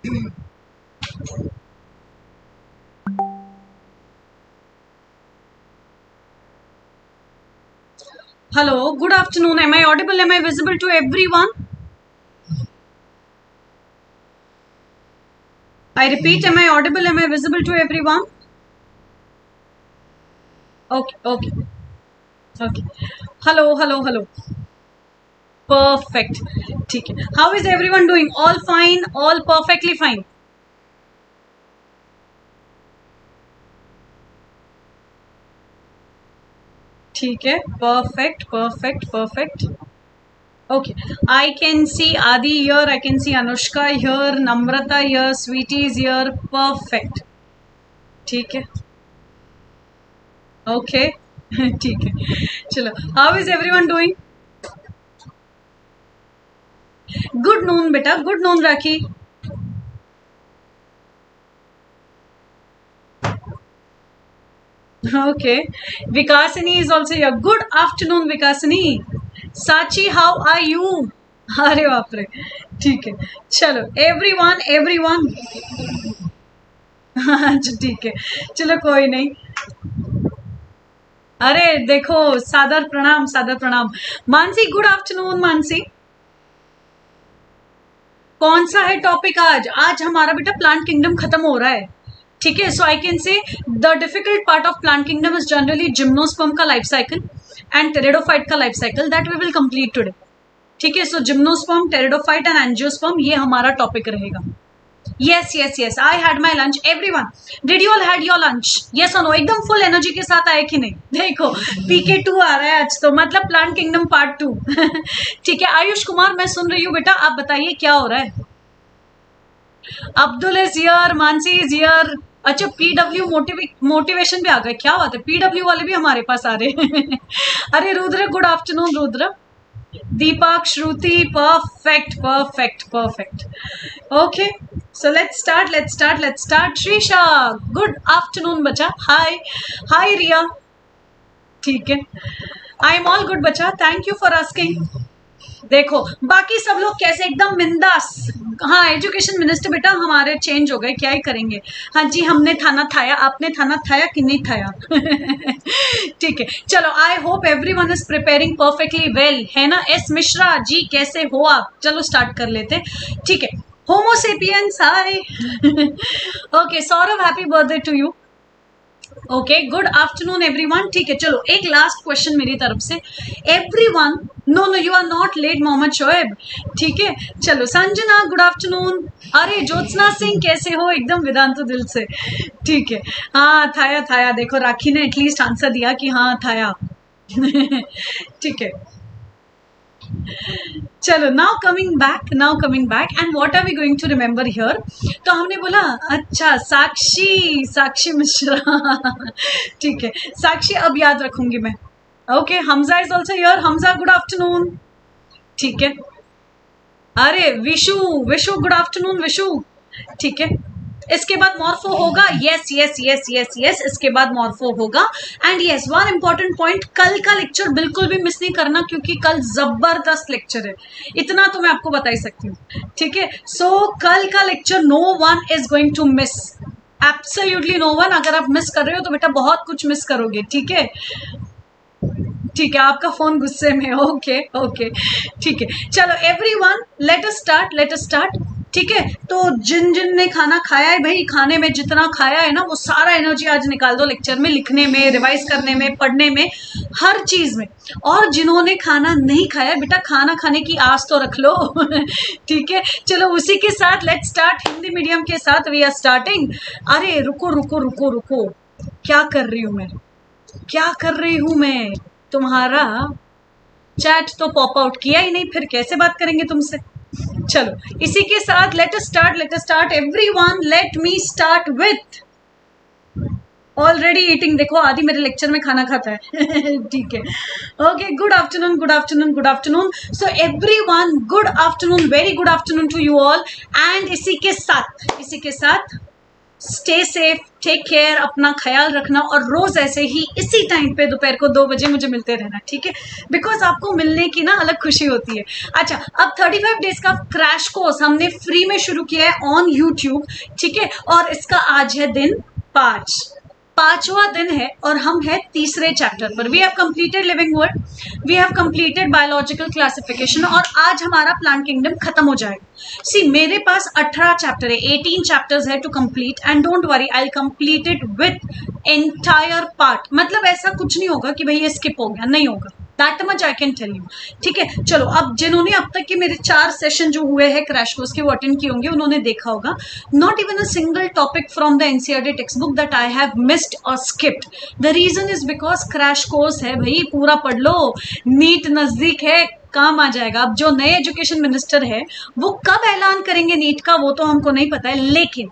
Hello, good afternoon. Am I audible? Am I visible to everyone? I repeat, am I audible? Am I visible to everyone? Okay, okay, okay. Hello, hello, hello. Perfect. ठीक है. How is everyone doing? All fine? All perfectly fine? ठीक है. Perfect, perfect, perfect. Okay. I can see Adi here. I can see Anushka here. Namrata here. Sweetie is here. Perfect. ठीक है. Okay. ठीक है. चलो. How is everyone doing? Good noon, beta. Good noon, Rakhi. Okay. Vikasini is also here. Good afternoon, Vikasini. Sachi, how are you? अरे बाप रे. ठीक है. चलो. Everyone, everyone. अच्छा ठीक है. चलो कोई नहीं. अरे देखो, सादर प्रणाम, सादर प्रणाम. Mansi, good afternoon Mansi. कौन सा है टॉपिक आज? आज हमारा बेटा प्लांट किंगडम खत्म हो रहा है. ठीक है. So I can say the difficult part of plant kingdom is generally gymnosperm का लाइफ साइकिल एंड टेरिडोफाइट का life cycle. That we will complete today. ठीक है. So gymnosperm, pteridophyte and angiosperm, ये हमारा टॉपिक रहेगा. Yes yes yes, I had my lunch. Everyone, did you all had your lunch? Yes और no? एकदम full energy के साथ आए कि नहीं? देखो, PK2 आ रहा है आज तो, मतलब प्लांट किंगडम पार्ट 2. ठीक है. आयुष कुमार, मैं सुन रही हूँ बेटा, आप बताइए क्या हो रहा है. Abdul is here, Mansi is here. अच्छा, PW मोटिवेशन भी आ गए. क्या बात है, PW वाले भी हमारे पास आ रहे. अरे Rudra, good afternoon Rudra. Deepak, Shruti, perfect, perfect, perfect. Okay, so let's start. Shrisha, good afternoon, bacha. Hi, Riya. ठीक है. I am all good, bacha. Thank you for asking. देखो, बाकी सब लोग कैसे? एकदम बिंदास. हाँ, एजुकेशन मिनिस्टर बेटा हमारे चेंज हो गए, क्या ही करेंगे. हाँ जी, हमने थाना थाया. आपने थाना थाया कि नहीं थाया? ठीक है. चलो, I hope everyone is preparing perfectly well, है ना. एस मिश्रा जी, कैसे हो आप? चलो स्टार्ट कर लेते. ठीक है. Homo sapiens, hi. Okay, Saurabh, happy birthday to you. Okay, good afternoon everyone. ठीक है. चलो, एक लास्ट क्वेश्चन मेरी तरफ से. Everyone, no no, you are not late, Mohammad Shoaib. ठीक है. चलो, संजना, गुड आफ्टरनून. अरे ज्योत्सना सिंह, कैसे हो? एकदम वेदांत दिल से. ठीक है. हाँ, थाया थाया. देखो, राखी ने एटलीस्ट आंसर दिया कि हाँ थाया. ठीक है. चलो, now coming back and what are we going to remember here. तो हमने बोला, अच्छा, साक्षी मिश्रा. ठीक है. साक्षी अब याद रखूंगी मैं. Okay, Hamza is also here. Hamza, good afternoon. ठीक है. अरे विशु गुड आफ्टरनून विशु. ठीक है. इसके बाद मॉर्फो होगा. Yes yes yes yes yes, इसके बाद मॉर्फो होगा. And yes, one important point, कल का लेक्चर बिल्कुल भी मिस नहीं करना, क्योंकि कल जबरदस्त लेक्चर है. इतना तो मैं आपको बता ही सकती हूँ. ठीक है. सो कल का lecture no one is going to miss. Absolutely no one. अगर आप मिस कर रहे हो तो बेटा बहुत कुछ मिस करोगे. ठीक है. ठीक है. आपका फोन गुस्से में. Okay okay. ठीक है. चलो एवरीवन, लेट अस स्टार्ट. ठीक है. तो जिन ने खाना खाया है भाई, खाने में जितना खाया है ना, वो सारा एनर्जी आज निकाल दो लेक्चर में, लिखने में, रिवाइज करने में, पढ़ने में, हर चीज में. और जिन्होंने खाना नहीं खाया बेटा, खाना खाने की आस तो रख लो. ठीक है. चलो, उसी के साथ लेट्स स्टार्ट. हिंदी मीडियम के साथ वी आर स्टार्टिंग. अरे रुको. क्या कर रही हूं मैं? तुम्हारा चैट तो पॉप आउट किया ही नहीं, फिर कैसे बात करेंगे तुमसे. चलो, इसी के साथ let us start everyone. Let me start with already eating. देखो, आदि मेरे लेक्चर में खाना खाता है. ठीक है. Okay, good afternoon. So everyone, good afternoon, very good afternoon to you all. And इसी के साथ स्टे सेफ, टेक केयर, अपना ख्याल रखना, और रोज ऐसे ही इसी टाइम पे दोपहर को 2 बजे मुझे मिलते रहना, ठीक है? बिकॉज आपको मिलने की ना अलग खुशी होती है। अच्छा, अब 35 डेज का क्रैश कोर्स हमने फ्री में शुरू किया है ऑन यूट्यूब, ठीक है? और इसका आज है दिन 5, 5वां दिन है और हम है तीसरे चैप्टर पर। We have completed living world, we have completed biological classification, और आज हमारा प्लांट किंगडम खत्म हो जाएगा। सी, मेरे पास 18 चैप्टर है, 18 चैप्टर्स है to complete, and don't worry, I will complete it with entire part. मतलब ऐसा कुछ नहीं होगा कि भाई ये स्किप हो गया, नहीं होगा, that much I can tell you, ठीक है? चलो, अब जिन्होंने अब तक के मेरे 4 सेशन जो हुए हैं क्रैश कोर्स के वो अटेंड किए होंगे, उन्होंने देखा होगा not even a single topic from the NCERT text book that I have missed और skipped. The reason is because crash course है भाई, पूरा पढ़ लो, नीट नजदीक है, काम आ जाएगा। अब जो नए एजुकेशन मिनिस्टर है वो कब ऐलान करेंगे नीट का वो तो हमको नहीं पता है, लेकिन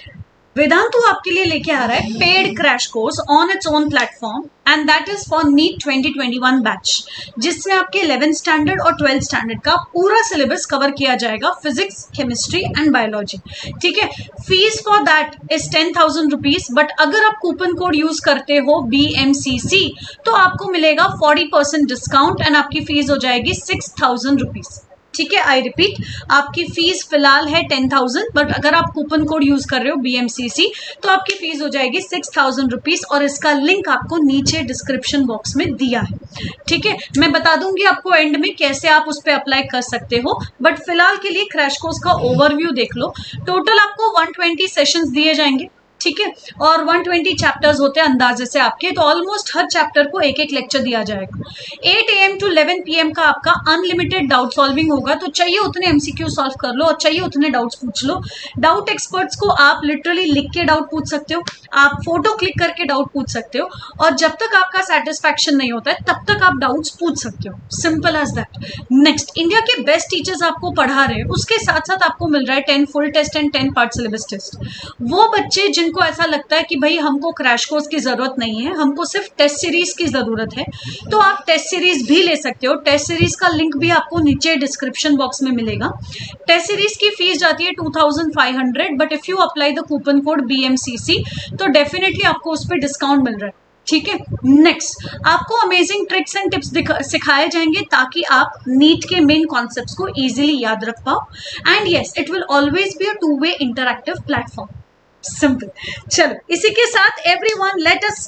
वेदांतु आपके लिए लेके आ रहा है paid crash course on its own platform, and that is for NEET 2021 batch, जिसमें आपके 11th स्टैंडर्ड और 12th स्टैंडर्ड का पूरा सिलेबस कवर किया जाएगा, फिजिक्स, केमिस्ट्री एंड बायोलॉजी, ठीक है? Fees for that is 10,000 rupees, but अगर आप कूपन कोड यूज करते हो BMCC तो आपको मिलेगा 40% डिस्काउंट एंड आपकी फीस हो जाएगी 6,000 रुपीज, ठीक है? आई रिपीट, आपकी फीस फिलहाल है 10,000, बट अगर आप कूपन कोड यूज कर रहे हो BMCC तो आपकी फीस हो जाएगी 6,000 रुपीज, और इसका लिंक आपको नीचे डिस्क्रिप्शन बॉक्स में दिया है, ठीक है? मैं बता दूंगी आपको एंड में कैसे आप उस पर अप्लाई कर सकते हो, बट फिलहाल के लिए क्रैश कोर्स का ओवरव्यू देख लो। टोटल आपको 120 सेशंस दिए जाएंगे, ठीक है? और 120 चैप्टर्स होते हैं अंदाजे से आपके, तो ऑलमोस्ट हर चैप्टर को एक एक लेक्चर दिया जाएगा। 8 AM टू 11 PM का आपका अनलिमिटेड डाउट सॉल्विंग होगा, तो चाहिए उतने MCQ सॉल्व कर लो और चाहिए उतने डाउट्स पूछ लो। डाउट एक्सपर्ट्स को आप लिटरली लिख के डाउट पूछ सकते हो, आप फोटो क्लिक करके डाउट पूछ सकते हो, और जब तक आपका सेटिस्फैक्शन नहीं होता है तब तक आप डाउट्स पूछ सकते हो, simple as that. Next, India के बेस्ट टीचर्स आपको पढ़ा रहे हैं, उसके साथ साथ आपको मिल रहा है 10 full test and 10 part syllabus test. वो बच्चे जिनको ऐसा लगता है कि भाई हमको क्रैश कोर्स की जरूरत नहीं है, हमको सिर्फ टेस्ट सीरीज की जरूरत है, तो आप टेस्ट सीरीज भी ले सकते हो। टेस्ट सीरीज का लिंक भी आपको नीचे डिस्क्रिप्शन बॉक्स में मिलेगा। टेस्ट सीरीज की फीस जाती है 2,500, but if you apply the coupon code BMCC तो डेफिनेटली आपको उस पर डिस्काउंट मिल रहा है, ठीक है? नेक्स्ट, आपको अमेजिंग ट्रिक्स एंड टिप्स सिखाए जाएंगे ताकि आप नीट के मेन कॉन्सेप्ट्स को इजीली याद रख पाओ, and yes, it will always be a two way interactive platform, simple. चलो, इसी के साथ everyone let us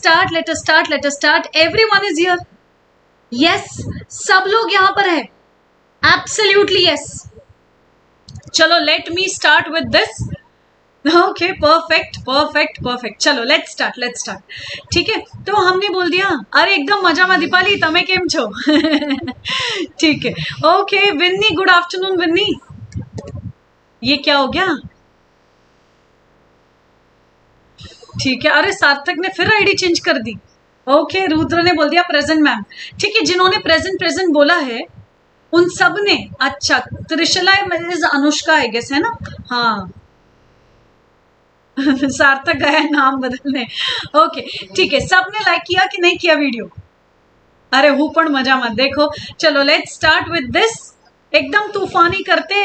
start. Everyone is here? Yes, सब लोग यहाँ पर है, एब्सोल्युटली यस। चलो, let me start with this. Okay, perfect. चलो, लेट्स स्टार्ट, ठीक है? तो हमने बोल दिया, अरे एकदम मजा में दीपाली, तमे केम छो? ठीक है, okay. Vinni, good afternoon Vinni. ये क्या हो गया? ठीक है, अरे सार्थक ने फिर आईडी चेंज कर दी। ओके, रुद्र ने बोल दिया प्रेजेंट मैम, ठीक है? जिन्होंने प्रेजेंट बोला है उन सब ने, अच्छा, Trishala is Anushka I guess, है ना? हाँ। सार्थक गया नाम बदलने। ओके, ठीक है, सबने लाइक किया कि नहीं किया वीडियो? अरे हूँ पण मजा मत देखो। चलो, लेट्स स्टार्ट विद दिस, एकदम तूफानी करते।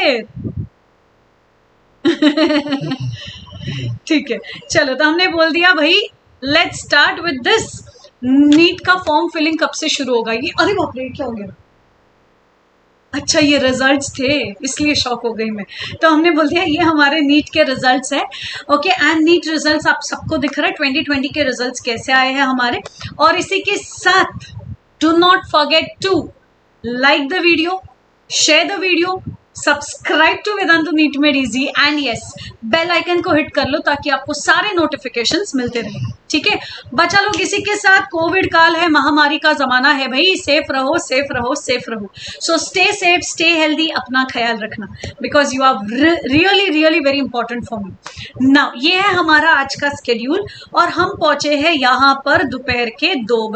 ठीक है, चलो, तो हमने बोल दिया भाई let's start with this. NEET का फॉर्म फिलिंग कब से शुरू होगा? ये, अरे बाप रे, क्या हो गया? अच्छा, ये रिजल्ट्स थे इसलिए शॉक हो गई मैं। तो हमने बोल दिया ये हमारे नीट के रिजल्ट्स है, ओके? एंड नीट रिजल्ट्स आप सबको दिख रहा है, 2020 के रिजल्ट्स कैसे आए हैं हमारे। और इसी के साथ do not forget to like the video, share the video, subscribe to Vedantu NEET made easy, and yes, bell icon को हिट कर लो ताकि आपको सारे नोटिफिकेशंस मिलते रहे, ठीक है? बच्चा लोग, इसी के साथ कोविड काल है, महामारी का जमाना है भाई, सेफ रहो। So stay safe, stay healthy, अपना ख्याल रखना, because you are really very important for me. Now, ये है हमारा आज का स्केड्यूल, और हम पहुंचे हैं यहाँ पर दोपहर के 2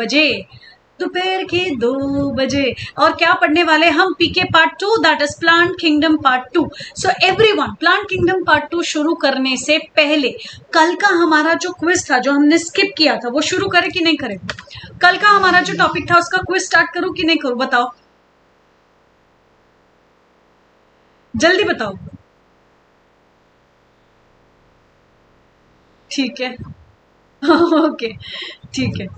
बजे। और क्या पढ़ने वाले हम? PK part 2, that is plant kingdom part 2। So everyone, plant kingdom part 2 शुरू करने से पहले कल का हमारा जो क्विज था, जो हमने स्किप किया था, वो शुरू करें कि नहीं करें? कल का हमारा जो टॉपिक था उसका क्विज स्टार्ट करूं कि नहीं करूं? बताओ, जल्दी बताओ। ठीक है ओके ठीक है।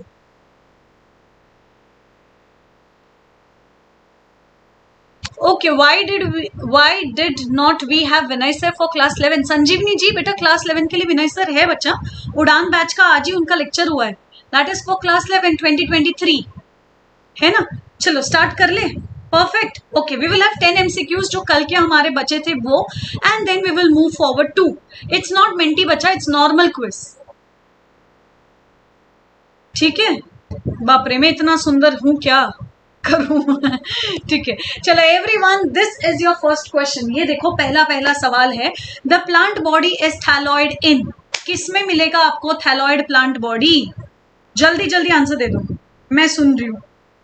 Okay why did not we have Vinay sir for class 11? Sanjeevani ji बेटा क्लास 11 के लिए विनय सर है बच्चा, उड़ान बैच का आज ही उनका लेक्चर हुआ है, दैट इज फॉर क्लास 11 2023 है ना। चलो स्टार्ट कर ले, perfect. Okay we will have 10 MCQs जो कल के हमारे बचे थे वो, and then we will move forward to, it's not Menti बच्चा, इट्स नॉर्मल क्विज, ठीक है। बाप रे मैं इतना सुंदर हूं क्या करूं ठीक है चलो everyone, this is your first question. ये देखो पहला सवाल है, the plant body is thalloid in, किस में मिलेगा आपको थैलॉइड प्लांट बॉडी? जल्दी जल्दी आंसर दे दो, मैं सुन रही हूं।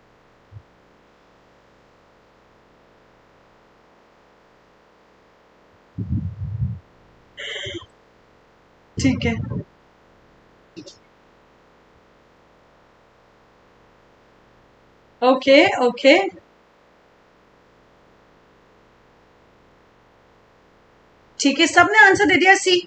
ठीक है ओके ओके ठीक है, सबने आंसर दे दिया सी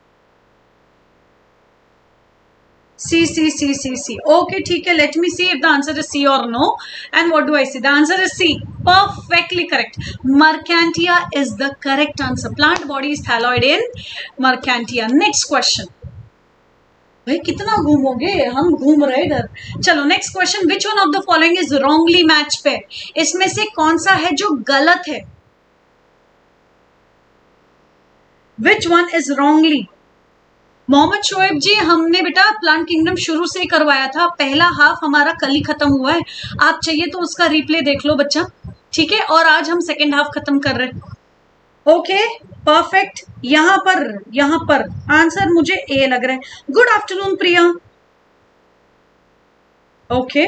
सी सी सी सी सी ओके ठीक है, let me see if the answer is C और no, and what do I see? The answer is C, perfectly correct. Mercantia is the correct answer. Plant body is thalloid in Mercantia. Next question. भाई कितना घूमोगे, हम घूम रहे इधर। चलो next question, which one of the following is wrongly match pair? इसमें से कौन सा है जो गलत है? Which one is wrongly? Mohammad Shoaib ji, हमने बेटा प्लांट किंगडम शुरू से ही करवाया था, पहला हाफ हमारा कल ही खत्म हुआ है, आप चाहिए तो उसका रिप्ले देख लो बच्चा, ठीक है। और आज हम सेकेंड हाफ खत्म कर रहे हैं। ओके परफेक्ट, यहां पर आंसर मुझे ए लग रहा है। Good afternoon Priya. Okay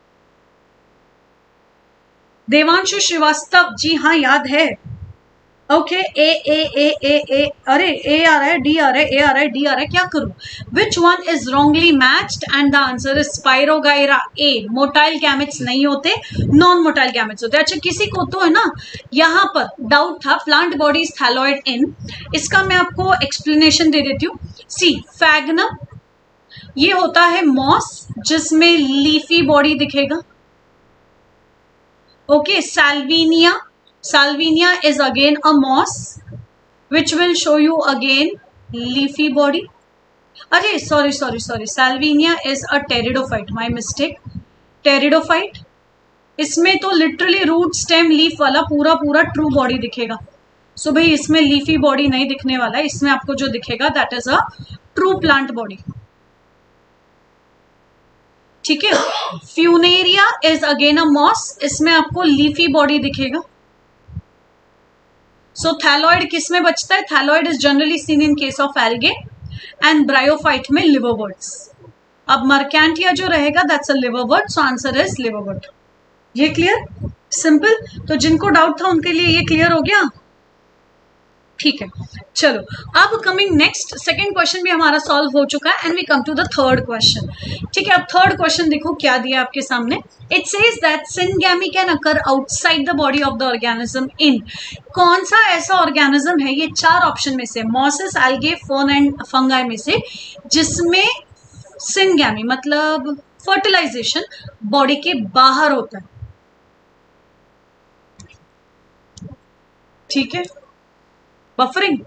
Devanshu Shrivastava ji, हाँ याद है। ओके ए ए ए ए ए अरे ए आ रहा है, डी आ रहा है, ए आ रहा है, डी आ रहा है, क्या करूं? Which one is wrongly matched? And the answer is spirogyra A. Motile gametes नहीं होते, नॉन मोटाइल गैमेट्स होते। अच्छा किसी को तो है ना यहां पर डाउट था, plant body is thalloid in, इसका मैं आपको एक्सप्लेनेशन दे देती हूँ। सी फैगनम, ये होता है मॉस जिसमें लीफी बॉडी दिखेगा। Okay salvinia, Salvinia is again a moss which will show you again leafy body. अरे sorry, Salvinia is a pteridophyte, my mistake, pteridophyte। इसमें तो लिटरली रूट स्टेम लीफ वाला पूरा ट्रू बॉडी दिखेगा। सो भाई इसमें लीफी बॉडी नहीं दिखने वाला है, इसमें आपको जो दिखेगा that is a true plant body, ठीक है। Funaria is again a moss, इसमें आपको लीफी बॉडी दिखेगा। सो थैलॉइड किस में बचता है? Thalloid is generally seen in case of algae and bryophyte में लिवरवर्ट्स। अब मर्कैंटिया जो रहेगा that's a liverwort, so answer is liverwort. ये क्लियर, सिंपल। तो जिनको डाउट था उनके लिए ये क्लियर हो गया, ठीक है। चलो अब कमिंग नेक्स्ट, सेकेंड क्वेश्चन भी हमारा सॉल्व हो चुका है and we come to the third question, ठीक है। अब थर्ड क्वेश्चन देखो क्या दिया आपके सामने। It says that syngamy can occur outside the body of the organism in, कौन सा ऐसा ऑर्गेनिज्म है, ये चार ऑप्शन में से, mosses, algae, fern and fungi में से, जिसमें सिनगैमी मतलब फर्टिलाइजेशन बॉडी के बाहर होता है, ठीक है। Buffering,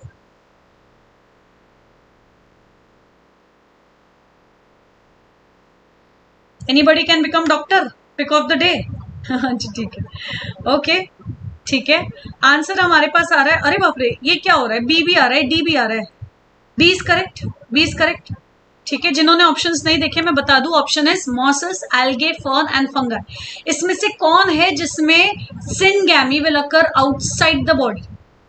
anybody can become doctor, pick of the day जी ठीक है ओके ठीक है। आंसर हमारे पास आ रहा है, अरे बाप रे ये क्या हो रहा है, बी भी आ रहा है, डी भी आ रहा है, B is correct, B is correct, ठीक है। जिन्होंने ऑप्शंस नहीं देखे मैं बता दूं, ऑप्शन है mosses, algae, fern and fungi. इसमें से कौन है जिसमें syngamy will occur outside the body?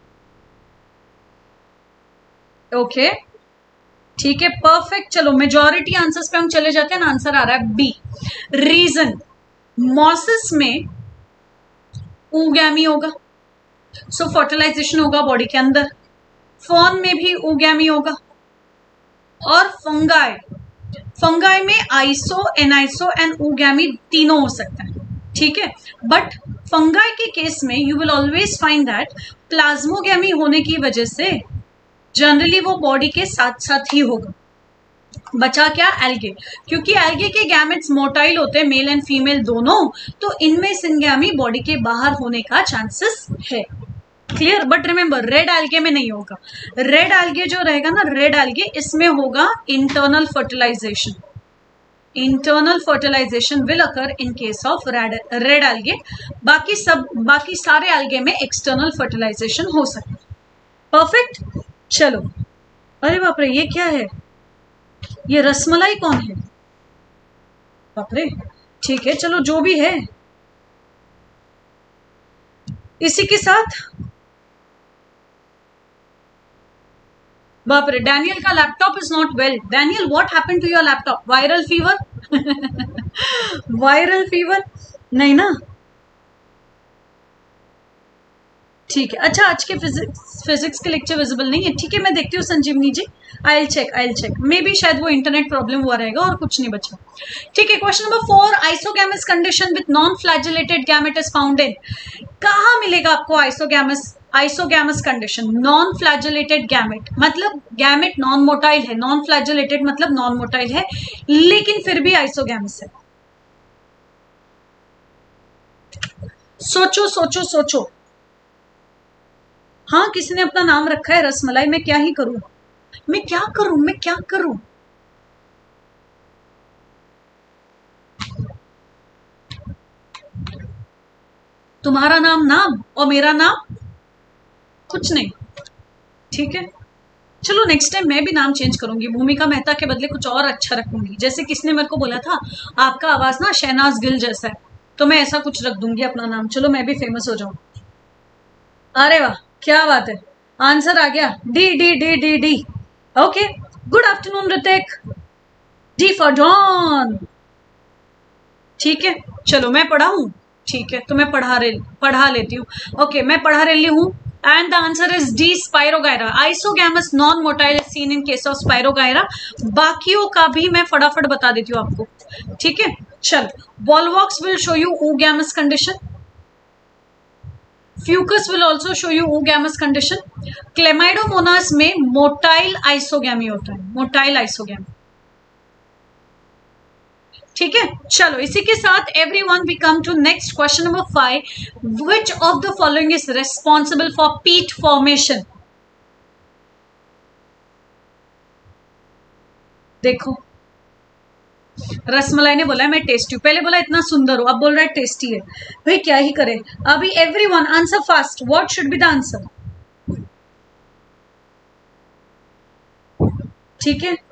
Okay ठीक है परफेक्ट। चलो मेजॉरिटी आंसर्स पे हम चले जाते हैं ना, आंसर आ रहा है बी। रीजन, मॉसेस में ऊगैमी होगा, सो फर्टिलाइजेशन होगा बॉडी के अंदर, फर्न में भी ऊगैमी होगा, और फंगाई में आइसो, एनाइसो एंड ऊगैमी तीनों हो सकता है, ठीक है। बट फंगाई के केस में you will always find that plasmogamy होने की वजह से जनरली वो बॉडी के साथ साथ ही होगा, बचा क्या? एल्गे। क्योंकि एल्गे के गैमेट्स मोटाइल होते हैं, मेल एंड फीमेल दोनों, तो इनमें सिंगैमी बॉडी के बाहर होने का चांसेस है। Clear? But remember red algae में नहीं होगा। रेड एल्गे जो रहेगा ना, रेड एल्गे, इसमें होगा internal fertilisation. Internal fertilisation will occur in case of red algae. बाकी सारे एल्गे में एक्सटर्नल फर्टिलाइजेशन हो सकता है। परफेक्ट। चलो, अरे बाप रे, ये क्या है? ये रसमलाई कौन है? बाप रे, ठीक है, चलो जो भी है। इसी के साथ बाप रे, डैनियल का laptop is not well. Daniel, what happened to your laptop? Viral fever? Viral fever नहीं ना? ठीक है, अच्छा, आज के फिजिक्स के लेक्चर विजिबल नहीं है। ठीक है, मैं देखती हूँ Sanjeevani ji, I will check maybe शायद वो इंटरनेट प्रॉब्लम हुआ रहेगा और कुछ नहीं बचा। ठीक है, question number 4, isogamous condition with non flagellated gamete is found in. कहाँ मिलेगा आपको isogamous condition? Non flagellated gamete मतलब गैमेट नॉन मोटाइल है, नॉन फ्लैजेलेटेड मतलब नॉन मोटाइल है, लेकिन फिर भी आइसोगैमस है। सोचो सोचो सोचो। हाँ, किसी ने अपना नाम रखा है रसमलाई। मैं क्या ही करूं, मैं क्या करूं? तुम्हारा नाम और मेरा नाम कुछ नहीं। ठीक है, चलो नेक्स्ट टाइम मैं भी नाम चेंज करूंगी। भूमिका मेहता के बदले कुछ और अच्छा रखूंगी। जैसे किसने मेरे को बोला था, आपका आवाज ना शहनाज गिल जैसा है, तो मैं ऐसा कुछ रख दूंगी अपना नाम। चलो मैं भी फेमस हो जाऊं। अरे वाह, क्या बात है, आंसर आ गया। D D D D D. Okay, good afternoon Ritik. D for John. ठीक है, चलो मैं पढ़ाऊं। ठीक है, तो मैं पढ़ा लेती हूँ। ओके, मैं पढ़ा रही हूँ। And the answer is D, spirogyra. Isogamous non motile is seen in case of spirogyra. बाकियों का भी मैं फटाफट बता देती हूँ आपको। ठीक है, चलो, volvox will show you oogamous condition. Fucus will also show you oogamous condition. Chlamydomonas में मोटाइल आइसोगैमी होता है, मोटाइल आइसोगैमी। ठीक है, चलो इसी के साथ everyone we come to next question number 5। Which of the following is responsible for peat formation? देखो, रसमलाई ने बोला है मैं टेस्टी हूं। पहले बोला इतना सुंदर हो, अब बोल रहा है टेस्टी है। भाई क्या ही करे। अभी everyone answer fast. What should be the answer? ठीक है,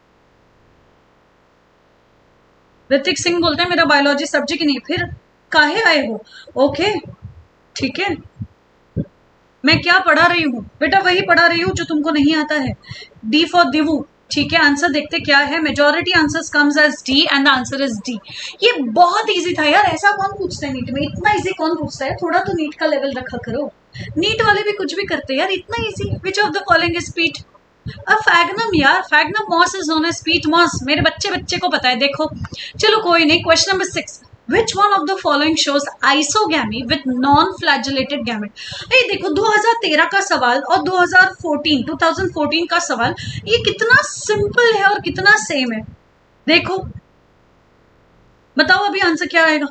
ऋतिक सिंह बोलते हैं मेरा बायोलॉजी सब्जेक्ट ही नहीं। फिर काहे आए हो? ओके, ठीक है, मैं क्या पढ़ा रही हूँ बेटा? वही पढ़ा रही हूँ जो तुमको नहीं आता है। D for Divu. ठीक है, आंसर देखते क्या है। Majority answers comes as D and the answer is D. ये बहुत इजी था यार, ऐसा कौन पूछता है नीट में? इतना इजी कौन पूछता है? थोड़ा तो नीट का लेवल रखा करो। नीट वाले भी कुछ भी करते हैं यार, इतना easy. Which of the following is peat? Sphagnum यार, sphagnum moss is known as peat moss. मेरे बच्चे को पता है। देखो, चलो कोई नहीं। Question number 6, which one of the following shows isogamy with non-flagellated gamete? ये देखो, 2013 का सवाल और 2014 का सवाल, ये कितना सिंपल है और कितना सेम है। देखो, बताओ अभी आंसर क्या आएगा?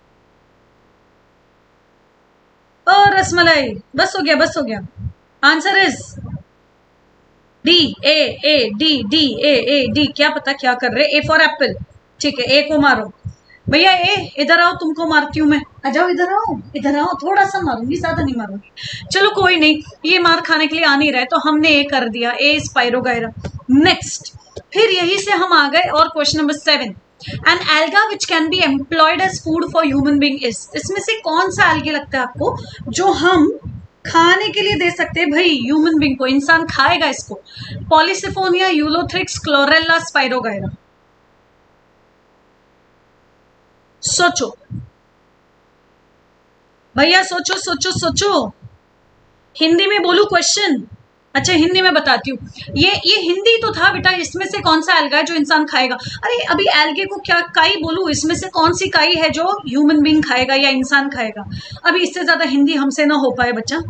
ओ रसमलाई, बस हो गया। Answer is D. A D. क्या पता क्या कर रहे? A for apple. ठीक है, ए को मारो भैया। ए इधर आओ, तुमको मारती हूँ मैं। आ जाओ, इधर आओ, थोड़ा सा मारूंगी, ज्यादा नहीं मारूंगी। चलो कोई नहीं, ये मार खाने के लिए आ नहीं रहा है तो हमने ए कर दिया। ए स्पाइरोगायरा। नेक्स्ट, फिर यही से हम आ गए और question number 7, an alga which can be employed as food for human being is. इसमें से कौन सा एल्गे लगता है आपको जो हम खाने के लिए दे सकते हैं भाई ह्यूमन बीइंग को? इंसान खाएगा इसको। Polysiphonia, ulothrix, chlorella, spirogyra. सोचो भैया, सोचो। हिंदी में बोलू क्वेश्चन? अच्छा, हिंदी में बताती हूँ। ये हिंदी तो था बेटा। इसमें से कौन सा एल्गा है जो इंसान खाएगा? अरे अभी एल्गे को क्या काई बोलूं? इसमें से कौन सी काई है जो ह्यूमन बीइंग खाएगा या इंसान खाएगा? अभी इससे ज्यादा हिंदी हमसे ना हो पाए बच्चा।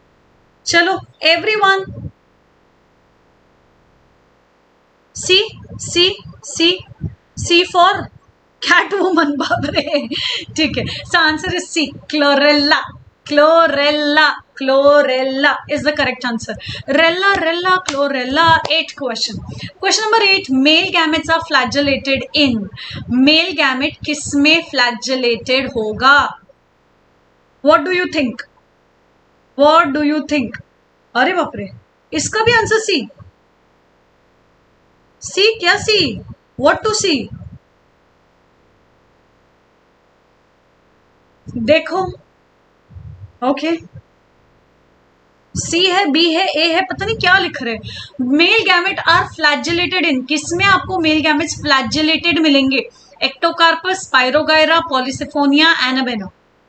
चलो everyone see, C C C for cat woman, बाप रे। ठीक है, so answer is C, chlorella. Chlorella, chlorella is the correct answer. Rella, rella, chlorella. 8th question. Question number 8. Male gametes are flagellated in. Male gamete किसमें flagellated होगा? What do you think? What do you think? अरे बाप रे, इसका भी answer C. C क्या C? What to see? देखो, okay, C है, बी है, ए है, पता नहीं क्या लिख रहे हैं। Male gamete are flagellated in, किसमें आपको मेल गैमेट्स फ्लैजेलेटेड मिलेंगे? Ectocarpus, Spirogyra, Polysiphonia, Anabaena.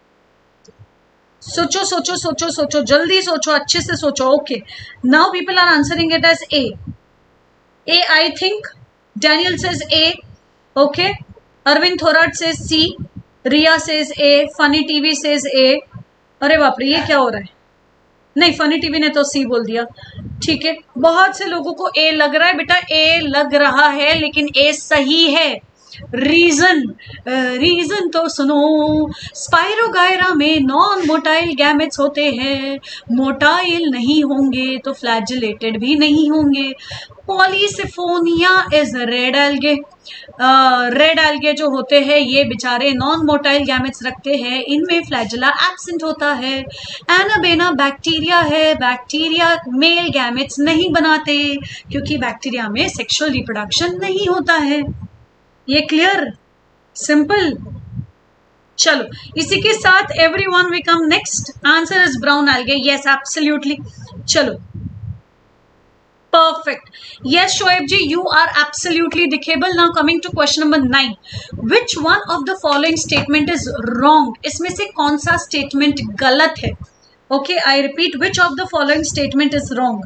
सोचो सोचो सोचो सोचो, जल्दी सोचो, अच्छे से सोचो। Okay, now people are answering it as A. A, I think Daniel says A. Okay, Arvind Thorat says C, Riya says A, funny TV says A. अरे बाप रे, ये क्या हो रहा है? नहीं, फनी टीवी ने तो सी बोल दिया। ठीक है, बहुत से लोगों को ए लग रहा है। बेटा ए लग रहा है, लेकिन ए सही है। रीजन, रीजन तो सुनो। स्पाइरोगायरा में नॉन मोटाइल गैमेट्स होते हैं, मोटाइल नहीं होंगे तो फ्लैजिलेटेड भी नहीं होंगे। Polysiphonia is red algae. Red algae जो होते हैं ये बेचारे नॉन मोटाइल गैमेट्स रखते हैं, इनमें फ्लैजिला एब्सेंट होता है। एनाबेना बैक्टीरिया है, बैक्टीरिया मेल गैमेट्स नहीं बनाते क्योंकि बैक्टीरिया में सेक्सुअल रिप्रोडक्शन नहीं होता है। ये क्लियर, सिंपल। चलो, इसी के साथ everyone we come next. Answer is brown algae. Yes, absolutely. चलो, perfect. Yes, Shoaib ji, you are absolutely dickable. Now coming to question number 9. Which one of the following statement is wrong? इसमें से कौन सा statement गलत है? Okay, I repeat, which of the following statement is wrong?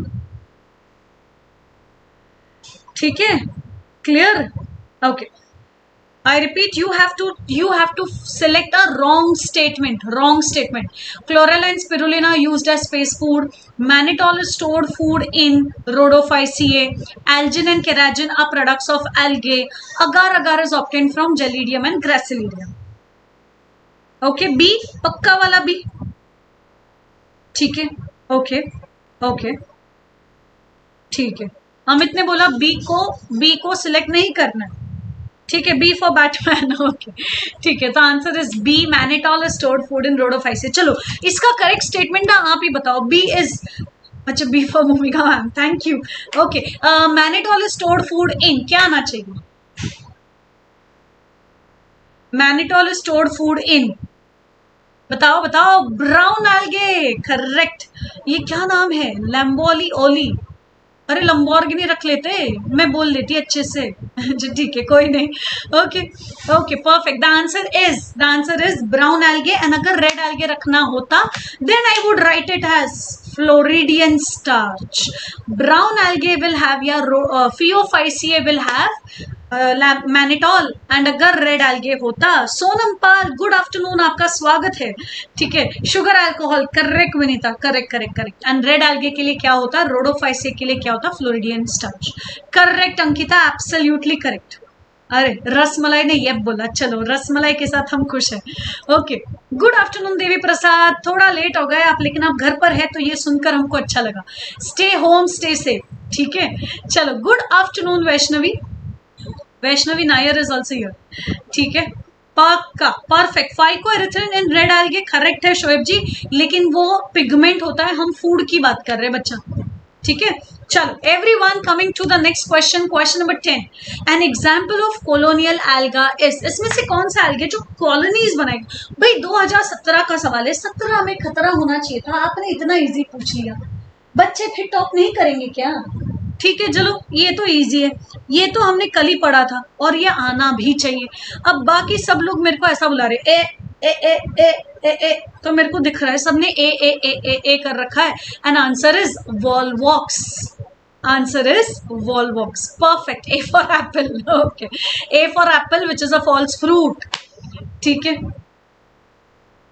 ठीक है, clear? Okay. I repeat, you have to select a wrong statement. Wrong statement. Chlorella and spirulina used as space food. Mannitol is stored food in Rhodophyceae. Algin and keratin are products of algae. Agar agar is obtained from Gelidium and Grassilidium. Okay, B, पक्का वाला B. ठीक है, okay, okay, ठीक है। अमित ने बोला B को select नहीं करना है। ठीक है, बी फॉर बैटमैन। ओके, ठीक है, तो answer is B, mannitol is stored food in Rhodophyceae. चलो, इसका करेक्ट स्टेटमेंट ना आप ही बताओ। बी इज, अच्छा, B for Bhumika ma'am, thank you. Okay, mannitol is stored food in, क्या आना चाहिए? Mannitol is stored food in, बताओ बताओ। Brown algae, correct. ये क्या नाम है? लैम्बोली ओली। अरे लंबोर्गिनी रख लेते, मैं बोल लेती अच्छे से। ठीक है, कोई नहीं। Okay okay, perfect. The answer is brown algae. And अगर रेड एल्गे रखना होता then I would write it as floridean starch. Brown algae will have या Phaeophyceae will have mannitol. And अगर रेड एल्गे होता, सोनम पाल गुड आफ्टरनून, आपका स्वागत है। ठीक है, sugar alcohol, correct Vinita, correct correct correct. And red algae के लिए क्या होता? रोडोफाइसिया के लिए क्या होता? Floridean starch. Correct Ankita, absolutely correct. अरे रसमलाई ने ये बोला, चलो रसमलाई के साथ हम खुश हैं। Okay, good afternoon Devi Prasad, थोड़ा लेट हो गए आप, लेकिन आप घर पर है तो ये सुनकर हमको अच्छा लगा। Stay home, stay safe. ठीक है, चलो, good afternoon Vaishnavi. Vaishnavi Nair is also here. ठीक है, पक्का, perfect. Phycoerythrin in red algae correct है शोएब जी, लेकिन वो पिगमेंट होता है, हम फूड की बात कर रहे हैं बच्चा। ठीक है, चलो, everyone coming to the next question. Question number 10। An example of colonial alga is, इसमें से कौन सा एल्गे जो कॉलोनीज बनाएगा? भाई 2017 का सवाल है, 17 में खतरा होना चाहिए था, आपने इतना इजी पूछ लिया। बच्चे फिर टॉप नहीं करेंगे क्या? ठीक है, चलो, ये तो इजी है, ये तो हमने कल ही पढ़ा था और ये आना भी चाहिए। अब बाकी सब लोग मेरे को ऐसा बुला रहे ए ए ए ए ए ए, तो मेरे को दिख रहा है सबने ए ए ए ए ए कर रखा है। And answer is Volvox. Answer is Volvox, perfect. A for apple. Okay, A for apple which is a false fruit. ठीक है,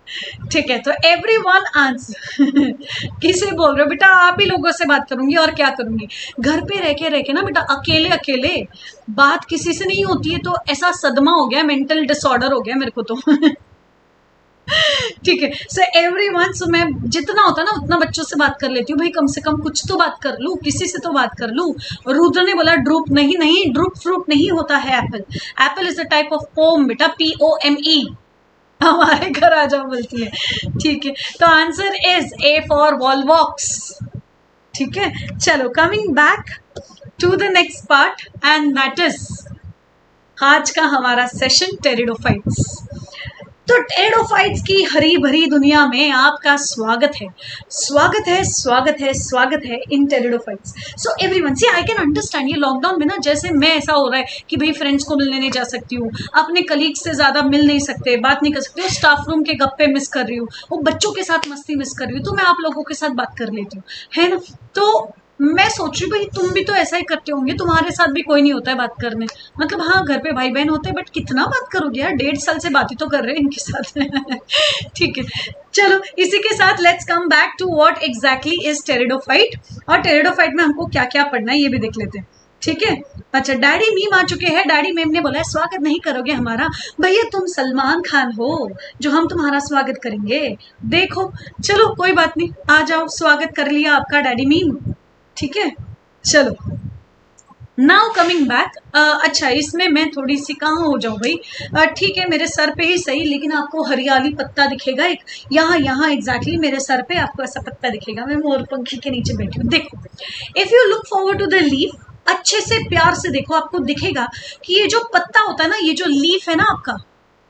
ठीक है, तो एवरीवन आंसर। किसे बोल रहे हो बेटा? आप ही लोगों से बात करूंगी और क्या करूंगी। घर पे रह के ना बेटा अकेले अकेले बात किसी से नहीं होती है, तो ऐसा सदमा हो गया, मेंटल डिसऑर्डर हो गया मेरे को तो। ठीक है, सो एवरीवन, सो मैं जितना होता है ना उतना बच्चों से बात कर लेती हूँ भाई, कम से कम कुछ तो बात कर लूँ, किसी से तो बात कर लूँ। रुद्र ने बोला ड्रूप, नहीं नहीं, ड्रूप फ्रूट नहीं होता है apple. Apple is a type of pome बेटा, POME। हमारे घर आ जाओ बोलती है। ठीक है, तो answer is A for Volvox. ठीक है, चलो coming back to the next part and that is आज का हमारा सेशन टेरिडोफाइट्स। तो टेरिडोफाइट्स की हरी भरी दुनिया में आपका स्वागत है, स्वागत है, स्वागत है, स्वागत है in pteridophytes. So everyone, see I can understand, ये लॉकडाउन में ना जैसे मैं ऐसा हो रहा है कि भाई फ्रेंड्स को मिलने नहीं जा सकती हूँ, अपने कलीग से ज्यादा मिल नहीं सकते, बात नहीं कर सकते हो, स्टाफ रूम के गप्पे मिस कर रही हूँ, वो बच्चों के साथ मस्ती मिस कर रही हूँ, तो मैं आप लोगों के साथ बात कर लेती हूँ, है ना। तो मैं सोच रही भाई तुम भी तो ऐसा ही करते होंगे, तुम्हारे साथ भी कोई नहीं होता है बात करने, मतलब हाँ घर पे भाई बहन होते हैं बट कितना बात करोगे यार, 1.5 साल से बात ही तो कर रहे हैं इनके साथ। ठीक है, चलो इसी के साथ let's come back to what exactly is pteridophyte, और टेरिडोफाइट में हमको क्या क्या पढ़ना है ये भी देख लेते हैं। ठीक है, अच्छा डैडी मीम आ चुके हैं। डैडी मीम ने बोला है स्वागत नहीं करोगे हमारा? भैया तुम सलमान खान हो जो हम तुम्हारा स्वागत करेंगे? देखो चलो कोई बात नहीं, आ जाओ, स्वागत कर लिया आपका डैडी मीम। ठीक है, चलो नाउ कमिंग बैक। अच्छा इसमें मैं थोड़ी सी कहाँ हो जाऊं भाई, ठीक है मेरे सर पे ही सही, लेकिन आपको हरियाली पत्ता दिखेगा एक, यहाँ यहाँ एग्जैक्टली मेरे सर पे आपको ऐसा पत्ता दिखेगा, मैं मोर पंखी के नीचे बैठी हूँ। देखो if you look forward to the leaf, अच्छे से प्यार से देखो, आपको दिखेगा कि ये जो पत्ता होता है ना, ये जो लीफ है ना आपका,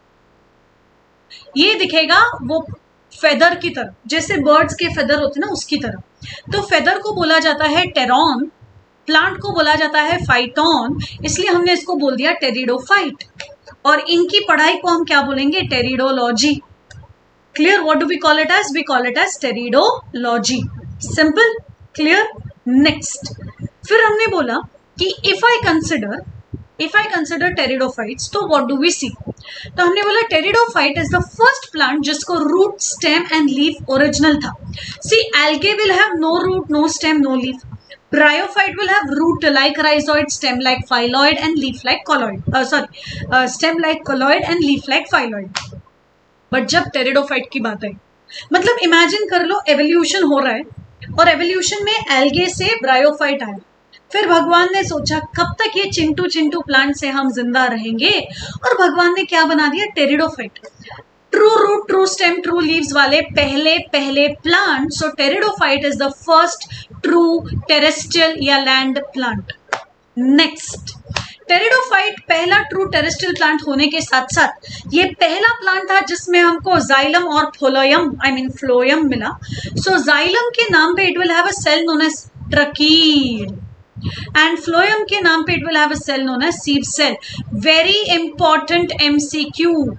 ये दिखेगा वो फेदर की तरह, जैसे बर्ड्स के फेदर होते हैं ना उसकी तरह। तो फेदर को बोला जाता है टेरॉन, प्लांट को बोला जाता है फाइटॉन, इसलिए हमने इसको बोल दिया टेरिडोफाइट, और इनकी पढ़ाई को हम क्या बोलेंगे? Pteridology. Clear? What do we call it as? We call it as pteridology. Simple, clear? Next, फिर हमने बोला कि इफ आई कंसिडर टेरिडोफाइट्स, तो व्हाट डू वी सी? तो हमने बोला pteridophyte is the first plant जिसको root, stem and leaf original था। See algae will have no root, no stem, no leaf. Bryophyte will have root like rhizoid, stem like phylloid and leaf like colloid. Stem like colloid and leaf like phylloid. But जब pteridophyte की बात है, मतलब imagine कर लो evolution हो रहा है और एवोल्यूशन में एल्गे से ब्रायोफाइट आया, फिर भगवान ने सोचा कब तक ये चिंटू चिंटू प्लांट से हम जिंदा रहेंगे, और भगवान ने क्या बना दिया? Pteridophyte. True root, true stem, true leaves वाले पहले plant. So pteridophyte is the first true terrestrial या लैंड प्लांट। नेक्स्ट, टेरिडोफाइट पहला ट्रू टेरेस्ट्रियल प्लांट होने के साथ साथ ये पहला प्लांट था जिसमें हमको जाइलम और फ्लोयम मिला। सो जाइलम के नाम पे it will have a cell known as tracheid, and phloem के नाम पे it will have a cell known as sieve cell. Very important MCQ,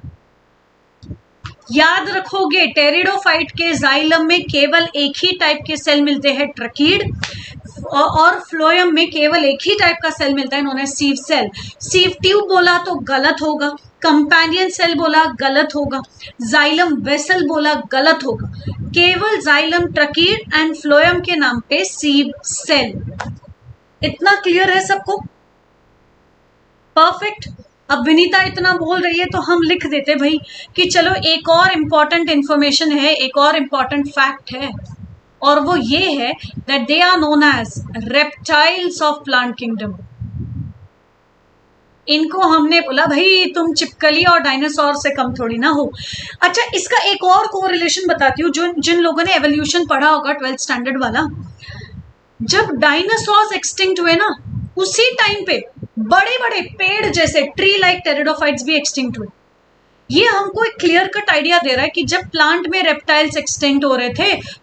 याद रखोगे टेरिडोफाइट के जाइलम में केवल एक ही टाइप के सेल मिलते हैं, ट्रकीड, और फ्लोयम में केवल एक ही टाइप का सेल मिलता है, known as sieve cell. Sieve tube बोला तो गलत होगा, कंपेनियन सेल बोला गलत होगा, जाइलम वेसल बोला गलत होगा, केवल जाइलम, ट्रकीड एंड फ्लोयम के नाम पे सीव सेल। इतना क्लियर है सबको? परफेक्ट। अब विनीता इतना बोल रही है तो हम लिख देते भाई कि चलो एक और इम्पॉर्टेंट इंफॉर्मेशन है, एक और इम्पॉर्टेंट फैक्ट है, और वो ये है that they are known as reptiles of plant kingdom. इनको हमने बोला भाई तुम चिपकली और डायनासोर से कम थोड़ी ना हो। अच्छा इसका एक और कोरिलेशन बताती हूँ, जो जिन लोगों ने एवोल्यूशन पढ़ा होगा 12th स्टैंडर्ड वाला, जब डायनासोर्स एक्सटिंक्ट हुए ना उसी टाइम पे बड़े बड़े पेड़ जैसे ट्री लाइक टेरिडोफाइट्स भी एक्सटिंक्ट हुए। ये हमको एक क्लियर कट आइडिया दे रहा है कि जब प्लांट में रेप्टाइल्स एक्सटिंक्ट हो रहे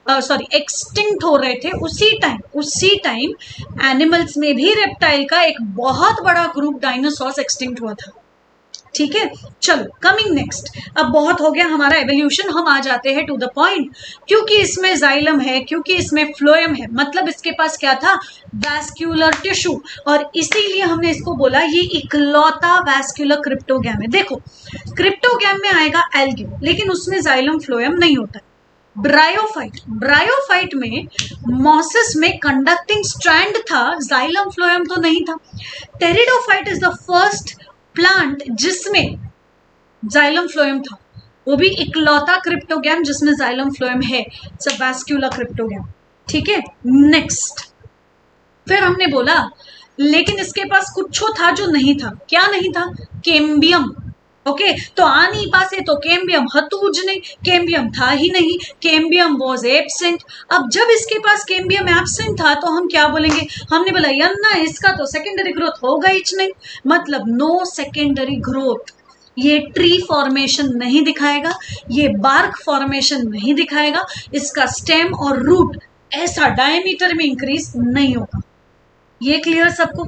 थे, उसी टाइम एनिमल्स में भी रेप्टाइल का एक बहुत बड़ा ग्रुप डायनासोर्स एक्सटिंक्ट हुआ था। ठीक है, चलो कमिंग नेक्स्ट। अब बहुत हो गया हमारा एवोल्यूशन, हम आ जाते हैं टू द पॉइंट। क्योंकि इसमें जाइलम है, क्योंकि इसमें फ्लोएम है, मतलब इसके पास क्या था, वैस्क्यूलर टिश्यू, और इसीलिए हमने इसको बोला ये इकलौता वैस्क्यूलर क्रिप्टोगैम है। देखो क्रिप्टोगैम में आएगा एल्गी, लेकिन उसमें जाइलम फ्लोएम नहीं होता। ब्रायोफाइट, ब्रायोफाइट में मॉसिस में कंडक्टिंग स्ट्रैंड था, जाइलम फ्लोएम तो नहीं था। Pteridophyte is the first plant जिसमें जाइलम फ्लोएम था, वो भी इकलौता क्रिप्टोगैम जिसमें जाइलम फ्लोएम है, सब वैस्क्यूलर क्रिप्टोगैम। ठीक है, नेक्स्ट। फिर हमने बोला लेकिन इसके पास कुछ था जो नहीं था, क्या नहीं था, केम्बियम। ओके, तो आ नहीं पासे तो केम्बियम हतूज नहीं, केम्बियम था ही नहीं, केम्बियम वॉज एब्सेंट। अब जब इसके पास केम्बियम एब्सेंट था तो हम क्या बोलेंगे, हमने बोला यन्ना इसका तो सेकेंडरी ग्रोथ होगा ही नहीं, मतलब नो सेकेंडरी ग्रोथ। ये ट्री फॉर्मेशन नहीं दिखाएगा, ये बार्क फॉर्मेशन नहीं दिखाएगा, इसका स्टेम और रूट ऐसा डायमीटर में इंक्रीज नहीं होगा। ये क्लियर सबको?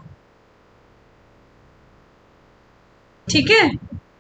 ठीक है,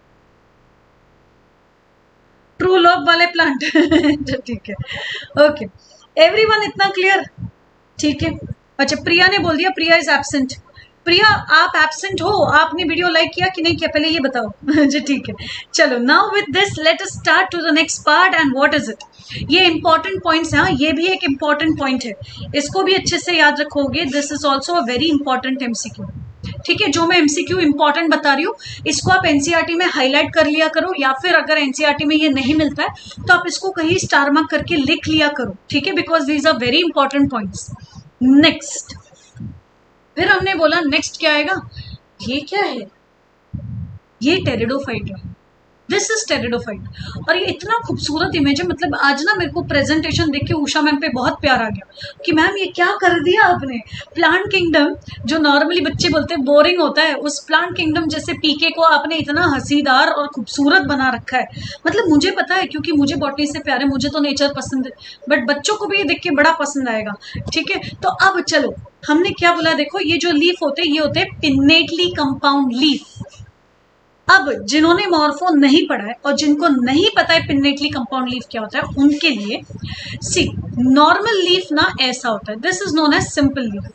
ट्रू लॉब वाले प्लांट ठीक है, ओके एवरीवन, इतना क्लियर? ठीक है, अच्छा प्रिया ने बोल दिया प्रिया इज एब्सेंट। प्रिया आप एब्सेंट हो, आपने वीडियो लाइक किया कि नहीं किया, पहले ये बताओ जी। ठीक है, चलो now with this let us start to the next part and what is it. ये इंपॉर्टेंट पॉइंट्स हैं, ये भी एक इंपॉर्टेंट पॉइंट है, इसको भी अच्छे से याद रखोगे। This is also a very important MCQ. ठीक है, जो मैं एमसीक्यू इंपॉर्टेंट बता रही हूँ इसको आप एनसीईआरटी में हाईलाइट कर लिया करो, या फिर अगर एनसीईआरटी में ये नहीं मिलता है तो आप इसको कहीं स्टार मार्क करके लिख लिया करो। ठीक है, because these are very important points. Next, फिर हमने बोला नेक्स्ट क्या आएगा, ये क्या है, ये टेरिडोफाइट है, दिस इज टेरिडोफाइट। और ये इतना खूबसूरत इमेज है, मतलब आज ना मेरे को प्रेजेंटेशन देख के उषा मैम पे बहुत प्यार आ गया कि मैम ये क्या कर दिया आपने। प्लांट किंगडम जो नॉर्मली बच्चे बोलते हैं बोरिंग होता है, उस प्लांट किंगडम जैसे पीके को आपने इतना हंसीदार और खूबसूरत बना रखा है। मतलब मुझे पता है क्योंकि मुझे बॉटनी से प्यार है, मुझे तो नेचर पसंद है, बट बच्चों को भी ये देख के बड़ा पसंद आएगा। ठीक है, तो अब चलो हमने क्या बोला, देखो ये जो लीफ होते हैं ये होते हैं पिन्नेटली कंपाउंड लीफ। अब जिन्होंने मॉर्फो नहीं पढ़ा है और जिनको नहीं पता है पिन्नेटली कंपाउंड लीफ क्या होता है, उनके लिए सी नॉर्मल लीफ ना ऐसा होता है, this is known as simple leaf,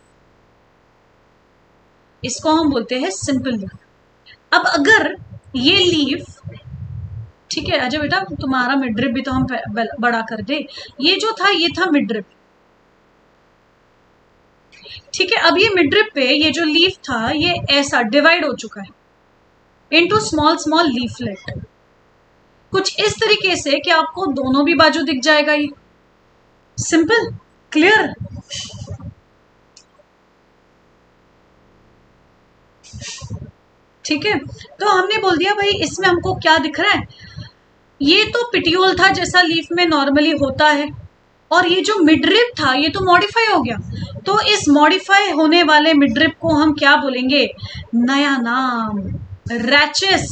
इसको हम बोलते हैं सिंपल लीफ। अब अगर ये लीफ, ठीक है अजय बेटा तुम्हारा मिडरिप भी तो हम बड़ा कर दे, ये जो था ये था मिडरिप। ठीक है, अब ये मिडरिप पे ये जो लीफ था ये ऐसा डिवाइड हो चुका है इनटू स्मॉल स्मॉल लीफलेट, कुछ इस तरीके से कि आपको दोनों भी बाजू दिख जाएगा। ये सिंपल, क्लियर? ठीक है, तो हमने बोल दिया भाई इसमें हमको क्या दिख रहा है, ये तो पिटियोल था जैसा लीफ में नॉर्मली होता है, और ये जो मिडरिप था ये तो मॉडिफाई हो गया। तो इस मॉडिफाई होने वाले मिडरिप को हम क्या बोलेंगे, नया नाम रैचेस।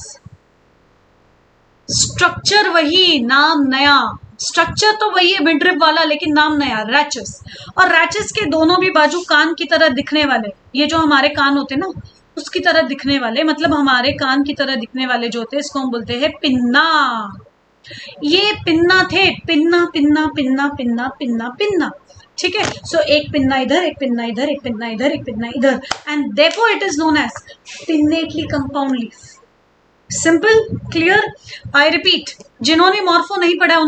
स्ट्रक्चर वही, नाम नया, स्ट्रक्चर तो वही है मिडरिप वाला लेकिन नाम नया, रैचेस। और रैचेस के दोनों भी बाजू कान की तरह दिखने वाले, ये जो हमारे कान होते ना उसकी तरह दिखने वाले, मतलब हमारे कान की तरह दिखने वाले जो होते हैं इसको हम बोलते हैं पिन्ना। ये पिन्ना थे, pinna pinna pinna pinna pinna pinna. ठीक है, सो एक पिन्ना इधर, एक पिन्ना इधर, एक पिन्ना इधर, एक पिन्ना इधर, and therefore it is known as pinnately compound leaf. Simple, clear? I repeat, जिन्होंने मॉर्फो नहीं पढ़ा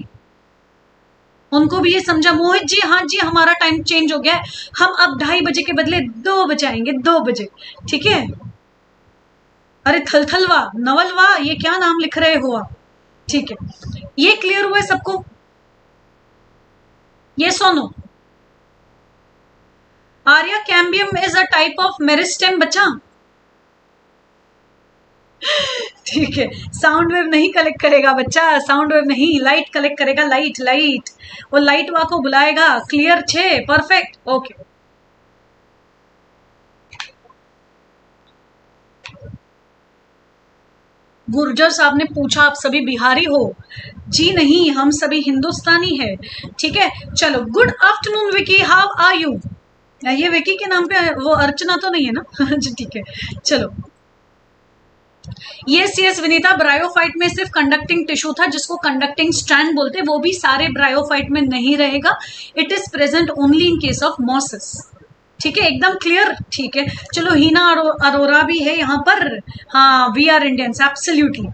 उनको भी ये समझा। मोहित जी, हाँ जी हमारा टाइम चेंज हो गया है, हम अब 2:30 बजे के बदले 2 बजे आएंगे, 2 बजे। ठीक है, अरे थलथलवा नवलवा ये क्या नाम लिख रहे हो आप? ठीक है, ये क्लियर हुआ है सबको? ये Sono Arya, cambium is a type of meristem बच्चा। ठीक है, साउंड वेव नहीं कलेक्ट करेगा बच्चा, साउंड वेव नहीं, लाइट कलेक्ट करेगा, लाइट लाइट, वो लाइट वा को बुलाएगा। क्लियर छे, परफेक्ट, ओके। गुर्जर साहब ने पूछा आप सभी बिहारी हो? जी नहीं, हम सभी हिंदुस्तानी है। ठीक है, चलो good afternoon Vicky, how are you? ये विकी के नाम पे वो अर्चना तो नहीं है ना? जी ठीक है, चलो यस यस विनीता, ब्रायोफाइट में सिर्फ कंडक्टिंग टिश्यू था जिसको कंडक्टिंग स्ट्रैंड बोलते हैं, वो भी सारे ब्रायोफाइट में नहीं रहेगा, it is present only in case of mosses. ठीक है, एकदम क्लियर। ठीक है, चलो हीना अरोरा भी है यहाँ पर। हाँ, we are Indians, absolutely.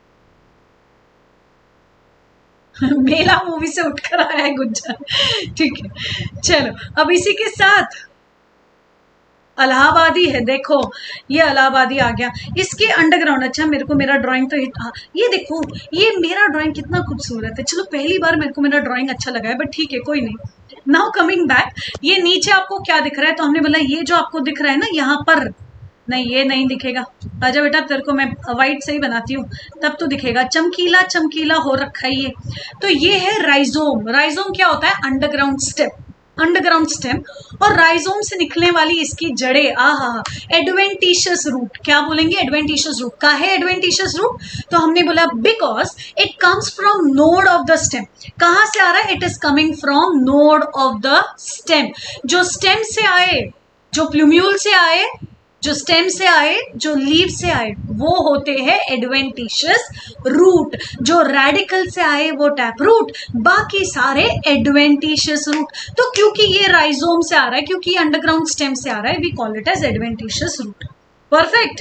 Mela movie से उठकर आया है गुज्जर। ठीक है, चलो अब इसी के साथ इलाहाबादी है, देखो ये इलाहाबादी आ गया, इसके अंडरग्राउंड। अच्छा, मेरे को मेरा ड्राइंग तो ये देखो, ये मेरा ड्राइंग कितना खूबसूरत है। चलो पहली बार मेरे को मेरा ड्राइंग अच्छा लगा है, बट ठीक है कोई नहीं। नाउ कमिंग बैक, ये नीचे आपको क्या दिख रहा है? तो हमने बोला ये जो आपको दिख रहा है ना यहाँ पर, नहीं ये नहीं दिखेगा। आजा बेटा, तेरे को मैं वाइट से ही बनाती हूँ, तब तो दिखेगा। चमकीला चमकीला हो रखा है ये। तो ये है राइजोम। राइजोम क्या होता है? Underground stem, underground stem. और राइजोम से निकलने वाली इसकी जड़ें, आहा, एडवेंटिशियस रूट। क्या बोलेंगे? Adventitious root. का है एडवेंटिशियस रूट? तो हमने बोला because it comes from node of the stem. कहां से आ रहा है? It is coming from node of the stem. जो स्टेम से आए, जो प्लूम्यूल से आए, जो स्टेम से आए, जो लीव से आए, वो होते हैं एडवेंटिशियस रूट। जो रेडिकल से आए वो टैप रूट, बाकी सारे एडवेंटिशियस रूट। तो क्योंकि ये राइजोम से आ रहा है, क्योंकि ये अंडरग्राउंड स्टेम से आ रहा है, we call it as adventitious root. Perfect,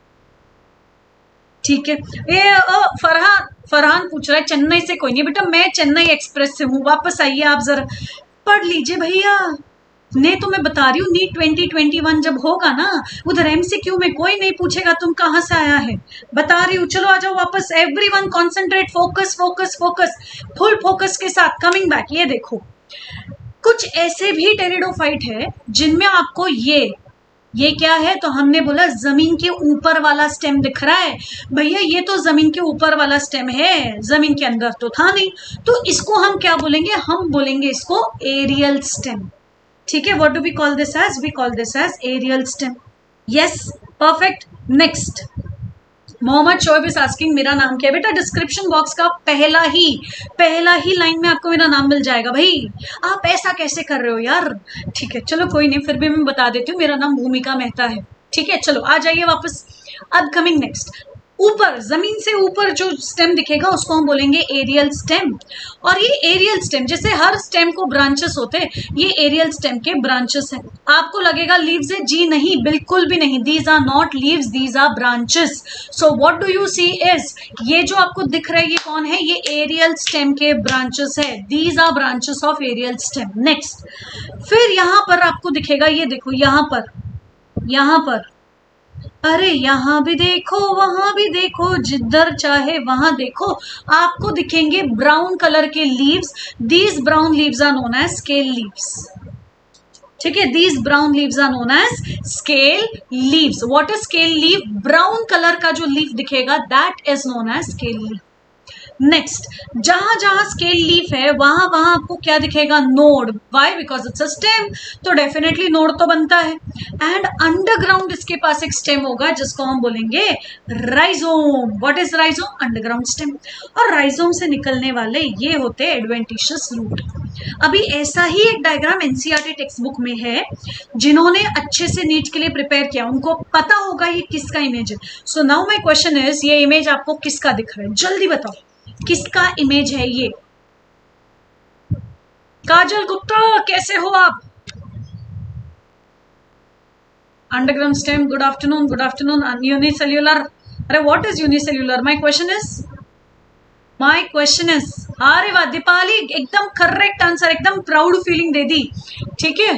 ठीक है। ये फरहान पूछ रहा है चेन्नई से। कोई नहीं बेटा, मैं चेन्नई एक्सप्रेस से हूँ। वापस आइए आप, जरा पढ़ लीजिए भैया। नहीं तो मैं बता रही हूँ, नीट 2021 जब होगा ना, उधर एमसीक्यू में कोई नहीं पूछेगा तुम कहाँ से आया है, बता रही हूँ। चलो आ जाओ वापस, everyone concentrate, focus focus focus, full focus के साथ। कमिंग बैक, ये देखो कुछ ऐसे भी टेरिडोफाइट है जिनमें आपको ये क्या है? तो हमने बोला जमीन के ऊपर वाला स्टेम दिख रहा है। भैया ये तो जमीन के ऊपर वाला स्टेम है, जमीन के अंदर तो था नहीं। तो इसको हम क्या बोलेंगे? हम बोलेंगे इसको एरियल स्टेम। ठीक है, what do we call this as? We call this as aerial stem. Yes, perfect. Next, Mohammad Shoaib is asking मेरा नाम क्या है? बेटा डिस्क्रिप्शन बॉक्स का पहला ही लाइन में आपको मेरा नाम मिल जाएगा। भाई आप ऐसा कैसे कर रहे हो यार? ठीक है, चलो कोई नहीं, फिर भी मैं बता देती हूँ, मेरा नाम भूमिका मेहता है। ठीक है, चलो आ जाइए वापस। अब कमिंग नेक्स्ट, ऊपर, जमीन से ऊपर जो स्टेम दिखेगा उसको हम बोलेंगे एरियल स्टेम। और ये एरियल स्टेम, जैसे हर स्टेम को ब्रांचेस होते हैं, ये एरियल स्टेम के ब्रांचेस हैं। आपको लगेगा लीव्स है, जी नहीं, बिल्कुल भी नहीं। These are not leaves, these are branches. So what do you see is, ये जो आपको दिख रहा है ये कौन है? ये एरियल स्टेम के ब्रांचेस है। These are branches of aerial stem. Next, फिर यहां पर आपको दिखेगा, ये देखो यहां पर, अरे यहाँ भी देखो, वहां भी देखो, जिधर चाहे वहां देखो, आपको दिखेंगे ब्राउन कलर के leaves. These brown leaves are known as scale leaves. ठीक है, these brown leaves are known as scale leaves. What is scale leaf? Brown colour का जो लीफ दिखेगा that is known as scale leaf. Next, जहां जहां scale leaf है वहां वहां आपको क्या दिखेगा? Node. Why? Because it's a stem, तो डेफिनेटली नोड तो बनता है। एंड अंडरग्राउंड इसके पास एक स्टेम होगा जिसको हम बोलेंगे rhizome. What is rhizome? Underground stem. और राइजोम से निकलने वाले ये होते हैं एडवेंटिशियस रूट। अभी ऐसा ही एक डायग्राम एनसीईआरटी टेक्स्ट बुक में है, जिन्होंने अच्छे से नीट के लिए प्रिपेयर किया उनको पता होगा ये किसका इमेज है। So now my question is, ये इमेज आपको किसका दिख रहा है? जल्दी बताओ किसका इमेज है ये? काजल गुप्ता, कैसे हो आप? Underground stem, good afternoon, good afternoon. Unicellular, अरे what is unicellular? My question is, अरे वाह दीपाली, एकदम करेक्ट आंसर, एकदम प्राउड फीलिंग दे दी। ठीक है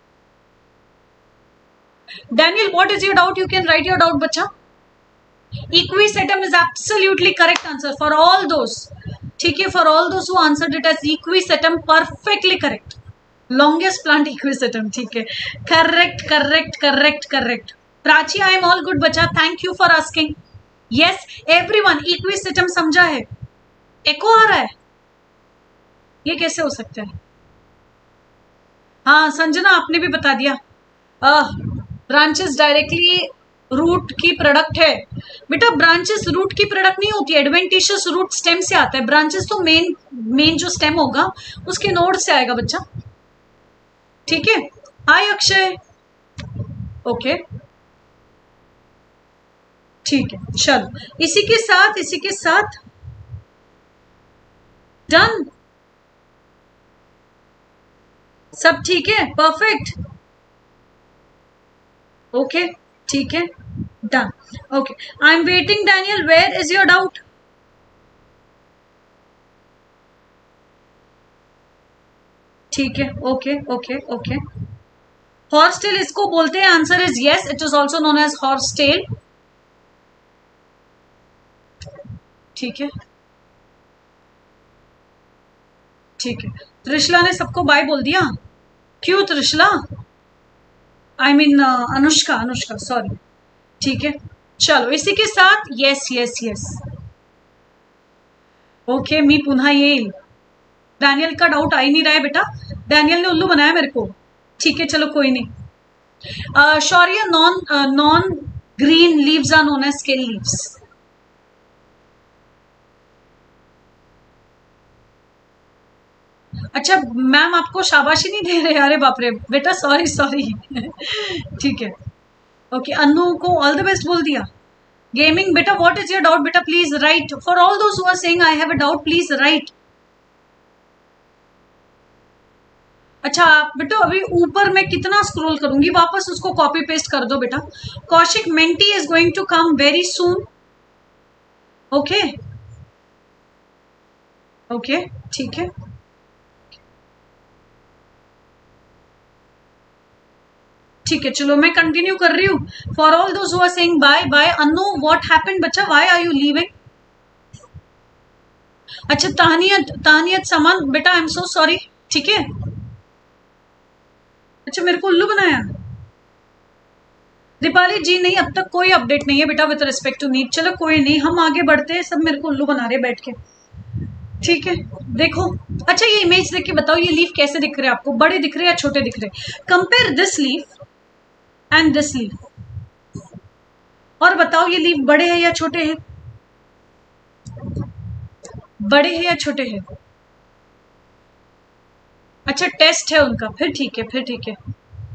Daniel, what is your doubt? You can write your doubt बच्चा। Equisetum is absolutely correct answer for all those. ठीक है, for all those who answered it as equisetum, perfectly correct. Longest plant equisetum. ठीक है, correct correct correct correct. Prachi, I am all good बच्चा, thank you for asking. Yes everyone, equisetum समझा है। एको आ रहा है, ये कैसे हो सकता है? हाँ संजना, आपने भी बता दिया। ब्रांचेस डायरेक्टली रूट की प्रोडक्ट है। बेटा ब्रांचेस रूट की प्रोडक्ट नहीं होती, एडवेंटिशियस रूट स्टेम से आता है। ब्रांचेस तो मेन जो स्टेम होगा उसके नोड से आएगा बच्चा। ठीक है, हाय अक्षय, ओके ठीक है, चलो इसी के साथ डन, सब ठीक है, परफेक्ट, ओके, ठीक है, done, okay. I am waiting Daniel, where is your doubt? ठीक है, okay okay okay. Horsetail इसको बोलते हैं, answer is yes, it is also known as horsetail. ठीक है, ठीक है। त्रिशला ने सबको बाय बोल दिया? क्यों Trishla? I mean Anushka, Anushka sorry. ठीक है, चलो इसी के साथ यस यस यस, ओके। मी पुनः येईल, डैनियल का डाउट आ ही नहीं रहा है बेटा, डैनियल ने उल्लू बनाया मेरे को। ठीक है, चलो कोई नहीं। Shaurya, non green leaves are known as scale leaves. अच्छा मैम आपको शाबाशी नहीं दे रहे? अरे बाप रे बेटा, सॉरी सॉरी। ठीक है, ओके। अनु को ऑल द बेस्ट बोल दिया। गेमिंग बेटा, व्हाट इज योर डाउट बेटा? Please write, for all those who are saying I have a doubt, please write. अच्छा आप बेटा, अभी ऊपर मैं कितना स्क्रॉल करूंगी, वापस उसको कॉपी पेस्ट कर दो बेटा। Kaushik, mentee is going to come very soon, okay okay, ठीक है, ठीक है, चलो मैं कंटिन्यू कर रही हूँ। For all those who are saying bye bye. Anu, what happened बच्चा, व्हाई आर यू लीविंग? अच्छा तानियत, तानियत समान बेटा, आई एम सो सॉरी, ठीक है। अच्छा मेरे को उल्लू बनाया? दीपाली जी नहीं, अब तक कोई अपडेट नहीं है बेटा विद रिस्पेक्ट टू नीट। चलो कोई नहीं, हम आगे बढ़ते हैं, सब मेरे को उल्लू बना रहे बैठ के। ठीक है, देखो। अच्छा ये इमेज देख के बताओ, ये लीफ कैसे दिख रहे हैं आपको, बड़े दिख रहे हैं या छोटे दिख रहे हैं? Compare this leaf and this leaf, और बताओ ये लीफ बड़े हैं या छोटे हैं? बड़े हैं या छोटे हैं? अच्छा टेस्ट है उनका, फिर ठीक है, फिर ठीक है।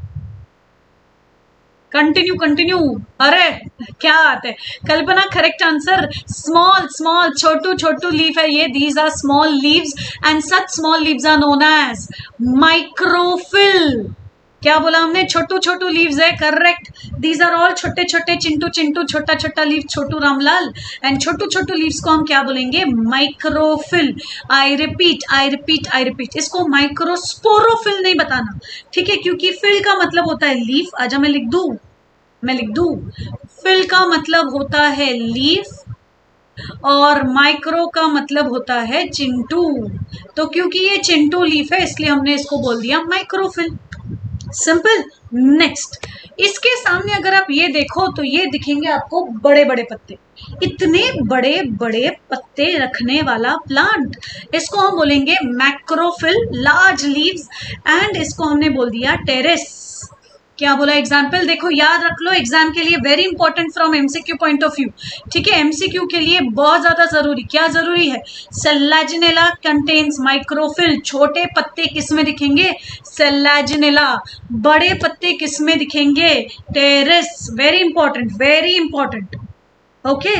कंटिन्यू कंटिन्यू, अरे क्या बात है। Kalpana, correct answer, small small, छोटू छोटू लीफ है ये, these are small leaves and such small leaves are known as microphyll. क्या बोला हमने? छोटू छोटू लीव्स है, करेक्ट। दीज आर ऑल छोटे छोटे, चिंटू चिंटू, छोटा छोटा लीव, छोटू रामलाल। एंड छोटू छोटू लीव्स को हम क्या बोलेंगे? Microphyll. I repeat I repeat I repeat, इसको माइक्रोस्पोरोफिल नहीं बताना, ठीक है, क्योंकि फिल का मतलब होता है लीफ। आजा मैं लिख दूं, मैं लिख दूं, फिल का मतलब होता है लीफ और माइक्रो का मतलब होता है चिंटू। तो क्योंकि ये चिंटू लीफ है इसलिए हमने इसको बोल दिया माइक्रोफिल, सिंपल। नेक्स्ट, इसके सामने अगर आप ये देखो तो ये दिखेंगे आपको बड़े बड़े पत्ते, इतने बड़े बड़े पत्ते रखने वाला प्लांट, इसको हम बोलेंगे मैक्रोफिल, लार्ज लीव्स, एंड इसको हमने बोल दिया टेरेस। क्या बोला? एग्जाम्पल देखो, याद रख लो एग्जाम के लिए, very important from MCQ point of view, ठीक है, एमसीक्यू के लिए बहुत ज्यादा जरूरी। क्या जरूरी है? Selaginella contains microphyll. छोटे पत्ते किस में दिखेंगे? सेल्लाजिनेला। बड़े पत्ते किस में दिखेंगे? टेरेस। Very important, very important, okay,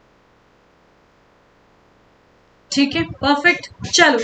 ठीक है, परफेक्ट। चलो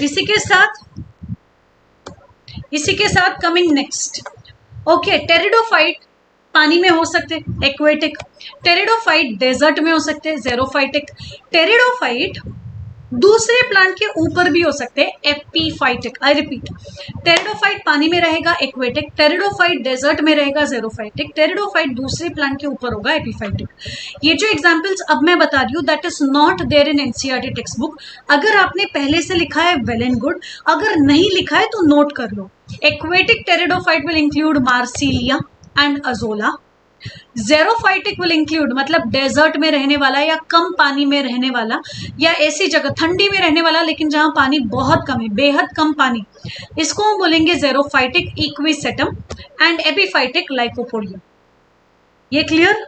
इसी के साथ कमिंग नेक्स्ट, ओके। टेरिडोफाइट पानी में हो सकते, एक्वेटिक। टेरिडोफाइट डेजर्ट में हो सकते, जेरोफाइटिक। टेरिडोफाइट दूसरे प्लांट के ऊपर भी हो सकते हैं, एपीफाइटिक। आई रिपीट, टेरिडोफाइट पानी में रहेगा, एक्वेटिक। टेरिडोफाइट डेजर्ट में रहेगा, जेरोफाइटिक। टेरिडोफाइट दूसरे प्लांट के ऊपर होगा, एपीफाइटिक। ये जो एग्जांपल्स अब मैं बता रही हूँ that is not there in NCERT text book. अगर आपने पहले से लिखा है वेल एंड गुड, अगर नहीं लिखा है तो नोट कर लो। Aquatic pteridophyte will include Marsilea and Azolla. Xerophytic will include मतलब डेजर्ट में रहने वाला या कम पानी में रहने वाला, या ऐसी जगह ठंडी में रहने वाला लेकिन जहां पानी बहुत कम है, बेहद कम पानी, इसको हम बोलेंगे xerophytic. Equisetum and epiphytic Lycopodium. ये clear?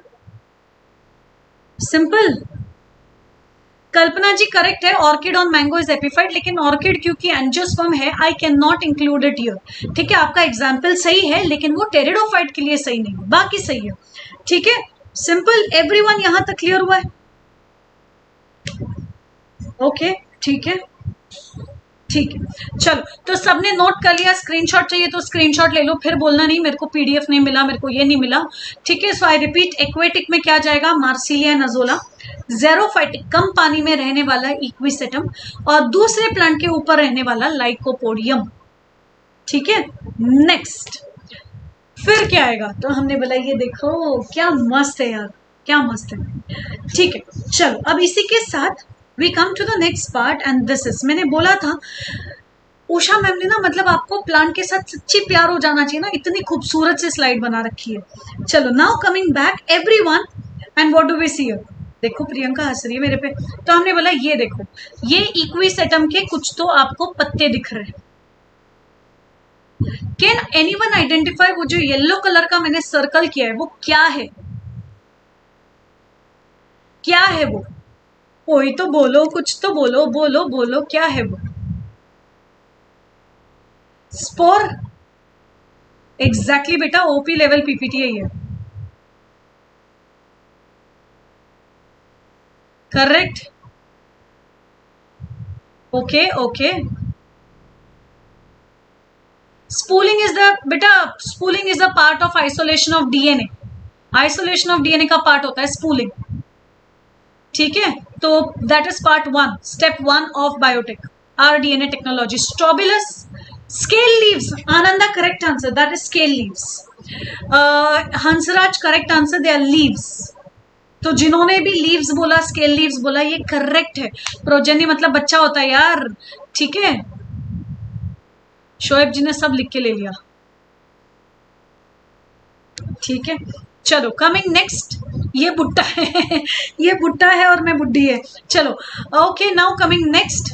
Simple. Kalpana ji correct है, orchid on mango is epiphyte, लेकिन ऑर्किड क्योंकि एंजियोस्पर्म है I can not include it here, ठीक है। आपका एग्जाम्पल सही है लेकिन वो टेरिडोफाइट के लिए सही नहीं, बाकी सही है, ठीक है। सिंपल, एवरीवन यहां तक क्लियर हुआ है? ओके, ठीक है, ठीक है। चलो, तो सबने नोट कर लिया, स्क्रीनशॉट चाहिए तो स्क्रीनशॉट ले लो, फिर बोलना नहीं मेरे को पीडीएफ नहीं मिला, मेरे को ये नहीं मिला, ठीक है। सो आई रिपीट, एक्वेटिक में क्या जाएगा? मार्सिलिया नजोला। ज़ेरोफाइटिक, कम पानी में रहने वाला इक्विसेटम, और दूसरे प्लांट के ऊपर रहने वाला लाइकोपोडियम, ठीक है। नेक्स्ट फिर क्या आएगा? तो हमने बोला ये देखो क्या मस्त है यार, क्या मस्त है, ठीक है। चलो, अब इसी के साथ we come to the next part and this is, मैंने बोला था उषा मैम ने ना, मतलब आपको प्लांट के साथ सच्ची प्यार हो जाना चाहिए ना, इतनी खूबसूरत सी स्लाइड बना रखी है। चलो, now coming back everyone, and what do we see here? देखो प्रियंका हंस रही है मेरे पे। तो हमने बोला ये देखो, ये इक्विसेटम के कुछ तो आपको पत्ते दिख रहे हैं। कैन एनीवन आइडेंटिफाई, वो जो येलो कलर का मैंने सर्कल किया है वो क्या है? क्या है वो? कोई तो बोलो, कुछ तो बोलो, बोलो बोलो, क्या है वो? स्पोर, एग्जैक्टली बेटा, ओपी लेवल पीपीटी है ये, correct. Okay okay, spooling is the, बेटा spooling is the part of isolation of DNA, isolation of DNA का पार्ट होता है स्पूलिंग, ठीक है। तो that is part 1, step 1 of biotech, R DNA technology. Strobilus, scale leaves, Ananda correct answer, that is scale leaves. Hansraj correct answer, they are leaves. तो जिन्होंने भी leaves बोला, स्केल लीव्स बोला, ये करेक्ट है। प्रोजेनी मतलब बच्चा होता है यार, ठीक है। शोएब जी ने सब लिख के ले लिया, ठीक है। चलो, कमिंग नेक्स्ट, ये बुट्टा है ये बुट्टा है और मैं बुड्ढी है। चलो, ओके, नाउ कमिंग नेक्स्ट।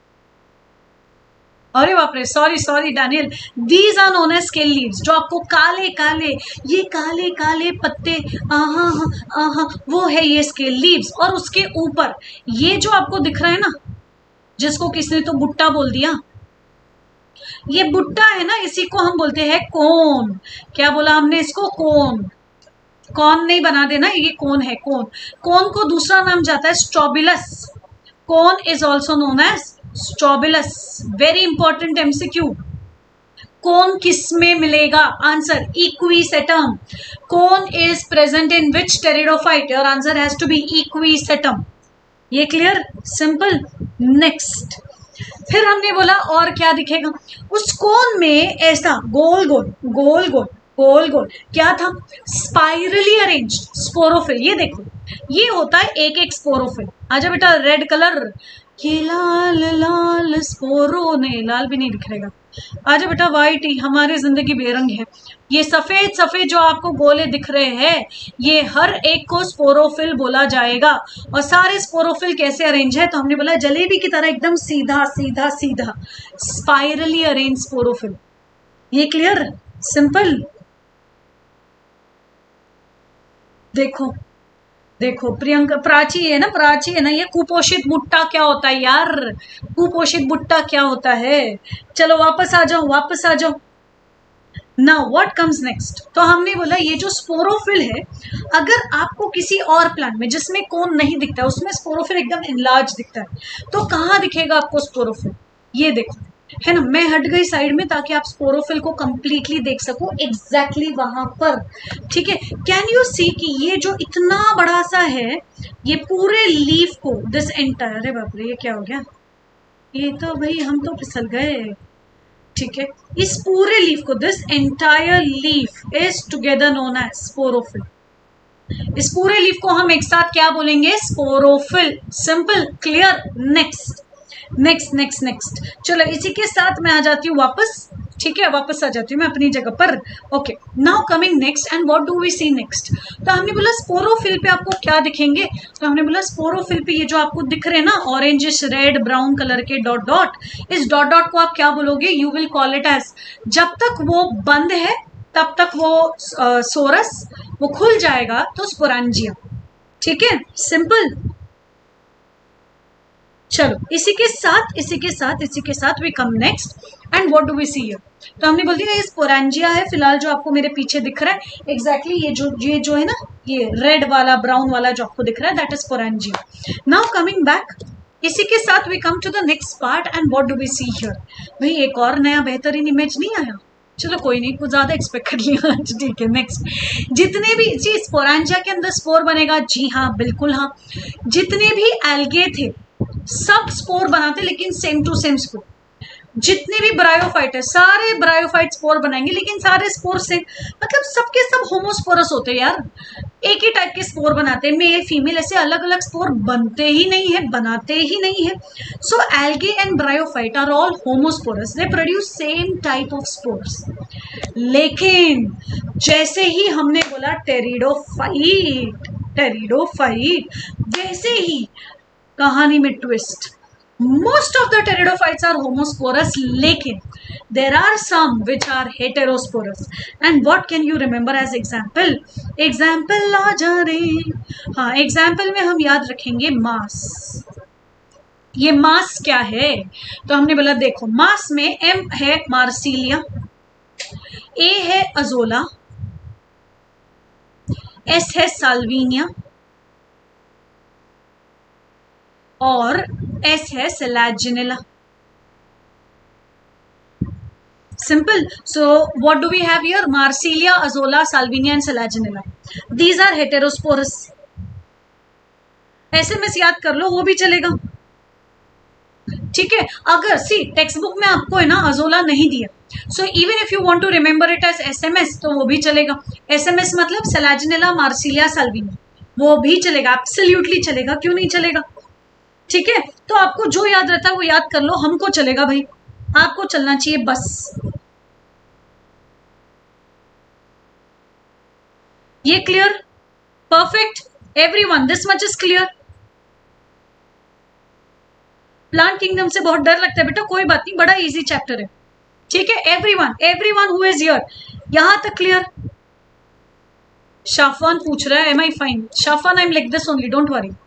अरे बाप रे, sorry sorry Daniel, these are known as scale leaves. जो आपको काले काले, ये काले काले पत्ते, आहा आहा, वो है ये स्केल लीव्स। और उसके ऊपर ये जो आपको दिख रहा है ना, जिसको किसने तो बुट्टा बोल दिया, ये बुट्टा है ना, इसी को हम बोलते हैं कोन। क्या बोला हमने इसको? कोन। कौन नहीं बना देना, ये कौन है, कौन। कौन को दूसरा नाम जाता है strobilus. Cone is also known as strobilus. Very important MCQ. Cone किस में मिलेगा? Answer Equisetum. Cone is present in which pteridophyte? Your answer has to be Equisetum. ये क्लियर, सिंपल। नेक्स्ट, फिर हमने बोला और क्या दिखेगा उस कोन में? ऐसा गोल गोल गोल गोल गोल गोल, क्या था? Spirally arranged sporophyll. ये देखो, ये होता है एक एक स्पोरोफिल। आजा बेटा, रेड कलर, ये लाल लाल स्पोरो, नहीं लाल भी नहीं दिख रहेगा। आजा बेटा, वाइट, हमारी जिंदगी बेरंग है। ये सफेद सफेद जो आपको गोले दिख रहे हैं, ये हर एक को स्पोरोफिल बोला जाएगा। और सारे स्पोरोफिल कैसे अरेंज है? तो हमने बोला जलेबी की तरह एकदम सीधा सीधा सीधा, स्पाइरली अरेंज स्पोरोफिल। ये क्लियर, सिंपल। देखो देखो, प्रियंका, प्राची है ना, प्राची है ना, ये कुपोषित बुट्टा क्या होता है यार? कुपोषित बुट्टा क्या होता है? चलो वापस आ जाओ, वापस आ जाओ। Now what comes next? तो हमने बोला ये जो स्पोरोफिल है, अगर आपको किसी और प्लांट में जिसमें कोन नहीं दिखता है, उसमें स्पोरोफिल एकदम इनलार्ज दिखता है, तो कहाँ दिखेगा आपको स्पोरोफिल? ये देखो, है ना। मैं हट गई साइड में ताकि आप स्पोरोफिल को कंप्लीटली देख सको, एग्जैक्टली वहां पर, ठीक है। कैन यू सी कि ये जो इतना बड़ा सा है, ये पूरे लीफ को, दिस एंटायर, अरे बाप रे, ये क्या हो गया? ये तो भाई हम तो फिसल गए, ठीक है। इस पूरे लीफ को, this entire leaf is together known as sporophyll. इस पूरे लीफ को हम एक साथ क्या बोलेंगे? Sporophyll. Simple, clear. Next next next next. चलो, इसी के साथ मैं आ जाती हूँ वापस, ठीक है, वापस आ जाती हूँ मैं अपनी जगह पर। Okay, now coming next, and what do we see next? तो हमने बोला स्पोरोफिल पे आपको क्या दिखेंगे? तो हमने बोला स्पोरोफिल पे ये जो आपको दिख रहे हैं ना, ऑरेंजिश रेड ब्राउन कलर के डॉट डॉट, इस डॉट डॉट को आप क्या बोलोगे? You will call it as, जब तक वो बंद है तब तक वो सोरस, वो खुल जाएगा तो स्पोरांजिया, ठीक है, सिंपल। चलो, इसी के साथ we come next. And what do we see here? तो हमने बोल दिया ये स्पोरेंजिया है फिलहाल जो आपको मेरे पीछे दिख रहा है एग्जैक्टली ये जो है ना ये रेड वाला ब्राउन वाला जो आपको दिख रहा है that is sporangia. Now coming back, इसी के साथ we come to the next part and what do we see here? भाई एक और नया बेहतरीन इमेज नहीं आया? चलो कोई नहीं, कुछ ज्यादा एक्सपेक्ट कर लिया. ठीक है नेक्स्ट. जितने भी जी स्पोरेंजिया के अंदर स्पोर बनेगा, जी हाँ बिल्कुल हाँ. जितने भी एल्गे थे सब स्पोर बनाते लेकिन सेम टू सेम स्पोर. जितने भी ब्रायोफाइट है सारे ब्रायोफाइट स्पोर बनाएंगे लेकिन सारे स्पोर से मतलब सबके सब होमोस्पोरस होते हैं यार. एक ही टाइप के स्पोर बनाते हैं, मेल फीमेल ऐसे अलग अलग स्पोर बनते ही नहीं है, बनाते ही नहीं है. So algae and bryophyte are all homosporous, they produce same type of spores. लेकिन जैसे ही हमने बोला टेरिडोफाइट वैसे ही कहानी में twist. Most of the pteridophytes are homosporous, लेकिन there are some which are heterosporous. And what can you remember as example? Example आ जा रे. हाँ example में हम याद रखेंगे मास. ये मास क्या है? तो हमने बोला देखो मास में M है मार्सिलिया, A है अजोला, S है साल्विनिया और S है Selaginella. Simple. So what do we have here? Marsilia, Azolla, Salvinia and Selaginella. These are heterosporous. SMS याद कर लो वो भी चलेगा. ठीक है. अगर सी टेक्स्ट बुक में आपको है ना अजोला नहीं दिया, so even if you want to remember it as SMS तो वो भी चलेगा. SMS मतलब सेलाजिनेला, मार्सिलिया, साल्विनिया, वो भी चलेगा, एब्सोल्युटली चलेगा. क्यों नहीं चलेगा? ठीक है. तो आपको जो याद रहता है वो याद कर लो, हमको चलेगा भाई, आपको चलना चाहिए बस. ये क्लियर? Perfect. Everyone this much is clear? Plant kingdom से बहुत डर लगता है बेटा, कोई बात नहीं, बड़ा इजी चैप्टर है. ठीक है. एवरीवन हु इज हियर, यहां तक क्लियर? शाफवान पूछ रहा है am I fine? Shafwan I am like this only, don't worry.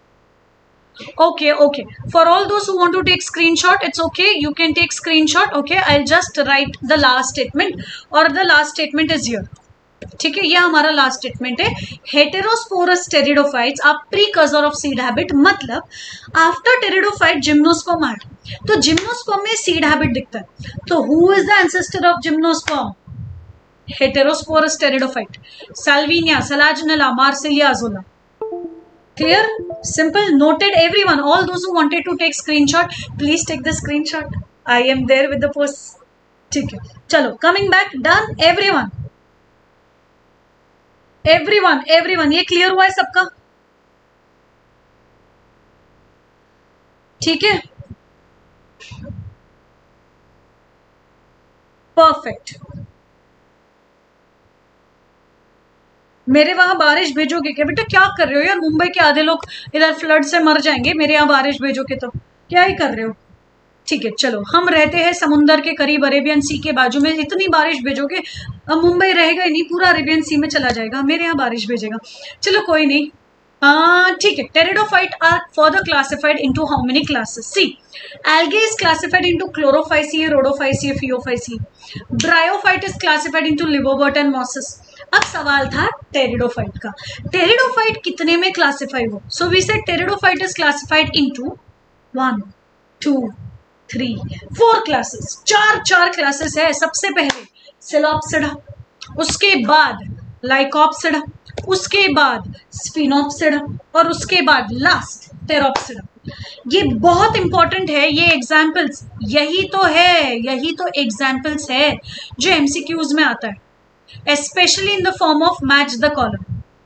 Okay. For all those who want to take screenshot, it's okay. You can take screenshot. Okay, I'll just write the last statement or the last statement is here. ठीक है, ये हमारा last statement है. Heterosporous pteridophytes are precursor of seed habit. मतलब after pteridophyte gymnosperm आया, तो gymnosperm में seed habit दिखता है. तो who is the ancestor of gymnosperm? Heterosporous pteridophyte. Salvinia, Selaginella, Marsilea, Azolla. Clear? Simple. Noted everyone. All those who wanted to take screenshot, please take the screenshot. I am there with the post. ठीक है. चलो coming back. Done. Everyone. ये clear हुआ है सबका? ठीक है. Perfect. मेरे वहां बारिश भेजोगे क्या बेटा? क्या कर रहे हो यार? मुंबई के आधे लोग इधर फ्लड से मर जाएंगे, मेरे यहाँ बारिश भेजोगे तो क्या ही कर रहे हो? ठीक है चलो, हम रहते हैं समुंदर के करीब, अरेबियन सी के बाजू में. इतनी बारिश भेजोगे अब मुंबई रहेगा ही नहीं, पूरा अरेबियन सी में चला जाएगा. मेरे यहाँ बारिश भेजेगा. चलो कोई नहीं. ठीक है. Pteridophyte are further classified into how many classes? See algae is classified into Chlorophyceae, Rhodophyceae, Phaeophyceae. Bryophyte is classified into liverwort and mosses. अब सवाल था टेरिडोफाइट का. टेरिडोफाइट कितने में क्लासिफाई हो? So we said pteridophyte is classified into 1 2 3 4 classes. चार classes है. सबसे पहले सिलोप्सिडा, उसके बाद लाइकोप्सिडा, उसके बाद स्फिनोप्सिडा और उसके बाद लास्ट टेरोप्सिडा. ये बहुत इंपॉर्टेंट है. ये एग्जाम्पल्स यही तो एग्जाम्पल्स है जो एमसीक्यूज में आता है, especially in the form of match the column.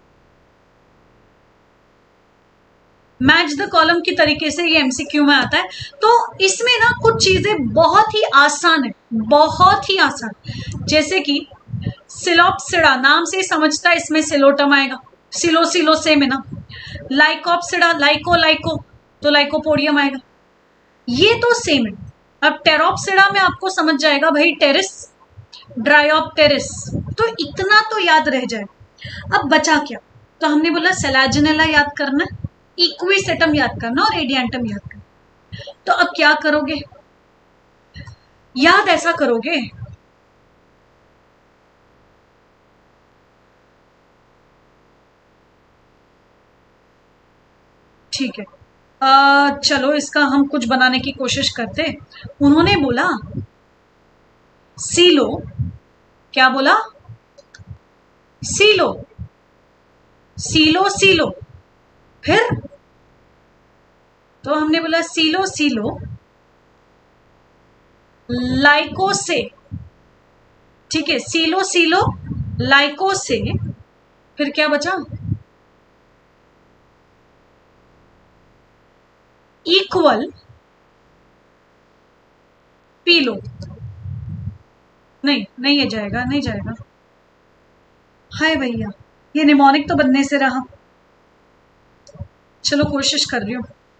Match the column की तरीके से ये एमसीक्यू में आता है. तो इसमें ना कुछ चीजें बहुत ही आसान है, बहुत ही आसान. जैसे कि सिलोप्सिडा, नाम से समझता है इसमें सिलोटम आएगा, सिलो सेम है ना. लाइकोप्सिडा, लाइको तो लाइकोपोडियम आएगा, ये तो सेम है. अब टेरोप्सिडा में आपको समझ जाएगा भाई टेरिस, ड्रायोप्टेरिस. तो इतना तो याद रह जाए. अब बचा क्या? तो हमने बोला सेलाजिनेला याद करना, इक्विसेटम याद करना और रेडियंटम याद करना. तो अब क्या करोगे? याद ऐसा करोगे? ठीक है, चलो इसका हम कुछ बनाने की कोशिश करते। उन्होंने बोला सीलो, क्या बोला? Psilo, psilo psilo. फिर तो हमने बोला सीलो सीलो लाइको से। ठीक है, सीलो सीलो लाइको से। फिर क्या बचा? इक्वल पी लो। नहीं नहीं, ये जाएगा नहीं जाएगा। हाय भैया, ये निमोनिक तो बनने से रहा। चलो कोशिश कर रही हूँ।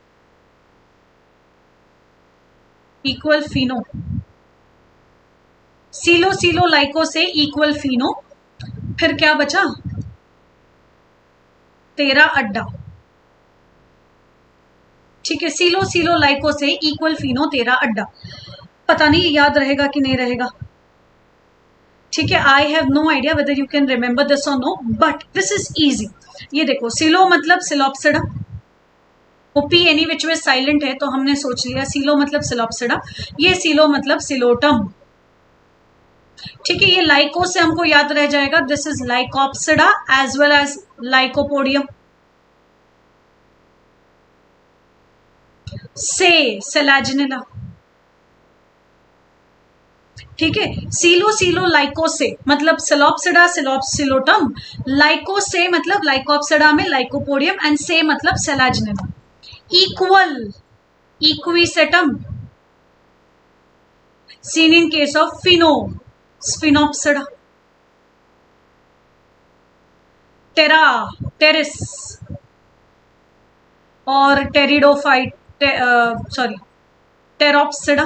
Equal phino, psilo psilo lyco से इक्वल फिनो। फिर क्या बचा? तेरा अड्डा। ठीक है, सीलो सीलो लाइको से इक्वल फिनो तेरा अड्डा। पता नहीं याद रहेगा कि नहीं रहेगा। ठीक है, I have no idea whether you can remember this और no, but this is easy. ये देखो, सिलो मतलब Psilopsida, P any which way silent है तो हमने सोच लिया सीलो मतलब सिलोप्सिडा, ये सीलो मतलब सिलोटम। ठीक है, ये लाइको से हमको याद रह जाएगा, this is Lycopsida as well as Lycopodium. से सेलाजिनेला। ठीक है, सीलो सीलो लाइको से मतलब सिलोप्सिडा सिलोप्सिलोटम, लाइको से मतलब लाइकोप्सिडा में लाइकोपोडियम, एंड से मतलब Selaginella. Equal Equisetum, seen in case of phino sphinopsida। टेरा टेरिस और टेरिडोफाइट, सॉरी टेरोप्सिडा।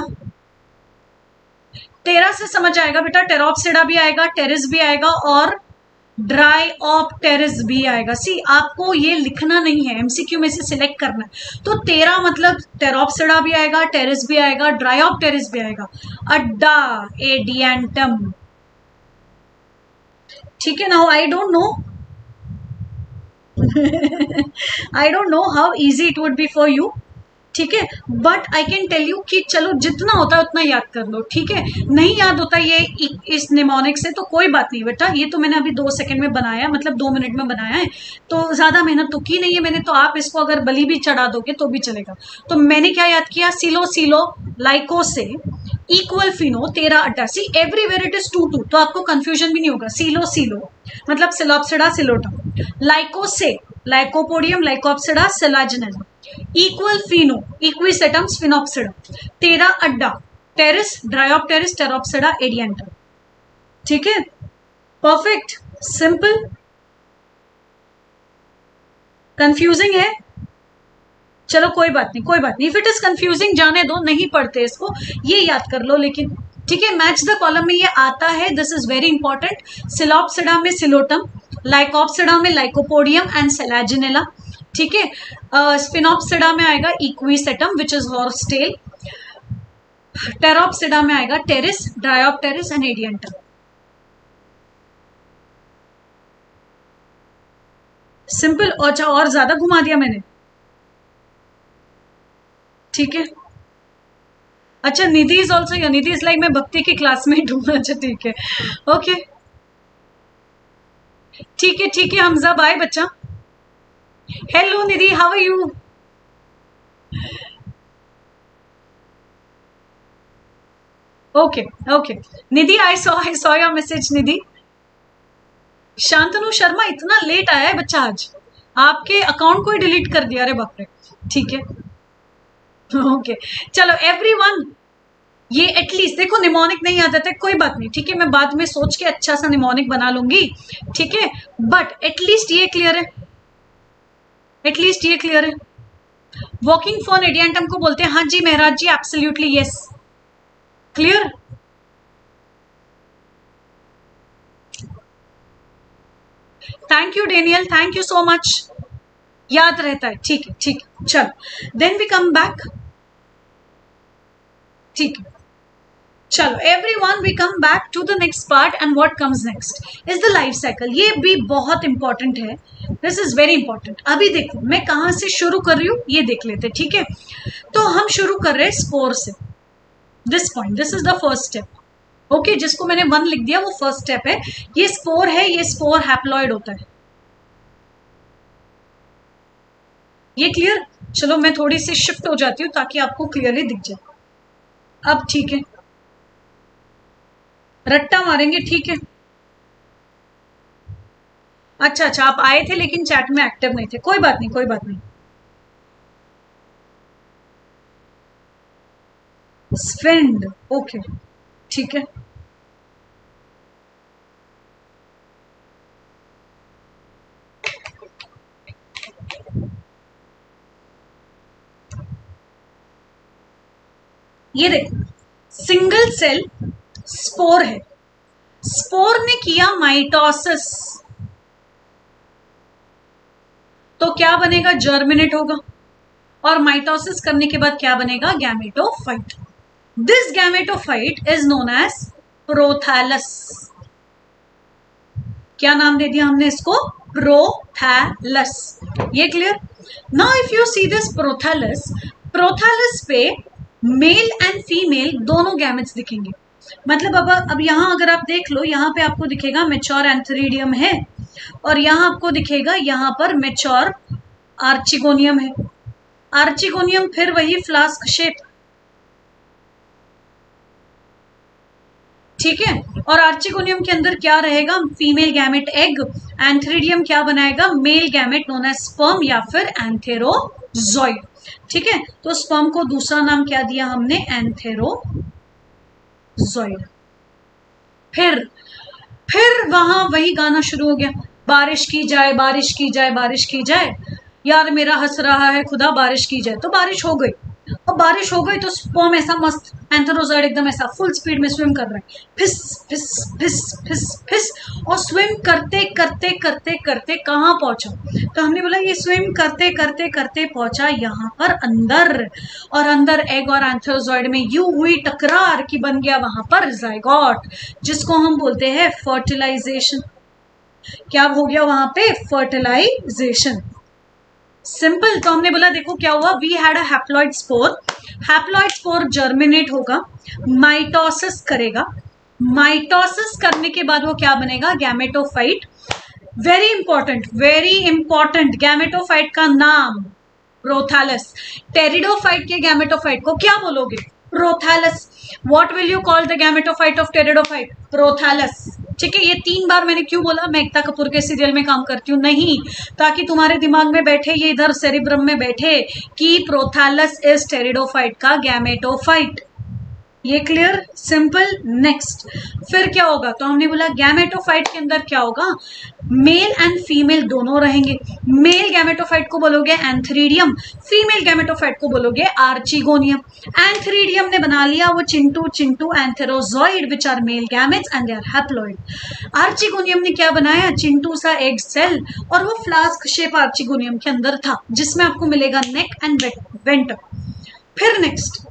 टेरा से समझ आएगा बेटा, टेरोप्सिडा भी आएगा, टेरिस भी आएगा और ड्राई ऑफ टेरिस भी आएगा। सी आपको ये लिखना नहीं है, एमसीक्यू में से सिलेक्ट करना है। तो तेरा मतलब टेरोप्सिडा भी आएगा, टेरिस भी आएगा, ड्राई ऑफ टेरिस भी आएगा। अड्डा एडियंटम। ठीक है, now I don't know I don't know how easy it would be for you. ठीक है, but I can tell you कि चलो जितना होता है उतना याद कर लो। ठीक है, नहीं याद होता ये इस निमोनिक से तो कोई बात नहीं बेटा, ये तो मैंने अभी 2 सेकंड में बनाया, मतलब 2 मिनट में बनाया है, तो ज्यादा मेहनत तो की नहीं है मैंने। तो आप इसको अगर बलि भी चढ़ा दोगे तो भी चलेगा। तो मैंने क्या याद किया? सीलो सीलो लाइको से इक्वल फिनो तेरा अड्डा। सी एवरीवेयर इट इज 2 तो आपको कंफ्यूजन भी नहीं होगा। सीलो सीलो मतलब सिलोप्सिडा सिलोटम, लाइको से Lycopodium Lycopsida Selaginella, equal phino Equisetum Sphenopsida, तेरा अड्डा टेरिस ड्रायोप्टेरिस टेरोप्सिडा एडियंटम। ठीक है, परफेक्ट, सिंपल। कंफ्यूजिंग है? चलो कोई बात नहीं, कोई बात नहीं। इफ इट इज कंफ्यूजिंग जाने दो, नहीं पढ़ते इसको, ये याद कर लो। लेकिन ठीक है, मैच द कॉलम में ये आता है, this is very important. Psilopsida में सिलोटम, लाइकोप्सिडा में लाइकोपोडियम एंड सेलाजिनेला। ठीक है, स्फिनोप्सिडा में आएगा Equisetum which is horse tail, Pteropsida में आएगा Pteris Dryopteris and Adiantum. Simple. और ज्यादा घुमा दिया मैंने? ठीक है, अच्छा निधि इज ऑल्सो या निधि इज लाइक मैं भक्ति की क्लासमेट हूँ। अच्छा ठीक है, ओके ठीक है हमजा, बाय बच्चा। Hello Nidhi, how are you? Okay okay Nidhi, I saw your message Nidhi. Shantanu Sharma इतना लेट आया है बच्चा आज, आपके अकाउंट को ही डिलीट कर दिया। अरे बाप रे। ठीक है, ओके चलो एवरीवन, ये एटलीस्ट देखो निमोनिक नहीं आता था, कोई बात नहीं। ठीक है, मैं बाद में सोच के अच्छा सा निमोनिक बना लूंगी। ठीक है, बट एटलीस्ट ये क्लियर है, एटलीस्ट ये क्लियर है। वॉकिंग फॉन एडियंटम को बोलते हैं। हाँ जी Maharaj ji, absolutely yes, clear. Thank you Daniel, thank you so much. याद रहता है, ठीक है ठीक है। चलो देन वी कम बैक। ठीक है, चलो everyone, we come back to the next part and what comes next is the life cycle. ये भी बहुत इंपॉर्टेंट है. This is very important. अभी देखो मैं कहाँ से शुरू कर रही हूँ ये देख लेते. ठीक है, तो हम शुरू कर रहे हैं स्पोर से. This point, this is the first step. Okay, जिसको मैंने 1 लिख दिया वो फर्स्ट स्टेप है. ये स्पोर है, ये स्पोर हैप्लॉइड होता है. ये क्लियर? चलो मैं थोड़ी सी शिफ्ट हो जाती हूँ ताकि आपको क्लियरली दिख जाए. अब ठीक है, रट्टा मारेंगे. ठीक है, अच्छा अच्छा, आप आए थे लेकिन चैट में एक्टिव नहीं थे. कोई बात नहीं, कोई बात नहीं. स्फिंड, ओके ठीक है. ये देखो, सिंगल सेल स्पोर है. स्पोर ने किया माइटोसिस, तो क्या बनेगा? जर्मिनेट होगा. और माइटोसिस करने के बाद क्या बनेगा? Gametophyte. This gametophyte is known as prothallus. क्या नाम दे दिया हमने इसको? प्रोथैलस. ये clear? Now if you see this prothallus, prothallus पे मेल एंड फीमेल दोनों गैमेट्स दिखेंगे. मतलब अब यहाँ अगर आप देख लो, यहाँ पे आपको दिखेगा मेच्योर एंथेरिडियम है और यहाँ आपको दिखेगा यहाँ पर मेच्योर आर्चिगोनियम है. आर्चिगोनियम फिर वही फ्लास्क शेप. ठीक है, और आर्चिगोनियम के अंदर क्या रहेगा? Female gamete egg. एंथेरिडियम क्या बनाएगा? Male gamete known as sperm या फिर एंथेरोजॉइड. ठीक है, तो स्पर्म को दूसरा नाम क्या दिया हमने? एंथेरोजॉइड. फिर वहां वही गाना शुरू हो गया. बारिश की जाए, बारिश की जाए, बारिश की जाए, यार मेरा हंस रहा है खुदा, बारिश की जाए. तो बारिश हो गई. अब बारिश हो गई तो स्पर्म ऐसा मस्त, एंथेरोजॉइड एकदम ऐसा फुल स्पीड में स्विम कर रहा है. फिस फिस फिस फिस फिस. और स्विम करते करते करते करते कहाँ पहुंचा? तो हमने बोला ये स्विम करते करते करते पहुंचा यहाँ पर अंदर. और अंदर एग और एंथेरोजॉइड में यूं हुई टकरार कि बन गया वहां पर जाइगोट, जिसको हम बोलते हैं फर्टिलाइजेशन. क्या हो गया वहां पे? फर्टिलाइजेशन. सिंपल. तो हमने बोला देखो क्या हुआ, we had a haploid spore. Haploid spore germinate होगा, माइटोसिस करेगा. माइटोसिस करने के बाद वो क्या बनेगा? गैमेटोफाइट. वेरी इंपॉर्टेंट, गैमेटोफाइट का नाम प्रोथैलस. टेरिडोफाइट के गैमेटोफाइट को क्या बोलोगे? Prothallus. What will you call the gametophyte of pteridophyte? Prothallus. ठीक है, ये 3 बार मैंने क्यों बोला? मैं एकता कपूर के सीरियल में काम करती हूँ? नहीं, ताकि तुम्हारे दिमाग में बैठे, ये इधर सेरिब्रम में बैठे कि प्रोथैलस इज टेरिडोफाइट का गैमेटोफाइट. ये क्लियर? सिंपल. नेक्स्ट फिर क्या होगा? तो हमने बोला गैमेटोफाइट के अंदर क्या होगा? मेल एंड फीमेल दोनों रहेंगे. मेल गैमेटोफाइट को बोलोगे एंथेरिडियम, फीमेल गैमेटोफाइट को बोलोगे आर्चिगोनियम. एंथेरिडियम ने बना लिया वो चिंटू चिंटू antherozoid which are male gametes and they are haploid. Archegonium ने क्या बनाया? चिंटू सा एग सेल, और वो फ्लास्क शेप आर्चिगोनियम के अंदर था, जिसमें आपको मिलेगा नेक एंड वेंट. फिर नेक्स्ट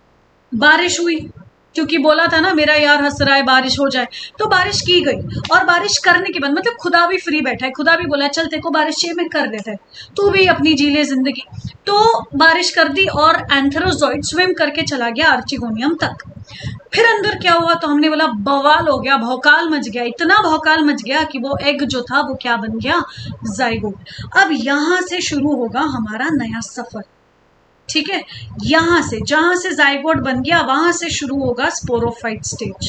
बारिश हुई, क्योंकि बोला था ना मेरा यार हंस रहा है, बारिश हो जाए. तो बारिश की गई, और बारिश करने के बाद मतलब खुदा भी फ्री बैठा है. खुदा भी बोला चल तेरे को बारिश चाहिए, मैं कर देता है, तू भी अपनी जी ले जिंदगी. तो बारिश कर दी और एंथेरोजॉइड स्विम करके चला गया आर्चिगोनियम तक. फिर अंदर क्या हुआ? तो हमने बोला बवाल हो गया, भौकाल मच गया. इतना भौकाल मच गया कि वो एग जो था वो क्या बन गया? जाइगोट. अब यहां से शुरू होगा हमारा नया सफर. ठीक है, यहां से जहां से जाइगोट बन गया वहां से शुरू होगा स्पोरोफाइट स्टेज.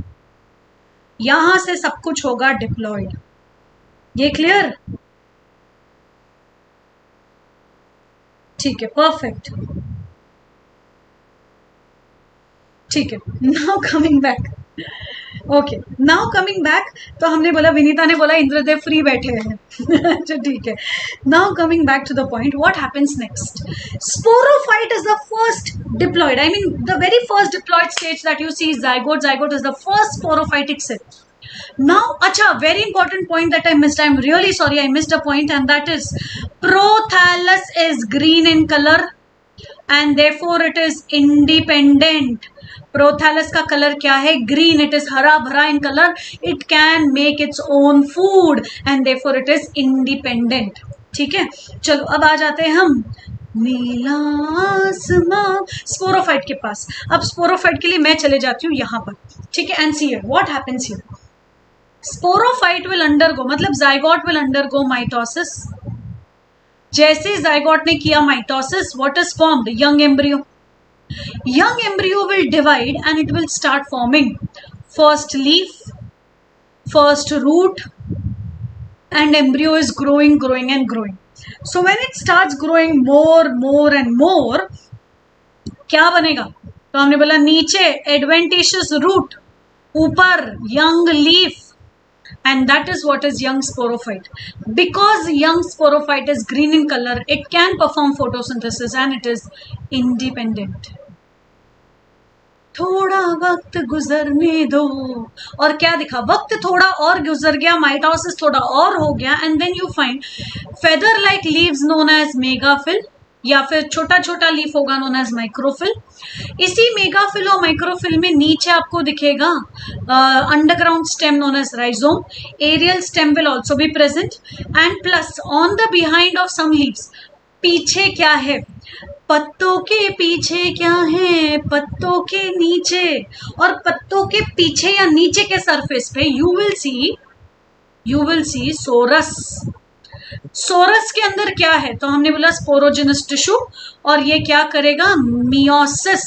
यहां से सब कुछ होगा डिप्लॉयड. ये क्लियर? ठीक है, परफेक्ट. ठीक है, now coming back. Okay, now coming back. तो हमने बोला, विनीता ने बोला इंद्रदेव फ्री बैठे हैं. अच्छा ठीक है. Now coming back to the point, what happens next? Sporophyte is the first diploid, I mean the very first diploid stage that you see is zygote. Zygote is the first sporophytic cell. Now, acha, very important point that I missed. I'm really sorry, I missed a point, and that is prothallus is green in color and therefore it is independent. Prothallus का colour क्या है? Green. It is हरा भरा in colour. It can make its own food and therefore it is independent. ठीक है, चलो अब आ जाते हैं हम नीला आसमां स्पोरोफाइट के पास. अब स्पोरोफाइट के लिए मैं चले जाती हूँ यहाँ पर. ठीक है, and see here what happens here. Sporophyte will undergo, मतलब जाइगोट विल अंडरगो माइटोसिस. जैसे जाइगोट ने किया mitosis, what is formed? Young embryo. Young embryo will divide and it will start forming first leaf, first root, and embryo is growing and growing. So when it starts growing more and more, क्या बनेगा? तो हमने बोला नीचे adventitious root, ऊपर young leaf, and that is what is young sporophyte. Because young sporophyte is green in color, it can perform photosynthesis and it is independent. थोड़ा वक्त गुजरने दो, और क्या दिखा? वक्त थोड़ा और गुजर गया, माइटोसिस थोड़ा और हो गया, and then you find feather like leaves known as megaphyll, या फिर छोटा छोटा लीफ होगा नोन एज माइक्रोफिल. इसी मेगाफिल और माइक्रोफिल में नीचे आपको दिखेगा underground stem known as rhizome. Aerial stem will also be present, and plus on the behind of some leaves, पीछे क्या है? पत्तों के पीछे क्या है? पत्तों के नीचे. और पत्तों के पीछे या नीचे के सरफेस पे you will see sorus. Sorus के अंदर क्या है? तो हमने बोला स्पोरोजिनस टिश्यू, और ये क्या करेगा? मियोसिस.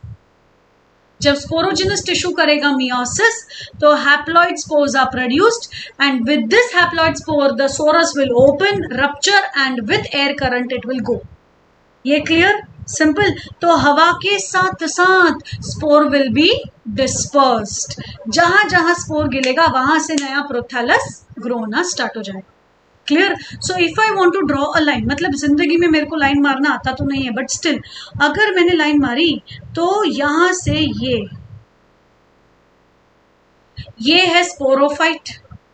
जब स्पोरोजिनस टिश्यू करेगा मियोसिस, तो haploid spores are produced, and with this haploid spore the sorus will open, rupture, and with air current it will go. ये क्लियर? सिंपल. तो हवा के साथ साथ स्पोर विल बी डिस्पर्स्ड. जहां जहां स्पोर गिरेगा वहां से नया प्रोथैलस ग्रो होना स्टार्ट हो जाएगा. Clear? So if I want to draw a line, मतलब जिंदगी में मेरे को लाइन मारना आता तो नहीं है, बट स्टिल अगर मैंने लाइन मारी तो यहां से ये है स्पोरोफाइट,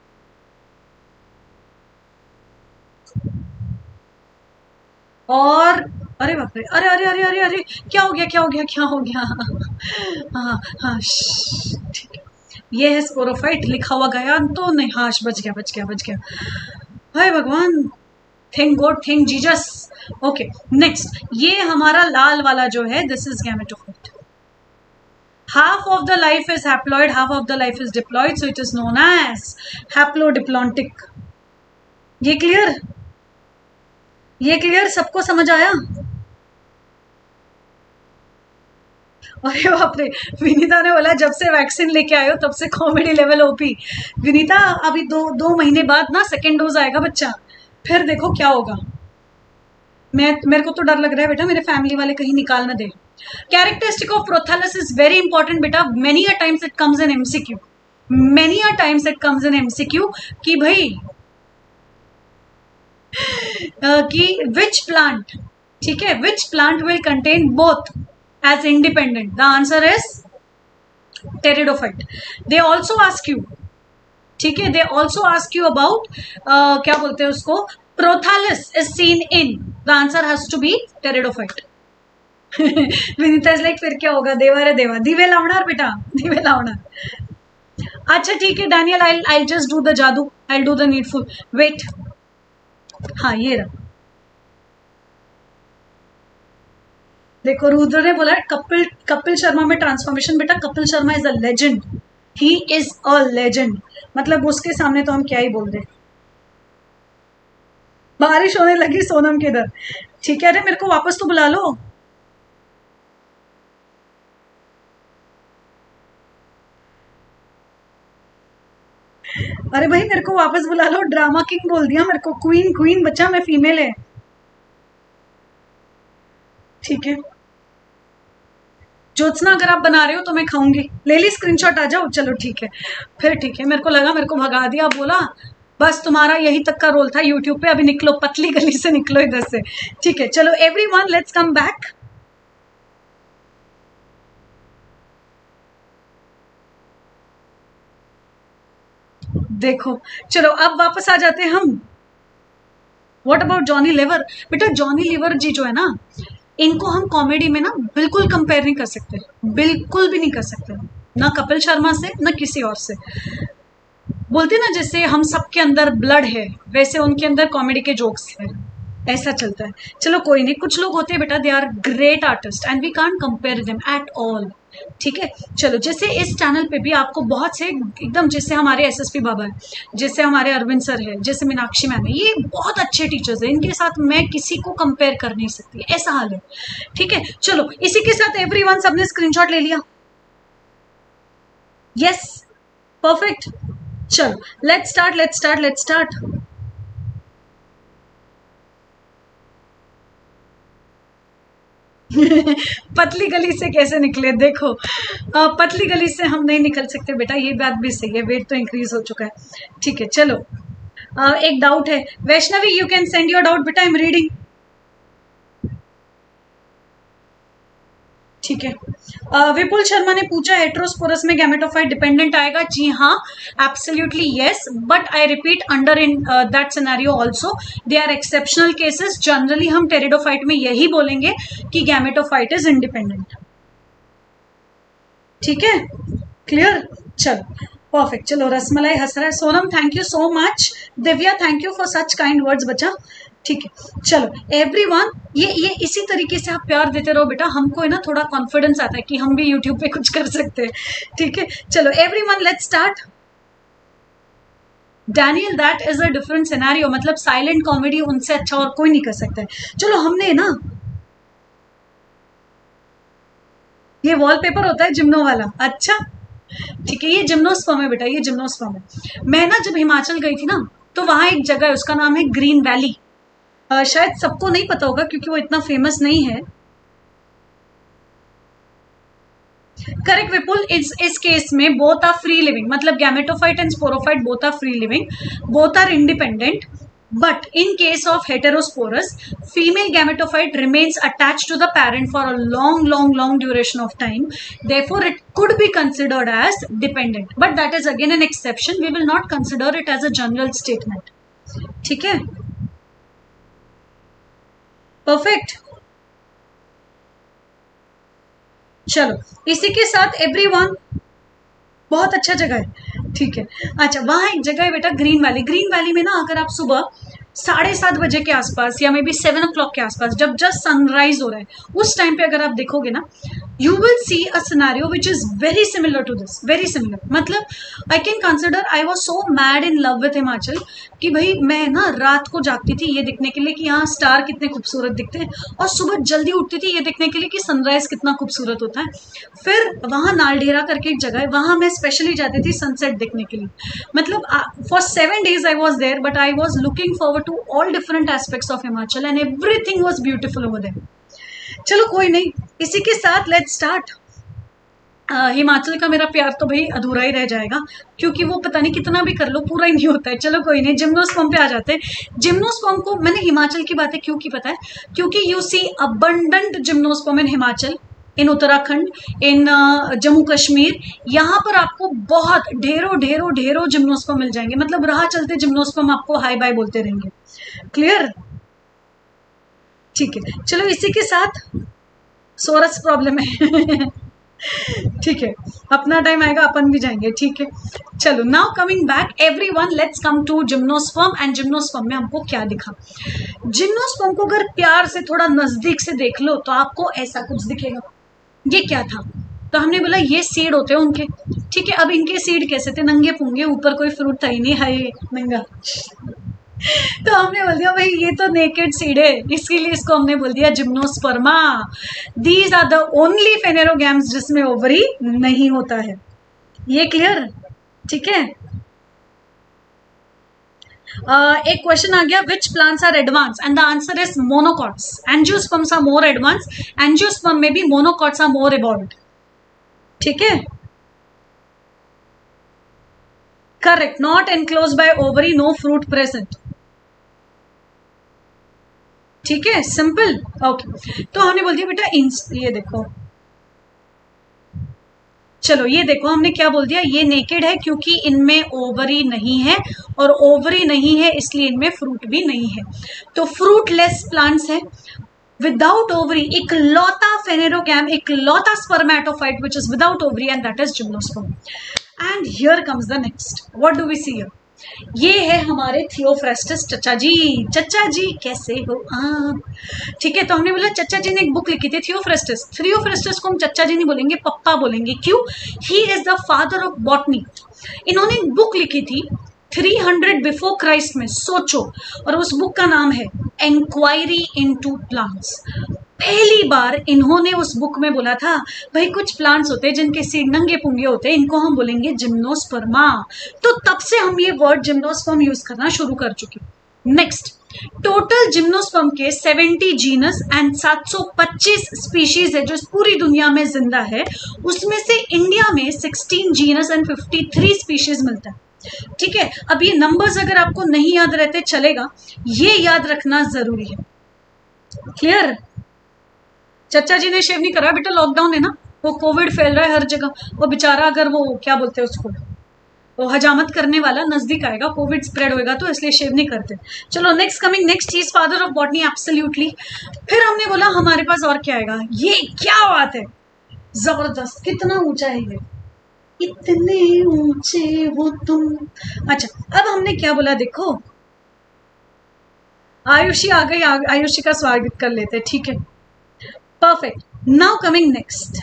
और अरे बाप रे, अरे अरे अरे अरे अरे, क्या हो गया? हाँ, ठीक है. ये है स्पोरोफाइट. लिखा हुआ गया तो नहीं? हाँ, बच गया. हाय भगवान, thank God, thank Jesus. Okay, next ये हमारा लाल वाला जो है, this is gametophyte. half of the life is haploid, half of the life is diploid, so it is known as haplodiplontic. ये क्लियर? सबको समझ आया? अरे बाप रे, विनीता ने बोला जब से वैक्सीन लेके आए हो तब से कॉमेडी लेवल ओपी. विनीता, अभी दो महीने बाद ना सेकेंड डोज आएगा बच्चा, फिर देखो क्या होगा. मेरे को तो डर लग रहा है बेटा, मेरे फैमिली वाले कहीं निकाल ना दे. Characteristic of prothallus is very important बेटा. Many a times it comes in MCQ कि भाई कि विच प्लांट, ठीक है, which plant will contain both as independent. The answer is pteridophyte. They also ask you, ठीक है, they also ask you about क्या बोलते हैं उसको, prothallus is seen in. The answer has to be pteridophyte. Vinita is like फिर क्या होगा? देवा रे देवा, दिवे लावणार बेटा, दिवे लावणार. अच्छा ठीक है Daniel, I just do the जादू, I do the needful. Wait, हाँ ये रहा. देखो रुद्र ने बोला कपिल शर्मा में ट्रांसफॉर्मेशन. बेटा Kapil Sharma is a legend, he is a legend, मतलब उसके सामने तो हम क्या ही बोल दे. बारिश होने लगी सोनम के इधर. ठीक है, अरे मेरे को वापस तो बुला लो. अरे भाई मेरे को वापस बुला लो. ड्रामा किंग बोल दिया मेरे को. क्वीन बच्चा, मैं फीमेल है. ठीक है ज्योत्सना, अगर आप बना रहे हो तो मैं खाऊंगी. ले ली स्क्रीनशॉट, आ जाओ. चलो ठीक है, फिर ठीक है. मेरे को लगा मेरे को भगा दिया, बोला बस तुम्हारा यही तक का रोल था यूट्यूब पे, अभी निकलो, पतली गली से निकलो इधर से. ठीक है, चलो एवरीवन लेट्स कम बैक. देखो चलो अब वापस आ जाते हैं हम. What about Johnny Lever? बेटा जॉनी लीवर जी जो है ना, इनको हम कॉमेडी में ना बिल्कुल कंपेयर नहीं कर सकते, बिल्कुल भी नहीं कर सकते, ना कपिल शर्मा से ना किसी और से। बोलते ना जैसे हम सबके अंदर ब्लड है, वैसे उनके अंदर कॉमेडी के जोक्स है, ऐसा चलता है। चलो कोई नहीं, कुछ लोग होते हैं बेटा, they are great artist and we can't compare them at all, ठीक है। चलो जैसे इस चैनल पे भी आपको बहुत से एकदम, जैसे हमारे एसएसपी बाबा है, जैसे हमारे अरविंद सर है, जैसे मीनाक्षी मैम है, ये बहुत अच्छे टीचर्स हैं, इनके साथ मैं किसी को कंपेयर कर नहीं सकती, ऐसा हाल है, ठीक है। चलो इसी के साथ एवरीवन सबने स्क्रीनशॉट ले लिया? Yes, perfect. चलो लेट्स स्टार्ट। पतली गली से कैसे निकले? देखो पतली गली से हम नहीं निकल सकते बेटा, ये बात भी सही है, वेट तो इंक्रीज हो चुका है, ठीक है। चलो एक डाउट है, Vaishnavi you can send your doubt बेटा, आई एम रीडिंग, ठीक है। विपुल शर्मा ने पूछा हेटेरोस्पोरस में गैमेटोफाइट डिपेंडेंट आएगा? जी हाँ, absolutely yes, but I repeat under in that scenario also they are exceptional cases. Generally हम टेरिडोफाइट में यही बोलेंगे कि गैमेटोफाइट इज इंडिपेंडेंट, ठीक है, क्लियर। चलो परफेक्ट। चलो रसमलाई हंस रहा है, Sonam thank you so much, Divya thank you for such kind words बच्चा, ठीक है। चलो एवरीवन, ये इसी तरीके से आप प्यार देते रहो बेटा, हमको है ना थोड़ा कॉन्फिडेंस आता है कि हम भी यूट्यूब पे कुछ कर सकते हैं, ठीक है। चलो everyone let's start. Daniel that is a different scenario, मतलब साइलेंट कॉमेडी उनसे अच्छा और कोई नहीं कर सकता है। चलो हमने ना, ये वॉलपेपर होता है जिम्नो वाला, अच्छा ठीक है, ये जिम्नोस्पर्म है बेटा, ये जिम्नोस्पर्म है। मैं ना जब हिमाचल गई थी ना, तो वहां एक जगह है, उसका नाम है ग्रीन वैली, शायद सबको नहीं पता होगा क्योंकि वो इतना फेमस नहीं है। करेक्ट विपुल, इस केस में बोथ आर फ्री लिविंग, मतलब gametophyte and sporophyte both are free living, both are independent, but in case of heterosporus, female gametophyte remains attached to the parent for a long duration of time, therefore it could be considered as dependent, but that is again an exception, we will not consider it as a general statement, ठीक है, perfect. चलो इसी के साथ everyone, बहुत अच्छा जगह है, ठीक है। अच्छा वहां एक जगह है बेटा ग्रीन वैली, ग्रीन वैली में ना अगर आप सुबह 7:30 बजे के आसपास या मे बी 7 o'clock के आसपास, जब जस्ट सनराइज हो रहा है, उस टाइम पे अगर आप देखोगे ना, you will see a scenario which is very similar to this, very similar, मतलब I can consider, I was so mad in love with Himachal कि भाई मैं ना रात को जागती थी ये देखने के लिए कि यहाँ स्टार कितने खूबसूरत दिखते हैं, और सुबह जल्दी उठती थी ये देखने के लिए कि सनराइज कितना खूबसूरत होता है। फिर वहाँ नालडेरा करके एक जगह है, वहाँ मैं स्पेशली जाती थी सनसेट देखने के लिए, मतलब for 7 days I was there, but I was looking forward to all different aspects of Himachal and everything was beautiful over there. चलो कोई नहीं, इसी के साथ लेट्स स्टार्ट। हिमाचल का मेरा प्यार तो भाई अधूरा ही रह जाएगा, क्योंकि वो पता नहीं कितना भी कर लो पूरा ही नहीं होता है। चलो कोई नहीं, जिम्नोस्पर्म पे आ जाते हैं। जिम्नोस्पर्म को मैंने हिमाचल की बातें क्यों की पता है, क्योंकि you see abundant gymnosperm in Himachal, in Uttarakhand, in Jammu Kashmir, यहाँ पर आपको बहुत ढेरों जिम्नोस्पर्म मिल जाएंगे, मतलब राह चलते जिम्नोस्पर्म आपको हाई बाय बोलते रहेंगे, क्लियर, ठीक है। चलो इसी के साथ सोरस प्रॉब्लम है ठीक है, अपना टाइम आएगा अपन भी जाएंगे, ठीक है। चलो now coming back everyone, let's come to gymnosperm, and gymnosperm में हमको क्या दिखा। जिम्नोस्पर्म को अगर प्यार से थोड़ा नजदीक से देख लो तो आपको ऐसा कुछ दिखेगा। ये क्या था, तो हमने बोला ये सीड होते हैं उनके, ठीक है। अब इनके सीड कैसे थे, नंगे पुंगे, ऊपर कोई फ्रूट था ही नहीं, हाय नंगा तो हमने बोल दिया भाई ये तो नेकेड सीड है, इसीलिए इसको हमने बोल दिया gymnosperma. These are the only phanerogams जिसमें ओवरी नहीं होता है, ये क्लियर, ठीक है। एक क्वेश्चन आ गया, which plants are advance, and the answer is monocots. Angiosperms are more advance, angiosperm में भी मोनोकॉट्स आर मोर इवॉल्व्ड, ठीक है, correct, not enclose by ovary, no fruit present, ठीक है, सिंपल, ओके। तो हमने बोल दिया बेटा ये देखो, चलो ये देखो हमने क्या बोल दिया, ये नेकेड है क्योंकि इनमें ओवरी नहीं है, और ओवरी नहीं है इसलिए इनमें फ्रूट भी नहीं है, तो फ्रूटलेस प्लांट्स है। विदाउट ओवरी, इकलौता फेनेरोगैम, इकलौता spermatophyte which is without ovary, and that is gymnosperm. And here comes the next. What do we see here? ये है हमारे थियोफ्रेस्टस. चचा जी कैसे हो आप? ठीक है, तो हमने बोला चचा जी ने एक बुक लिखी थी थियोफ्रेस्टस. थियोफ्रेस्टस को हम चचा जी नहीं बोलेंगे, पप्पा बोलेंगे. क्यों? He is the father of botany. इन्होंने एक बुक लिखी थी 300 बिफोर क्राइस्ट में, सोचो. और उस बुक का नाम है इंक्वायरी इनटू प्लांट्स. पहली बार इन्होंने उस बुक में बोला था भाई कुछ प्लांट्स होते हैं जिनके सीड नंगे पुंगे होते हैं, इनको हम बोलेंगे जिम्नोस्पर्मा. तो तब से हम ये वर्ड जिम्नोस्पर्म यूज करना शुरू कर चुके. नेक्स्ट, टोटल जिम्नोस्पर्म के 70 जीनस एंड 725 स्पीशीज है जो पूरी दुनिया में जिंदा है. उसमें से इंडिया में 16 जीनस एंड 53 स्पीशीज मिलता है. ठीक है, अब ये नंबर्स अगर आपको नहीं याद रहते चलेगा, ये याद रखना जरूरी है. क्लियर? चचा जी ने शेव नहीं करा बेटा, लॉकडाउन है ना, वो कोविड फैल रहा है हर जगह. वो बेचारा अगर वो क्या बोलते हैं उसको, वो हजामत करने वाला नजदीक आएगा, कोविड स्प्रेड होएगा, तो इसलिए शेव नहीं करते. चलो नेक्स्ट, कमिंग नेक्स्ट चीज, फादर ऑफ बॉटनी, एब्सोल्युटली. फिर हमने बोला हमारे पास और क्या आएगा. ये क्या बात है, जबरदस्त. कितना ऊंचा है ये, इतने ऊंचे हो तुम. अच्छा, अब हमने क्या बोला, देखो आयुषी आ गई, आयुषी का स्वागत कर लेते. ठीक है, perfect. Now coming next,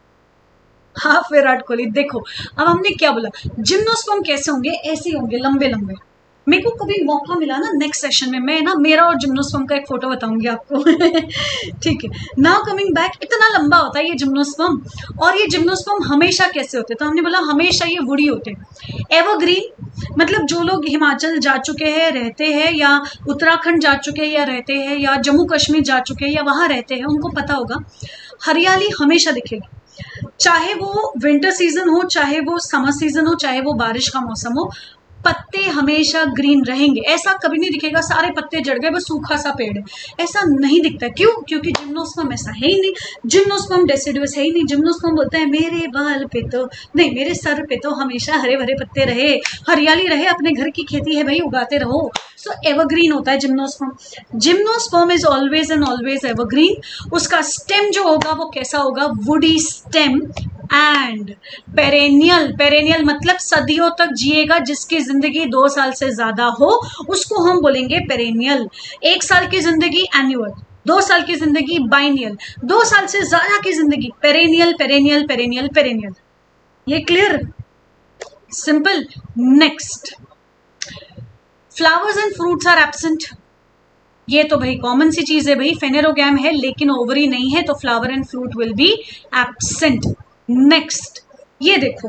half Virat Kohli. देखो अब हमने क्या बोला, जिम्नोस्पर्म कैसे होंगे, ऐसे होंगे लंबे लंबे. मेरे को कभी मौका मिला ना नेक्स्ट सेशन में, मैं ना मेरा और जिम्नोस्पर्म का एक फोटो बताऊंगी आपको. ठीक है, नाउ कमिंग बैक, इतना लंबा होता है ये जिम्नोस्पर्म. और ये जिम्नोस्पर्म हमेशा कैसे होते हैं, तो हमने बोला हमेशा ये वुडी होते हैं. एवरग्रीन मतलब जो लोग हिमाचल जा चुके हैं रहते हैं, या उत्तराखंड जा चुके हैं या रहते हैं, या जम्मू कश्मीर जा चुके हैं या वहां रहते हैं, उनको पता होगा हरियाली हमेशा दिखेगी. चाहे वो विंटर सीजन हो, चाहे वो समर सीजन हो, चाहे वो बारिश का मौसम हो, पत्ते हमेशा ग्रीन रहेंगे. ऐसा कभी नहीं दिखेगा सारे पत्ते जड़ गए बस सूखा सा पेड़ है, ऐसा नहीं दिखता. क्यों? क्योंकि जिम्नोस्पर्म ऐसा है ही नहीं. जिम्नोस्पर्म डेसिडुअस है ही नहीं. जिम्नोस्पर्म बोलता है मेरे बाल पे तो नहीं, मेरे सर पे तो हमेशा हरे भरे पत्ते रहे, हरियाली रहे, अपने घर की खेती है भाई, उगाते रहो. सो एवरग्रीन होता है gymnosperm. Gymnosperm is always and always evergreen. उसका स्टेम जो होगा वो कैसा होगा, woody stem. And perennial, perennial मतलब सदियों तक जिएगा, जिसकी जिंदगी 2 साल से ज्यादा हो उसको हम बोलेंगे पेरेनियल. 1 साल की जिंदगी एन्युअल, 2 साल की जिंदगी बाइनियल, 2 साल से ज्यादा की जिंदगी पेरेनियल, पेरेनियल, पेरेनियल, पेरेनियल. ये clear? Simple. Next, flowers and fruits are absent. ये तो भाई कॉमन सी चीज है भाई, फेनेरोगैम है लेकिन ओवरी नहीं है, तो flower and fruit will be absent. Next, ये देखो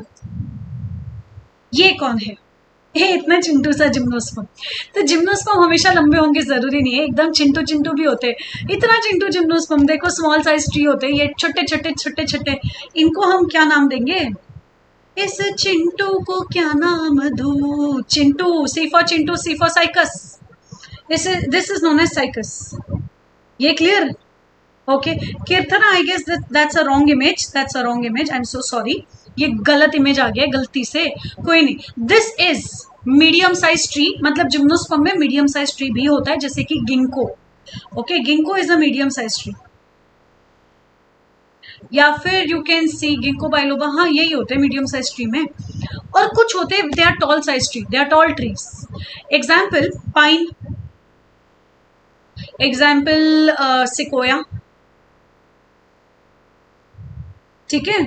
ये कौन है, ये इतना चिंटू सा जिम्नोस्पर्म. तो जिम्नोस्पर्म हमेशा लंबे होंगे जरूरी नहीं है, एकदम चिंटू चिंटू भी होते हैं. इतना चिंटू जिम्नोस्पर्म देखो, स्मॉल साइज ट्री होते हैं ये, छोटे छोटे छोटे छोटे. इनको हम क्या नाम देंगे, इस चिंटू को क्या नाम दूं, Chintu, C for Chintu, C for cycas. This is known as cycas. ये clear? Okay, Keerthana, I guess that's a wrong image, that's a wrong image, I am so sorry. ये गलत इमेज आ गया गलती से, कोई नहीं. This is medium size tree, मतलब जिम्नोस्पर्म में मीडियम साइज ट्री भी होता है, जैसे कि ginkgo. Okay, ginkgo is a medium size tree. या फिर you can see ginkgo biloba, हाँ यही होते हैं मीडियम साइज ट्री में. और कुछ होते हैं they are tall size tree, they are tall trees. Example pine, example sequoia. ठीक है,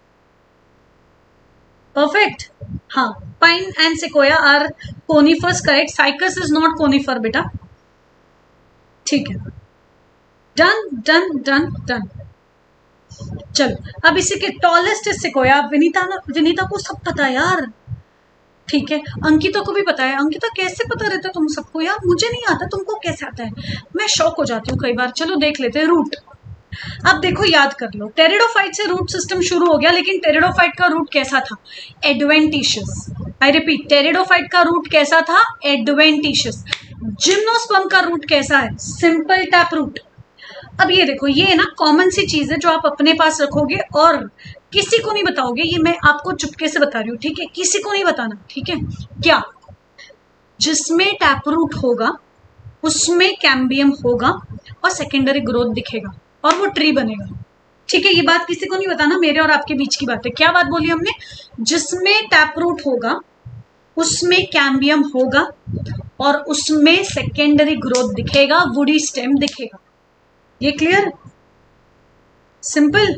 परफेक्ट. हाँ, pine and sequoia are conifers, correct. Cycas is not conifer बेटा. ठीक है, डन डन डन डन. चलो अब इसी के टॉलेस्ट इज सिकोया. विनीता को सब पता है यार. ठीक है, अंकिता को भी पता है. अंकिता कैसे पता रहता है तुम सबको यार, मुझे नहीं आता, तुमको कैसे आता है, मैं शॉक हो जाती हूँ कई बार. चलो देख लेते हैं रूट. अब देखो याद कर लो, टेरिडोफाइट से रूट सिस्टम शुरू हो गया, लेकिन टेरिडोफाइट का रूट कैसा था, एडवेंटिशियस. आई रिपीट, टेरिडोफाइट का रूट कैसा था, एडवेंटिशियस. जिम्नोस्पर्म का रूट कैसा है, सिंपल टैप रूट. अब ये देखो, ये ना कॉमन सी चीज है जो आप अपने पास रखोगे और किसी को नहीं बताओगे, ये मैं आपको चुपके से बता रही हूँ. ठीक है, किसी को नहीं बताना. ठीक है, क्या, जिसमें टैप रूट होगा उसमें कैम्बियम होगा और सेकेंडरी ग्रोथ दिखेगा और वो ट्री बनेगा। ठीक है, ये बात किसी को नहीं बताना, मेरे और आपके बीच की बात है। क्या बात बोली हमने? जिसमें टैप रूट होगा उसमें कैम्बियम होगा और उसमें सेकेंडरी ग्रोथ दिखेगा, वुडी स्टेम दिखेगा। ये क्लियर? सिंपल?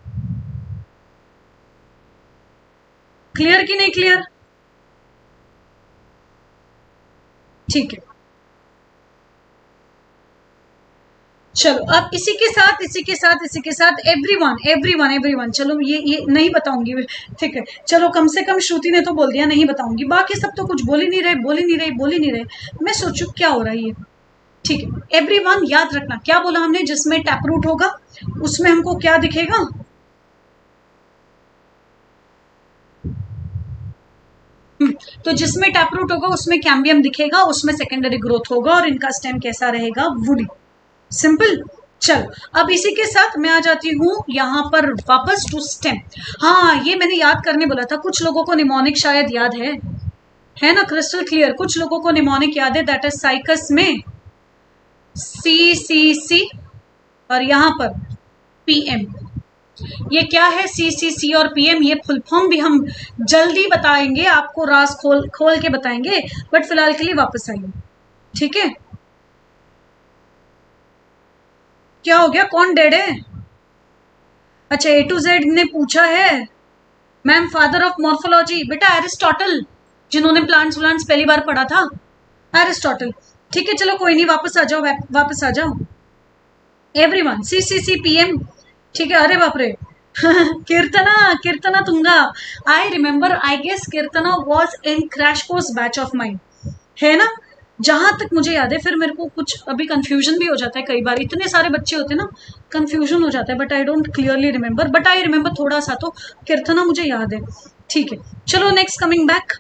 क्लियर कि नहीं क्लियर? ठीक है, चलो अब इसी के साथ एवरीवन, चलो ये नहीं बताऊंगी, ठीक है। चलो कम से कम श्रुति ने तो बोल दिया नहीं बताऊंगी, बाकी सब तो कुछ बोल ही नहीं रहे। मैं सोचू क्या हो रहा है ये। ठीक है, एवरीवन याद रखना क्या बोला हमने, जिसमें टैप रूट होगा उसमें हमको क्या दिखेगा? तो जिसमें टैप रूट होगा उसमें कैम्बियम दिखेगा, उसमें सेकेंडरी ग्रोथ होगा और इनका स्टेम कैसा रहेगा? वुडी। सिंपल। चलो अब इसी के साथ मैं आ जाती हूँ यहाँ पर वापस टू स्टेम। हाँ, ये मैंने याद करने बोला था, कुछ लोगों को निमोनिक शायद याद है ना? क्रिस्टल क्लियर, कुछ लोगों को निमोनिक याद है, दैट इज साइकस में CCC और यहाँ पर PM। ये क्या है CCC और PM? ये फुल फॉर्म भी हम जल्दी बताएंगे आपको, राज खोल के बताएंगे, बट फिलहाल के लिए वापस आइए। ठीक है, क्या हो गया? कौन डेड है? अच्छा, A to Z ने पूछा है मैम, फादर ऑफ मॉर्फोलॉजी बेटा एरिस्टोटल, जिन्होंने प्लांट्स पहली बार पढ़ा था, एरिस्टोटल। ठीक है, चलो कोई नहीं, वापस आ जाओ एवरीवन। CCC PM। ठीक है, अरे बाप रे Keerthana Tunga, I remember, I guess Keerthana was in crash course batch of mine, है ना? जहां तक मुझे याद है, फिर मेरे को कुछ अभी कंफ्यूजन भी हो जाता है कई बार, इतने सारे बच्चे होते हैं ना, कंफ्यूजन हो जाता है, but I don't clearly remember, but I remember थोड़ा सा तो कीर्तना मुझे याद है। ठीक है, चलो next, coming back.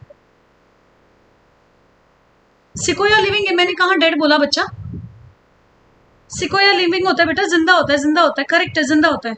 Sequoia living है, मैंने कहा डेड बोला बच्चा? सिकोया लिविंग होता है बेटा, जिंदा होता है, करेक्ट है, जिंदा होता है।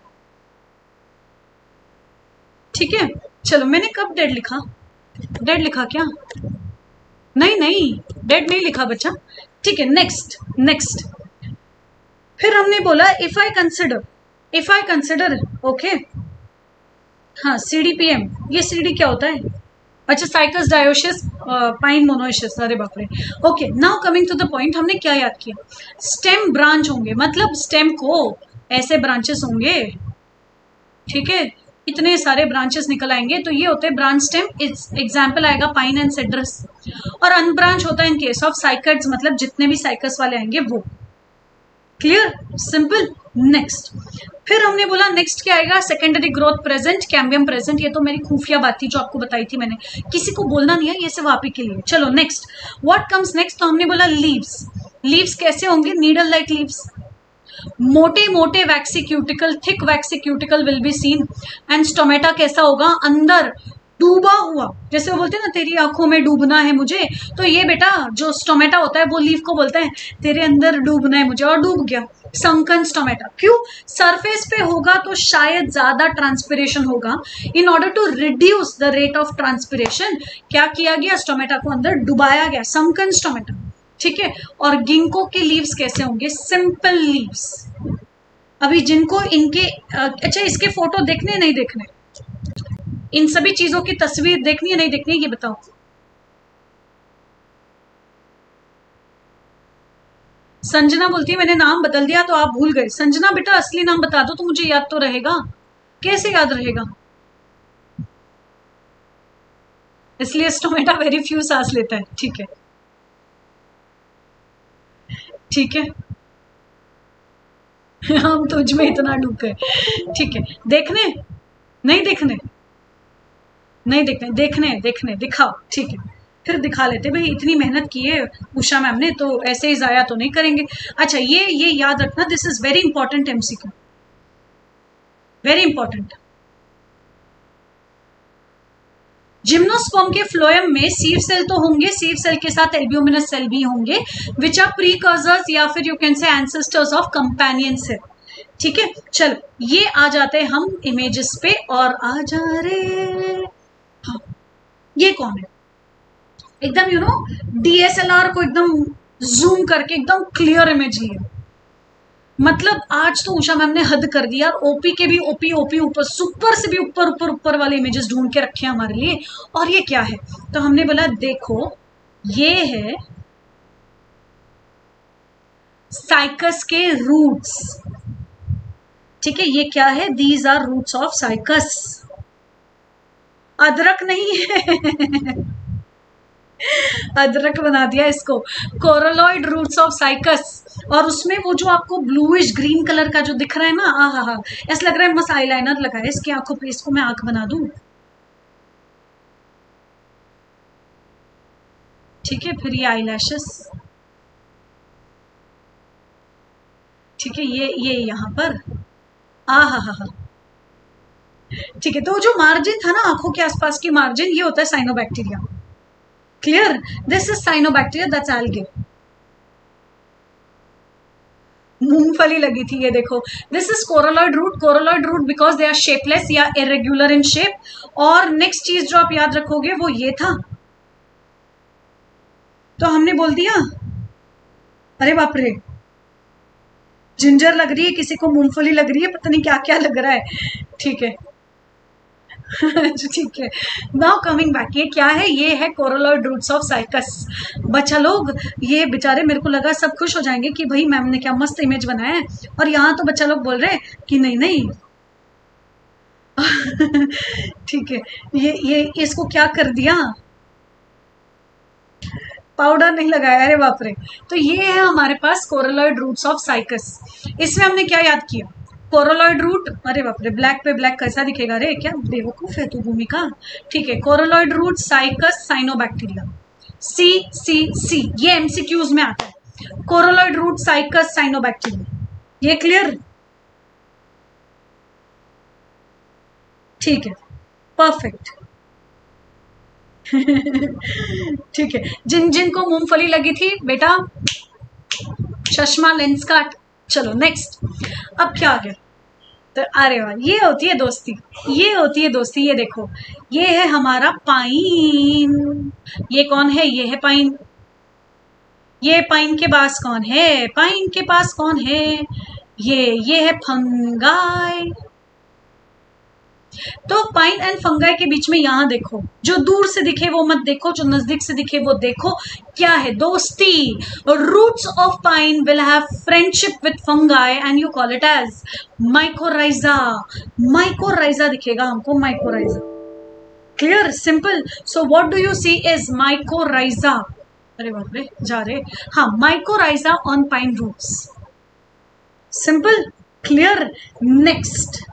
ठीक है, चलो मैंने कब डेड लिखा? डेड लिखा क्या? नहीं, डेड नहीं लिखा बच्चा। ठीक है, नेक्स्ट। फिर हमने बोला इफ आई कंसिडर ओके। हाँ, CDPM, ये CD क्या होता है? अच्छा, साइकस डायोसिस पाइन मोनोइसिस, अरे बाप रे। Okay, now coming to the point, हमने क्या याद किया? स्टेम ब्रांच होंगे, मतलब स्टेम को ऐसे ब्रांचेस होंगे, ठीक है, इतने सारे ब्रांचेस निकल आएंगे, तो ये होते हैं ब्रांच स्टेम। एग्जाम्पल आएगा पाइन एंड सेड्रस। और अनब्रांच होता है इन केस ऑफ साइकड्स, मतलब जितने भी साइकस वाले आएंगे वो। क्लियर? सिंपल। नेक्स्ट, फिर हमने बोला नेक्स्ट क्या आएगा? Secondary growth present, cambium present. ये तो मेरी खुफिया बात थी जो आपको बताई थी मैंने, किसी को बोलना नहीं है, ये सिर्फ आप ही के लिए। चलो नेक्स्ट, व्हाट कम्स नेक्स्ट? तो हमने बोला लीव्स कैसे होंगे? नीडल लाइक लीव्स, मोटे waxy cuticle, thick waxy cuticle will be seen. And stomata कैसा होगा? अंदर डूबा हुआ, जैसे वो बोलते हैं ना तेरी आंखों में डूबना है मुझे, तो ये बेटा जो स्टोमेटा होता है वो लीफ को बोलता है तेरे अंदर डूबना है मुझे, और डूब गया, संकन स्टोमेटा। क्यों? सरफेस पे होगा तो शायद ज्यादा ट्रांसपिरेशन होगा, in order to reduce the rate of transpiration क्या किया गया? स्टोमेटा को अंदर डुबाया गया, संकन स्टोमेटा। ठीक है, और गिंको के लीव्स कैसे होंगे? Simple leaves. अभी जिनको इनके अच्छा, इसके फोटो देखने नहीं देखने, इन सभी चीजों की तस्वीर देखनी है नहीं देखनी है, ये बताओ। संजना बोलती है मैंने नाम बदल दिया तो आप भूल गए। संजना बेटा असली नाम बता दो तो मुझे याद तो रहेगा। कैसे याद रहेगा? इसलिए स्टोमेटा वेरी फ्यू सांस लेता है। ठीक है, ठीक है हम तुझ में इतना डूब गए। ठीक है, देखने नहीं देखने, नहीं देखने, देखने दिखाओ। ठीक है, फिर दिखा लेते भाई, इतनी मेहनत की है उषा मैम ने, तो ऐसे ही जाया तो नहीं करेंगे। अच्छा, ये याद रखना, this is very important MCQ, very important. Gymnosperm के फ्लोएम में सीव सेल तो होंगे, सीव सेल के साथ एल्ब्यूमिनस सेल भी होंगे, विच आर प्रीकर्सर्स या फिर you can say ancestors of companion cell. ठीक है, चलो ये आ जाते हैं हम इमेजेस पे, और आ जा रे। हाँ, ये कौन है? एकदम DSLR को एकदम जूम करके एकदम क्लियर इमेज लिए। मतलब आज तो उषा मैम ने हद कर दिया। ओपी के भी ओपी ओपी ऊपर, सुपर से भी ऊपर ऊपर ऊपर वाले इमेजेस ढूंढ के रखे हैं हमारे लिए। और ये क्या है? तो हमने बोला देखो ये है साइकस के रूट्स। ठीक है, ये क्या है? These are roots of cycas. अदरक नहीं है अदरक बना दिया इसको। Coralloid roots of cycas. और उसमें वो जो आपको ब्लूइश ग्रीन कलर का जो दिख रहा है ना, हा, ऐसा लग रहा है मस्त आईलाइनर लगाए इसकी आंखों पे, इसको मैं आंख बना दूं। ठीक है, फिर ये आईलैशेस। ठीक है, ये यहाँ पर हा। ठीक है, तो जो मार्जिन था ना आंखों के आसपास की मार्जिन, ये होता है cyanobacteria. Clear? This is cyanobacteria, that's algae. मूंगफली लगी थी, ये देखो। This is coralloid root. Coralloid root because they are shapeless या इरेग्युलर इन शेप। और नेक्स्ट चीज जो आप याद रखोगे वो ये था। तो हमने बोल दिया, अरे बाप रे, जिंजर लग रही है, किसी को मूंगफली लग रही है, पता नहीं क्या क्या लग रहा है। ठीक है ठीक है, नाउ कमिंग बैक, ये क्या है? ये है कोरोलॉइड रूट्स ऑफ साइकस। बच्चा लोग ये बेचारे, मेरे को लगा सब खुश हो जाएंगे कि भाई मैम ने क्या मस्त इमेज बनाया है, और यहाँ तो बच्चा लोग बोल रहे हैं कि नहीं नहीं ठीक है, ये इसको क्या कर दिया? पाउडर नहीं लगाया, अरे बाप रे। तो ये है हमारे पास कोरोलॉइड रूट्स ऑफ साइकस। इसमें हमने क्या याद किया? कोरोलॉइड रूट, अरे बाप रे, ब्लैक पे ब्लैक कैसा दिखेगा रे, क्या बेवकूफ है तू भूमिका। ठीक है, coralloid root, Cycas, cyanobacteria. C C C, ये एमसीक्यूज में आता है। Coralloid root, Cycas, cyanobacteria. ये क्लियर? ठीक है, परफेक्ट ठीक है, जिन जिन को मूंगफली लगी थी बेटा, चश्मा लेंस काट। चलो नेक्स्ट, अब क्या आ गया? तो अरे वाह, ये होती है दोस्ती, ये होती है दोस्ती। ये देखो, ये है हमारा पाइन। ये कौन है? ये है पाइन। ये पाइन के पास कौन है? पाइन के पास कौन है? ये है फंगाई। तो पाइन एंड फंगाई के बीच में यहां देखो, जो दूर से दिखे वो मत देखो, जो नजदीक से दिखे वो देखो। क्या है? दोस्ती। Roots of pine will have friendship with fungi and you call it as mycorrhiza. Mycorrhiza दिखेगा हमको, mycorrhiza. Clear? Simple. So what do you see is mycorrhiza. अरे बाप रे, जा रहे। हाँ, mycorrhiza on pine roots. Simple, clear. Next,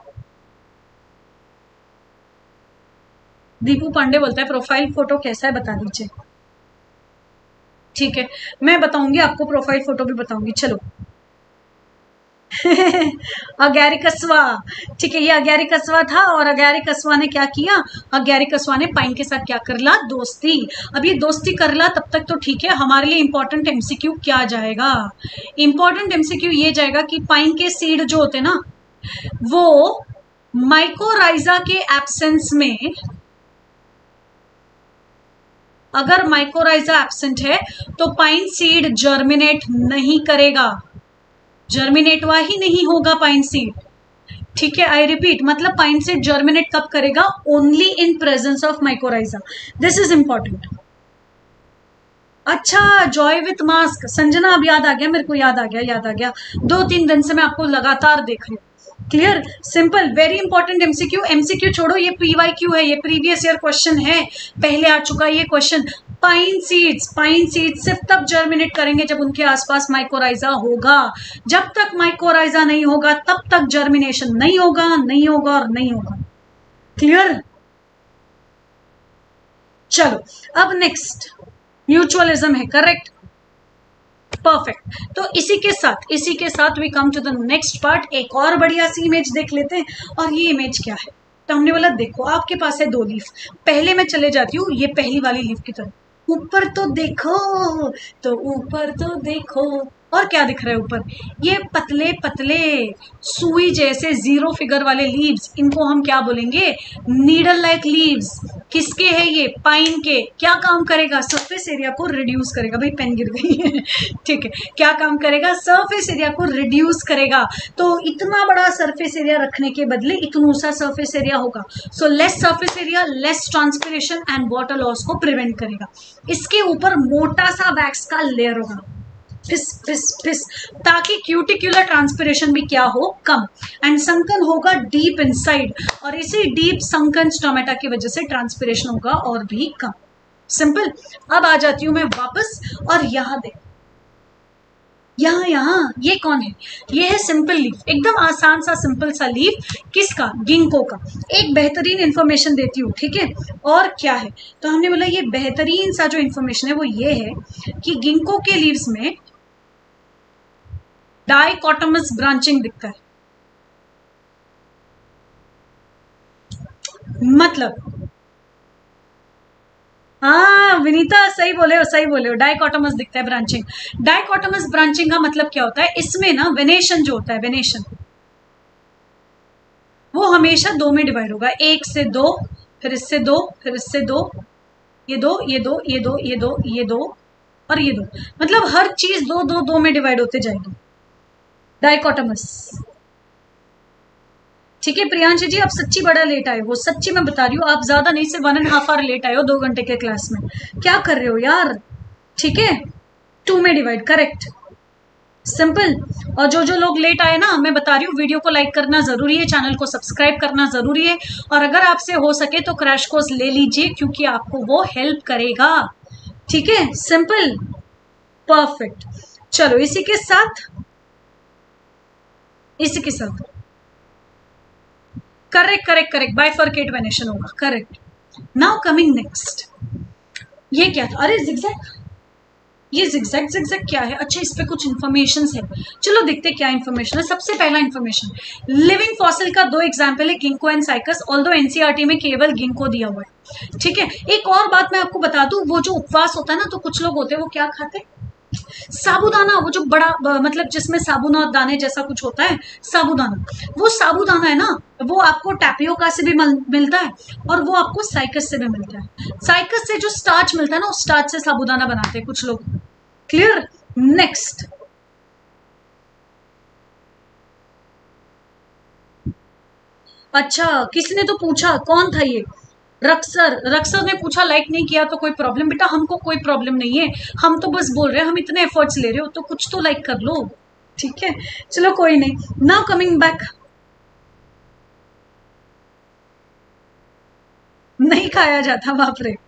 Deepu Pandey बोलता है प्रोफाइल फोटो कैसा है बता दीजिए। ठीक है, मैं बताऊंगी आपको, प्रोफाइल फोटो भी बताऊंगी। चलो अगैरिकस्वा। ठीक है, ये अगैरिकस्वा था, और अगैरिकस्वा ने क्या किया? अगैरिकस्वा ने पाइन के साथ क्या कर ला? दोस्ती। अब ये दोस्ती कर ला तब तक तो ठीक है। हमारे लिए इंपॉर्टेंट एमसीक्यू क्या जाएगा? इंपॉर्टेंट एमसीक्यू ये जाएगा कि पाइन के सीड जो होते ना, वो माइकोराइजा के एब्सेंस में, अगर माइकोराइजा एब्सेंट है तो पाइन सीड जर्मिनेट नहीं करेगा, जर्मिनेट हुआ ही नहीं होगा पाइन सीड। ठीक है, आई रिपीट, मतलब पाइन सीड जर्मिनेट कब करेगा? Only in presence of mycorrhiza. This is important. अच्छा, जॉय विथ मास्क, संजना, अब याद आ गया मेरे को, याद आ गया। 2-3 दिन से मैं आपको लगातार देख रही हूँ। Clear? Simple, very important MCQ. MCQ छोड़ो, ये पीवाईक्यू है, ये प्रीवियस ईयर क्वेश्चन है, पहले आ चुका ये क्वेश्चन। पाइन सीड्स सिर्फ तब जर्मिनेट करेंगे जब उनके आसपास माइकोराइजा होगा। जब तक माइकोराइजा नहीं होगा तब तक जर्मिनेशन नहीं होगा, नहीं होगा और नहीं होगा। क्लियर? चलो, अब नेक्स्ट म्यूचुअलिज्म है, करेक्ट, परफेक्ट। तो इसी के साथ we come to the next part. एक और बढ़िया सी इमेज देख लेते हैं। और ये इमेज क्या है? तो हमने बोला देखो, आपके पास है 2 लीफ। पहले मैं चले जाती हूँ ये पहली वाली लीफ की तरफ। ऊपर तो देखो, तो ऊपर तो देखो, और क्या दिख रहा है ऊपर, ये पतले पतले सुई जैसे जीरो फिगर वाले लीव्स, इनको हम क्या बोलेंगे, नीडल लाइक लीव्स। किसके है ये, पाइन के। क्या काम करेगा, सरफेस एरिया को रिड्यूस करेगा। भाई पेन गिर गई है ठीक है, क्या काम करेगा, सरफेस एरिया को रिड्यूस करेगा। तो इतना बड़ा सरफेस एरिया रखने के बदले इतना सा सरफेस एरिया होगा, so less surface area, less transpiration and water loss को प्रिवेंट करेगा। इसके ऊपर मोटा सा वैक्स का लेयर होगा, फिस फिस फिस, ताकि क्यूटिकुलर ट्रांसपिरेशन भी क्या हो, कम, एंड संकन होगा डीप इनसाइड, और इसी डीप संकन स्टोमेटा की वजह से ट्रांसपिरेशन होगा और भी कम। सिंपल। अब आ जाती हूं मैं वापस, और यहां देख, यहाँ ये कौन है, ये है सिंपल लीफ, एकदम आसान सा सिंपल सा लीफ, किसका, गिंको का। एक बेहतरीन इंफॉर्मेशन देती हूँ, ठीक है, और क्या है, तो हमने बोला ये बेहतरीन सा जो इंफॉर्मेशन है वो ये है कि गिंको के लीव्स में डाइकोटोमस ब्रांचिंग दिखता है। मतलब हाँ विनीता, सही बोले हो, सही बोले हो, डाइकोटोमस दिखता है ब्रांचिंग। डाइकोटोमस ब्रांचिंग का मतलब क्या होता है, इसमें ना वेनेशन जो होता है, वेनेशन वो हमेशा दो में डिवाइड होगा, एक से दो, फिर इससे दो, फिर इससे दो, ये दो, ये दो, ये दो, ये दो, ये दो, और ये दो, मतलब हर चीज दो दो दो में डिवाइड होते जाएगी, डाइकोटोमस। ठीक है प्रियांशी जी, आप सच्ची बड़ा लेट आए हो, सच्ची मैं बता रही हूँ, आप ज्यादा नहीं, सिर्फ 1.5 आवर लेट आए हो 2 घंटे के क्लास में। क्या कर रहे हो यार, ठीक है, 2 में डिवाइड, करेक्ट, सिंपल। और जो जो लोग लेट आए ना, मैं बता रही हूँ, वीडियो को लाइक करना जरूरी है, चैनल को सब्सक्राइब करना जरूरी है, और अगर आपसे हो सके तो क्रैश कोर्स ले लीजिए, क्योंकि आपको वो हेल्प करेगा। ठीक है, सिंपल, परफेक्ट। चलो इसी के साथ correct correct correct, bifurcate venation होगा, करेक्ट। नाउ कमिंग नेक्स्ट, ये क्या था, अरे जिगजैग, ये जिगजैग जिगजैग क्या है, अच्छा इस पे कुछ इन्फॉर्मेशन है, चलो देखते क्या इन्फॉर्मेशन है। सबसे पहला इन्फॉर्मेशन, लिविंग फॉसिल का 2 एग्जाम्पल है, ginkgo and Cycas, although NCERT में केवल गिंको दिया हुआ है। ठीक है, एक और बात मैं आपको बता दूं, वो जो उपवास होता है ना, तो कुछ लोग होते हैं वो क्या खाते हैं, साबूदाना, वो जो बड़ा मतलब जिसमें साबुन और दाने जैसा कुछ होता है, साबूदाना, वो साबूदाना है ना, वो आपको टैपियोका से भी मिलता है, और वो आपको साइकस से भी मिलता है। साइकस से जो स्टार्च मिलता है ना, उस स्टार्च से साबूदाना बनाते हैं कुछ लोग। क्लियर, नेक्स्ट, अच्छा किसी ने तो पूछा कौन था ये, रक्सर ने पूछा, लाइक नहीं किया तो कोई प्रॉब्लम, बेटा हमको कोई प्रॉब्लम नहीं है, हम तो बस बोल रहे हैं, हम इतने एफर्ट्स ले रहे हो तो कुछ तो लाइक कर लो, ठीक है, चलो कोई नहीं। नाउ कमिंग बैक, नहीं खाया जाता, बाप रे,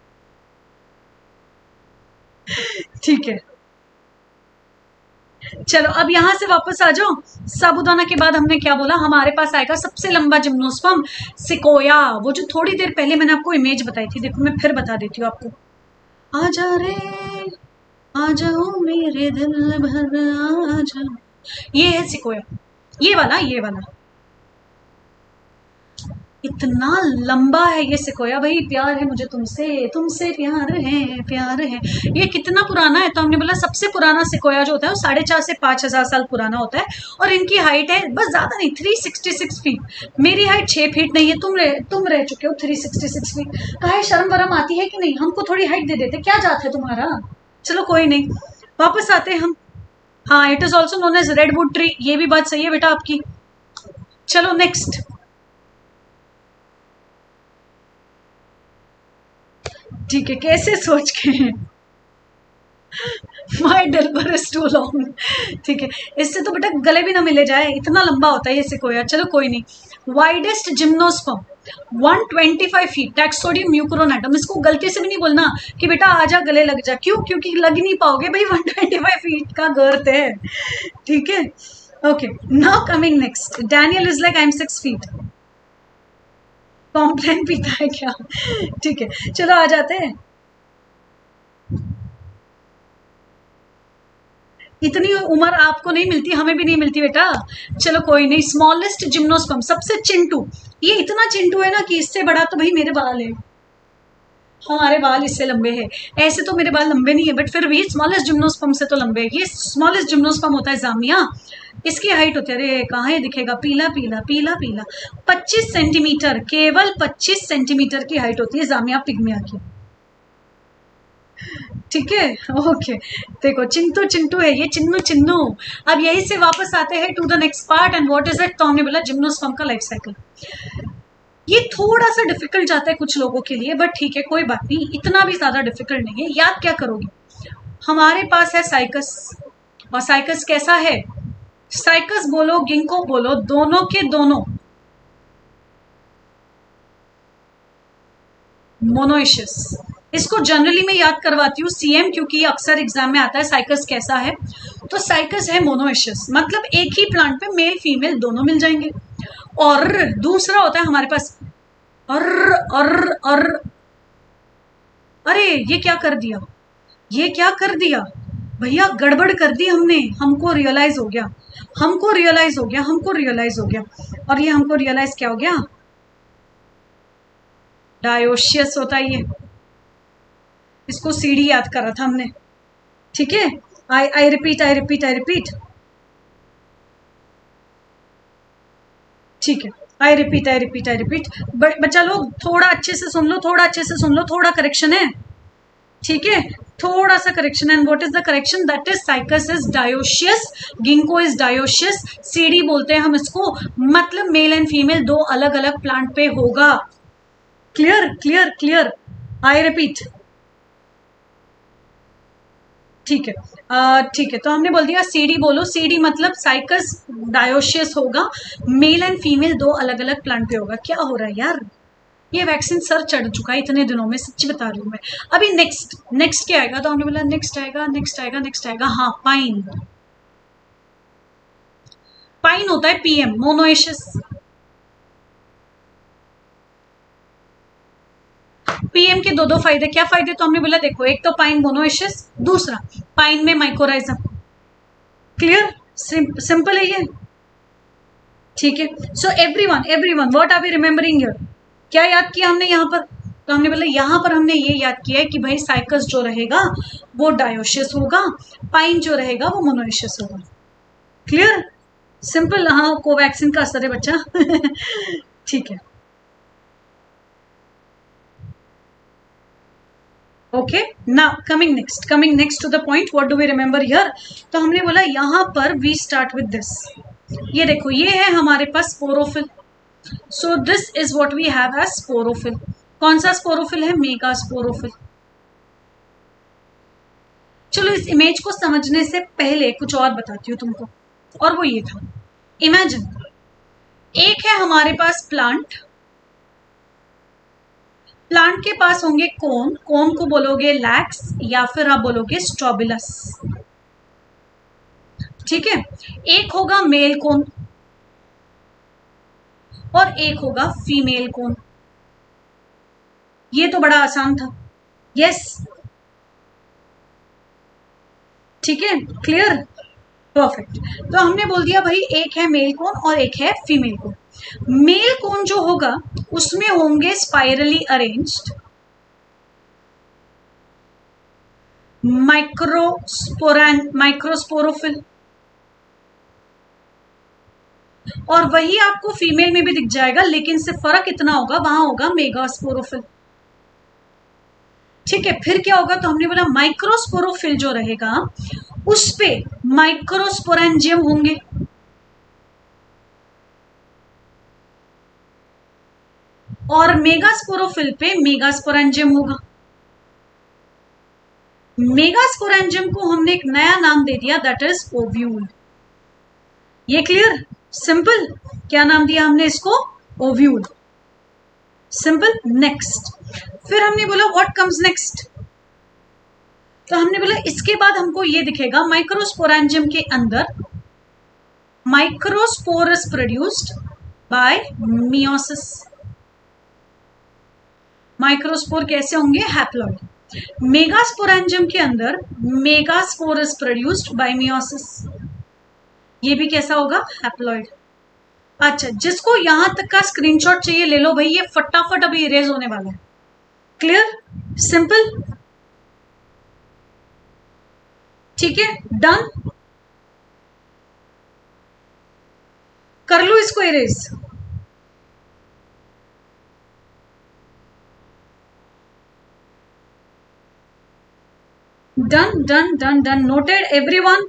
ठीक है, चलो अब यहां से वापस आ जाओ। साबूदाना के बाद हमने क्या बोला, हमारे पास आएगा सबसे लंबा जिम्नोस्पर्म, सिकोया, वो जो थोड़ी देर पहले मैंने आपको इमेज बताई थी, देखो मैं फिर बता देती हूँ आपको, आजा रे आ जाओ मेरे दिल भर आजा, ये है सिकोया, ये वाला इतना लंबा है ये सिकोया, भाई प्यार है मुझे तुमसे, तुमसे प्यार है, प्यार है। ये कितना पुराना है, तो हमने बोला सबसे पुराना सिकोया जो होता है वो 4.5 से 5,000 साल पुराना होता है, और इनकी हाइट है बस ज्यादा नहीं 366 फीट, मेरी हाइट 6 फीट नहीं है, तुम रह चुके हो 366 फीट, काहे शर्म वरम आती है कि नहीं, हमको थोड़ी हाइट दे देते, क्या जाता है तुम्हारा, चलो कोई नहीं, वापस आते हैं हम। हाँ, it is also known as redwood tree, ये भी बात सही है बेटा आपकी। चलो नेक्स्ट, ठीक है, कैसे सोच के my deliver is too long, ठीक है, इससे तो बेटा गले भी ना मिले जाए, इतना लंबा होता है ये सिकोया, चलो कोई नहीं। वाइडेस्ट जिम्नोस्पर्म 125 फीट, टैक्सोडियम म्यूकोरोनाटम, इसको गलती से भी नहीं बोलना कि बेटा आजा गले लग जा, क्यों, क्योंकि लग नहीं पाओगे भाई, 125 फीट का गर्त है, ठीक है, okay. Now coming next, Daniel is like I am 6 feet, Complan पीता है क्या, ठीक है, चलो आ जाते हैं। इतनी उम्र आपको नहीं मिलती, हमें भी नहीं मिलती बेटा, चलो कोई नहीं। स्मॉलेस्ट जिम्नोस्पर्म, सबसे चिंटू, ये इतना चिंटू है ना कि इससे बड़ा तो भाई मेरे बाल है, हमारे बाल इससे लंबे हैं। ऐसे तो मेरे बाल लंबे नहीं है, बट फिर भी स्मॉलेस्ट जिम्नोस्पर्म से तो लंबे है। ये स्मॉलेस्ट जिम्नोस्पर्म होता है जामिया, इसकी हाइट होती है, अरे कहाँ है दिखेगा, पीला पीला पीला पीला, 25 सेंटीमीटर, केवल 25 सेंटीमीटर की हाइट होती है जामिया पिग्मिया की। ठीक है, ओके। देखो चिंटू चिंटू है ये, चिन्नू चिन्नू। अब यही से वापस आते हैं to the next part, and what is it? तो हमने बोला जिम्नोस्पर्म का लाइफ साइकिल। ये थोड़ा सा डिफिकल्ट जाता है कुछ लोगों के लिए, बट ठीक है कोई बात नहीं, इतना भी ज्यादा डिफिकल्ट नहीं है। याद क्या करोगे, हमारे पास है साइकस, और साइकस कैसा है? साइकस बोलो गिंको बोलो, दोनों के दोनों मोनोइशियस। इसको जनरली मैं याद करवाती हूँ सीएम, क्योंकि ये अक्सर एग्जाम में आता है साइकस कैसा है। तो साइकस है मोनोइशियस, मतलब एक ही प्लांट पे मेल फीमेल दोनों मिल जाएंगे। और दूसरा होता है हमारे पास और अरे ये क्या कर दिया, ये क्या कर दिया भैया, गड़बड़ कर दी हमने, हमको रियलाइज हो गया, हमको रियलाइज हो गया, हमको रियलाइज हो गया। और ये हमको रियलाइज क्या हो गया, डायोशियस होता है ये। इसको सीडी याद करा था हमने, ठीक है। I repeat I repeat I repeat, ठीक है। I repeat I repeat I repeat. बच्चा लोग थोड़ा अच्छे से सुन लो, थोड़ा अच्छे से सुन लो, थोड़ा करेक्शन है, ठीक है, थोड़ा सा correction. And what is the correction? That is Cycas is dioecious, ginkgo is dioecious, CD बोलते हैं हम इसको, मतलब मेल एंड फीमेल दो अलग अलग प्लांट पे होगा। Clear clear clear, I repeat, ठीक है। ठीक है, तो हमने बोल दिया सीडी बोलो, सीडी मतलब साइकस डायोशियस होगा, मेल एंड फीमेल दो अलग अलग प्लांट पे होगा। क्या हो रहा है यार, ये वैक्सीन सर चढ़ चुका है इतने दिनों में, सच्ची बता रही हूँ मैं। अभी नेक्स्ट नेक्स्ट क्या आएगा? तो हमने बोला नेक्स्ट आएगा नेक्स्ट आएगा नेक्स्ट आएगा, हाँ पाइन। पाइन होता है पीएम, मोनोइशियस। पीएम के दो दो फायदे, क्या फायदे? तो हमने बोला देखो, एक तो पाइन मोनोइशियस, दूसरा पाइन में माइकोराइजम। क्लियर, सिंपल है ये, ठीक है। So everyone what are we remembering here? क्या याद किया हमने यहाँ पर? तो हमने बोला यहाँ पर हमने ये याद किया है कि भाई साइकस जो रहेगा वो डायोशियस होगा, पाइन जो रहेगा वो मोनोइशियस होगा। क्लियर, सिंपल, हाँ कोवैक्सीन का असर है बच्चा ठीक है, okay. Now coming next to the point, what do we remember here? तो हमने बोला यहाँ पर वी स्टार्ट विद दिस। ये देखो, ये है हमारे पास sporophyll. So this is what we have as sporophyll. कौन सा स्पोरोफिल है? Megasporophyll. चलो इस इमेज को समझने से पहले कुछ और बताती हूँ तुमको, और वो ये था, इमेजिन एक है हमारे पास प्लांट, प्लांट के पास होंगे कोन, कोन को बोलोगे लैक्स या फिर आप बोलोगे स्ट्रोबिलस, ठीक है। एक होगा मेल कोन और एक होगा फीमेल कोन। ये तो बड़ा आसान था, यस, ठीक है, क्लियर, परफेक्ट। तो हमने बोल दिया भाई एक है मेल कोन और एक है फीमेल कोन। मेल कोन जो होगा उसमें होंगे स्पाइरली अरेंज्ड माइक्रोस्पोरोफिल, और वही आपको फीमेल में भी दिख जाएगा, लेकिन सिर्फ फर्क इतना होगा, वहां होगा मेगास्पोरोफिल, ठीक है। फिर क्या होगा? तो हमने बोला माइक्रोस्पोरोफिल जो रहेगा उस पे माइक्रोस्पोरेंजियम होंगे, और मेगास्पोरोफिल पे मेगास्पोरेंजियम होगा। मेगास्पोरेंजियम को हमने एक नया नाम दे दिया, दैट इज ओव्यूल। ये क्लियर, सिंपल, क्या नाम दिया हमने इसको? Ovule, simple. नेक्स्ट, फिर हमने बोला व्हाट कम्स नेक्स्ट? तो हमने बोला इसके बाद हमको ये दिखेगा माइक्रोस्पोरेंजियम के अंदर microspore is produced by meiosis. Microspore कैसे होंगे? हैप्लॉइड। मेगास्पोरेंजियम के अंदर megaspore is produced by meiosis, ये भी कैसा होगा? हैप्लॉइड। अच्छा, जिसको यहां तक का स्क्रीनशॉट चाहिए ले लो भाई, ये फटाफट अभी इरेज होने वाला है। क्लियर, सिंपल, ठीक है, डन। कर लो इसको erase. Done done done done, noted everyone.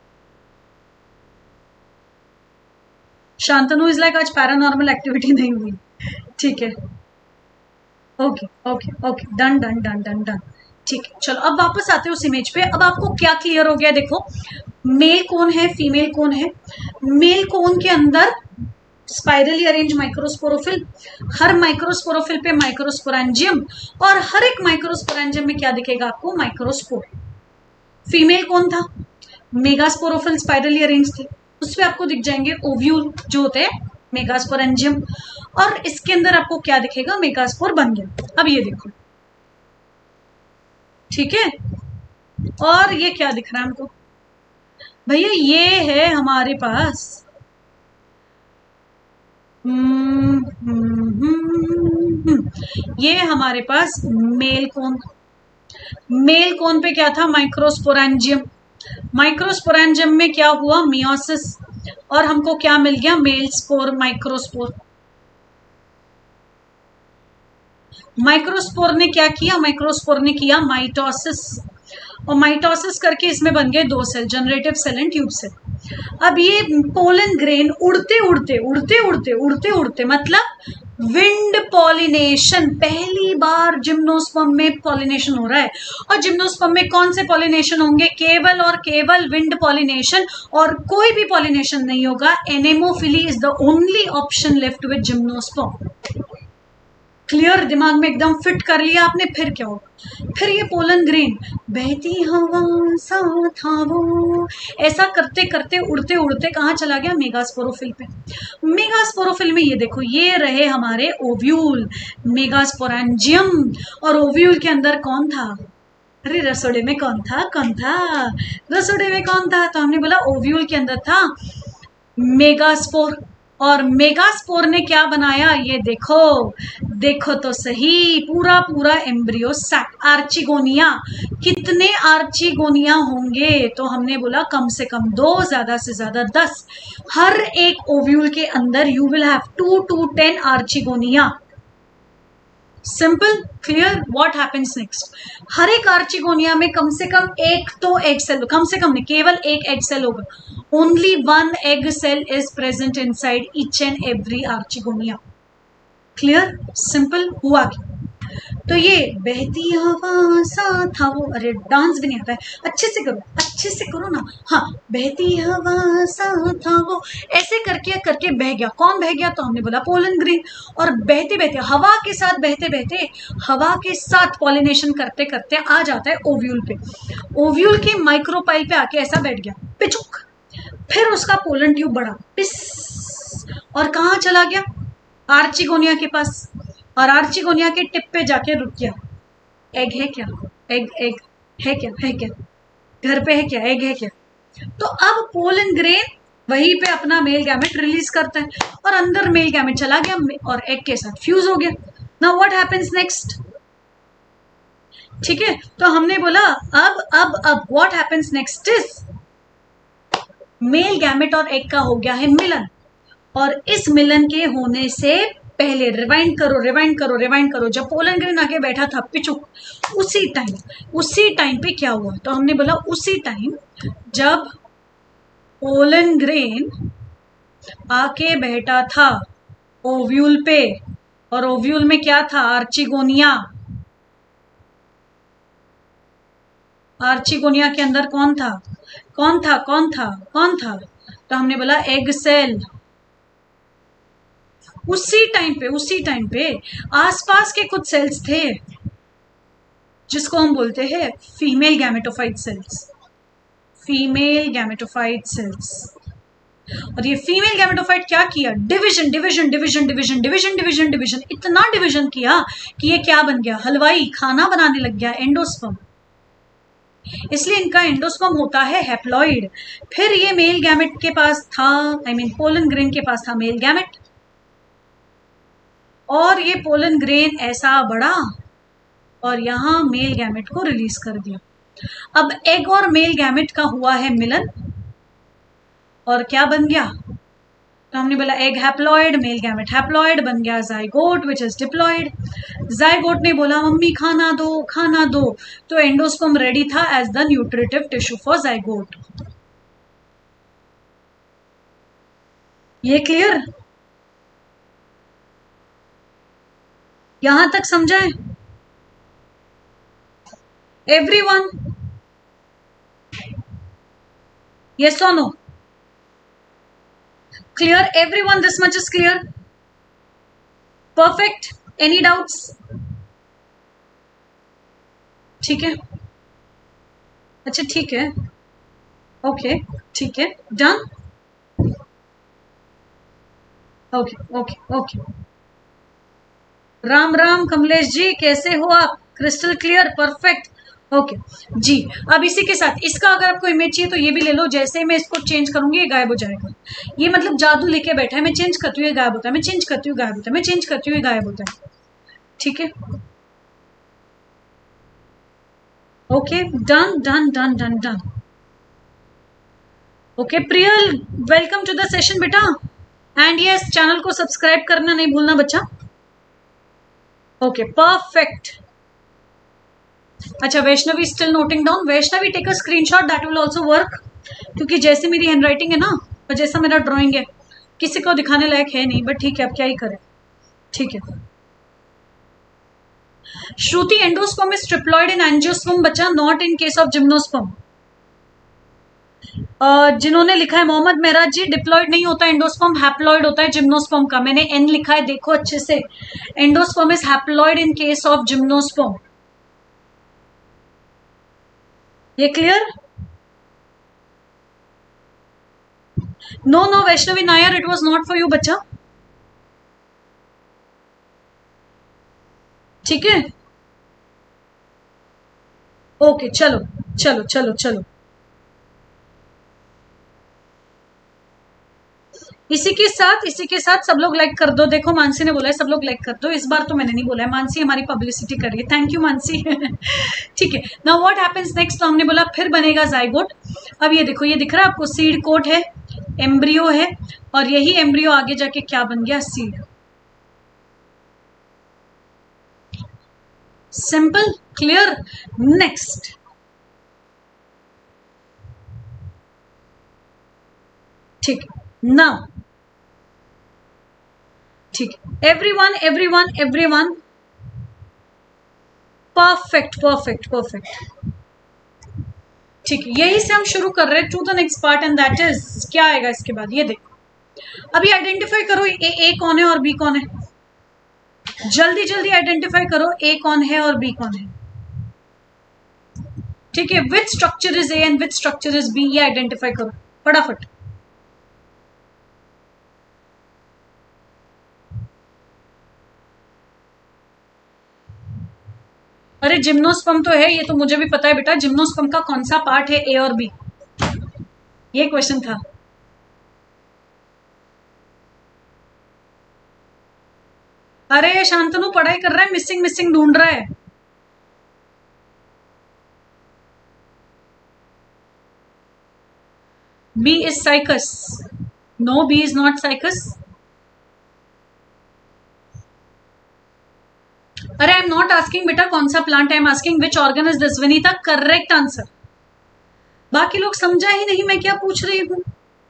Shantanu is like आज पैरानॉर्मल एक्टिविटी नहीं हुई, ठीक है, okay okay okay, done done done done done, ठीक है। चलो अब वापस आते हैं उस इमेज पे। अब आपको क्या क्लियर हो गया? देखो, मेल कौन है, फीमेल कौन है। मेल कौन के अंदर स्पाइरली अरेंज माइक्रोस्पोरोफिल, हर माइक्रोस्पोरोफिल पे माइक्रोस्पोरेंजियम, और हर एक माइक्रोस्पोरेंजियम में क्या दिखेगा आपको? माइक्रोस्पोर। फीमेल कौन था? मेगास्पोरोफिल स्पाइरली अरेंज थे, उसपे आपको दिख जाएंगे ओव्यूल जो होते हैं, मेगास्पोरेंजियम, और इसके अंदर आपको क्या दिखेगा? मेगास्पोर बन गया। अब ये देखो, ठीक है, और ये क्या दिख रहा है हमको? भैया ये है हमारे पास ये हमारे पास मेल कोन। मेल कोन पे क्या था? माइक्रोस्पोरेंजियम। माइक्रोस्पोरेंजियम में क्या हुआ? मियोसिस, और हमको क्या मिल गया? Male spore, microspore. माइक्रोस्पोर ने क्या किया? माइक्रोस्पोर ने किया माइटोसिस, और माइटोसिस करके इसमें बन गए दो cell, generative cell and tube cell. अब ये पोलन ग्रेन उड़ते उड़ते उड़ते उड़ते उड़ते उड़ते, मतलब विंड पॉलिनेशन, पहली बार जिम्नोस्पर्म में पॉलिनेशन हो रहा है। और जिम्नोस्पर्म में कौन से पॉलिनेशन होंगे? केवल और केवल विंड पॉलिनेशन, और कोई भी पॉलिनेशन नहीं होगा। Anemophily is the only option left with gymnosperm. Clear? दिमाग में एकदम फिट कर लिया आपने। फिर क्या होगा? फिर ये पोलन ग्रेन, बहती हवा सा था वो, ऐसा करते करते उड़ते उड़ते कहाँ चला गया? मेगास्पोरोफिल पे। मेगास्पोरोफिल में ये देखो, ये रहे हमारे ओव्यूल, मेगास्पोरेंजियम, और ओव्यूल के अंदर कौन था? अरे रसोड़े में कौन था? कौन था रसोड़े में? कौन था? तो हमने बोला ओव्यूल के अंदर था मेगास्पोर। और मेगास्पोर ने क्या बनाया? ये देखो, देखो तो सही, पूरा पूरा एम्ब्रियो सैक, आर्चिगोनिया। कितने आर्चिगोनिया होंगे? तो हमने बोला कम से कम 2, ज्यादा से ज्यादा 10। हर एक ओव्यूल के अंदर you will have 2 to 10 archegonia. Simple, clear? What happens next? हर एक आर्चिगोनिया में कम से कम एक तो एग सेल, कम से कम नहीं, केवल एक एग सेल होगा। Only 1 egg cell is present inside each and every archegonia. Clear? Simple. हुआ क्या? तो ये बहती हवा सा था वो, अरे डांस भी नहीं आता है, अच्छे से करो, अच्छे से करो ना। हाँ, बहती हवा सा था वो, ऐसे करके करके बह गया। कौन बह गया? तो हमने बोला पोलन ग्रेन। और बहते बहते, हवा के साथ बहते बहते, हवा के साथ पॉलिनेशन करते करते आ जाता है ओव्यूल पे। ओव्यूल के माइक्रोपाइल पे आके ऐसा बैठ गया, पिचुक। फिर उसका पोलन ट्यूब बढ़ा, पिस, और कहाँ चला गया? आर्चिगोनिया के पास। और आर्चिगोनिया के टिप पे जाके रुक गया। एग है क्या? एग, एग है क्या? है क्या? घर पे है क्या? एग है क्या? तो अब पोलन ग्रेन वहीं पे अपना मेल गैमेट रिलीज करता है, और अंदर मेल गैमेट चला गया और एग के साथ फ्यूज हो गया। Now what happens next? ठीक है, तो हमने बोला अब what happens next is, male gamete और एग का हो गया है मिलन। और इस मिलन के होने से पहले, रिवाइंड करो रिवाइंड करो रिवाइंड करो, जब पोलन ग्रेन आके बैठा था पिचुक, उसी टाइम पे क्या हुआ? तो हमने बोला उसी टाइम जब पोलन ग्रेन आके बैठा था ओव्यूल पे, और ओव्यूल में क्या था? आर्चिगोनिया। आर्चिगोनिया के अंदर कौन था? कौन था? कौन था? कौन था? तो हमने बोला एग सेल। उसी टाइम पे आसपास के कुछ सेल्स थे जिसको हम बोलते हैं female gametophyte cells. Female gametophyte cells. और ये फीमेल गैमेटोफाइट क्या किया? Division division division division division division division, इतना डिवीजन किया कि ये क्या बन गया? हलवाई खाना बनाने लग गया, एंडोस्पर्म। इसलिए इनका एंडोस्पर्म होता है हैप्लॉइड। फिर ये मेल गैमेट के पास था, पोलन ग्रेन के पास था मेल गैमेट, और ये पोलन ग्रेन ऐसा बड़ा और यहाँ मेल गैमेट को रिलीज कर दिया। अब एग और मेल गैमेट का हुआ है मिलन, और क्या बन गया? तो हमने बोला egg haploid, male gamete haploid, बन गया zygote which is diploid. Zygote ने बोला मम्मी खाना दो खाना दो, तो एंडोस्पर्म रेडी था as the nutritive tissue for zygote. ये क्लियर? यहां तक समझा है एवरीवन? यस और no? Clear everyone? This much is clear? Perfect? Any doubts? ठीक है, अच्छा ठीक है, ओके ठीक है, done, okay okay okay. Ram Ram Kamlesh ji, कैसे हो आप? Crystal clear, perfect, okay ji. अब इसी के साथ इसका अगर आपको इमेज चाहिए तो ये भी ले लो। जैसे मैं इसको चेंज करूंगी ये गायब हो जाएगा। ये मतलब जादू लेके बैठा है, मैं चेंज करती हूँ ये गायब होता है, मैं चेंज करती हूँ गायब होता है, मैं चेंज करती हूँ ये गायब होता है। ठीक है, okay, done done done done done. Okay Priyal, welcome to the session बेटा। एंड यस, चैनल को सब्सक्राइब करना नहीं भूलना बच्चा। Okay perfect. अच्छा Vaishnavi still noting down. Vaishnavi take a screenshot, that will also work, क्योंकि जैसे मेरी हैंडराइटिंग है ना और जैसा मेरा ड्राइंग है किसी को दिखाने लायक है नहीं, बट ठीक है अब क्या ही करें। ठीक है, Shruti endosperm is triploid in angiosperm बच्चा, not in case of gymnosperm. जिन्होंने लिखा है मोहम्मद मेहराज जी, डिप्लॉइड नहीं होता एंडोस्पर्म, हैप्लॉइड होता है जिम्नोस्पर्म का। मैंने एन लिखा है, देखो अच्छे से। Endosperm is haploid in case of gymnosperm. ये clear? No no Vaishnavi Nair, it was not for you बच्चा। ठीक है, ओके चलो चलो चलो चलो। इसी के साथ सब लोग लाइक कर दो। देखो मानसी ने बोला है सब लोग लाइक कर दो, इस बार तो मैंने नहीं बोला है, मानसी हमारी पब्लिसिटी कर रही है। Thank you Mansi. ठीक है, नाउ व्हाट हैपेंस नेक्स्ट? तो हमने बोला फिर बनेगा जाइगोट। अब ये देखो, ये दिख रहा है आपको, सीड कोट है, एम्ब्रियो है, और यही एम्ब्रियो आगे जाके क्या बन गया? सीड। Simple, clear, next. ठीक, नाउ ठीक, everyone everyone everyone, perfect perfect perfect. ठीक है, यही से हम शुरू कर रहे हैं to the next part, and that is क्या आएगा इसके बाद? ये देखो, अभी आइडेंटिफाई करो ए कौन है और बी कौन है। जल्दी जल्दी आइडेंटिफाई करो ए कौन है और बी कौन है। ठीक है, which structure is A and which structure is B, ये आइडेंटिफाई करो फटाफट। अरे जिम्नोस्पर्म तो है, ये तो मुझे भी पता है बेटा। जिम्नोस्पर्म का कौन सा पार्ट है ए और बी, ये क्वेश्चन था। अरे शांतनु पढ़ाई कर रहा है, मिसिंग मिसिंग ढूंढ रहा है। B is Cycas. No, B is not Cycas. अरे आई एम नॉट आस्किंग बेटा कौन सा प्लांट, I am asking which organ is this. Vinita correct answer. बाकी लोग समझा ही नहीं मैं क्या पूछ रही हूं।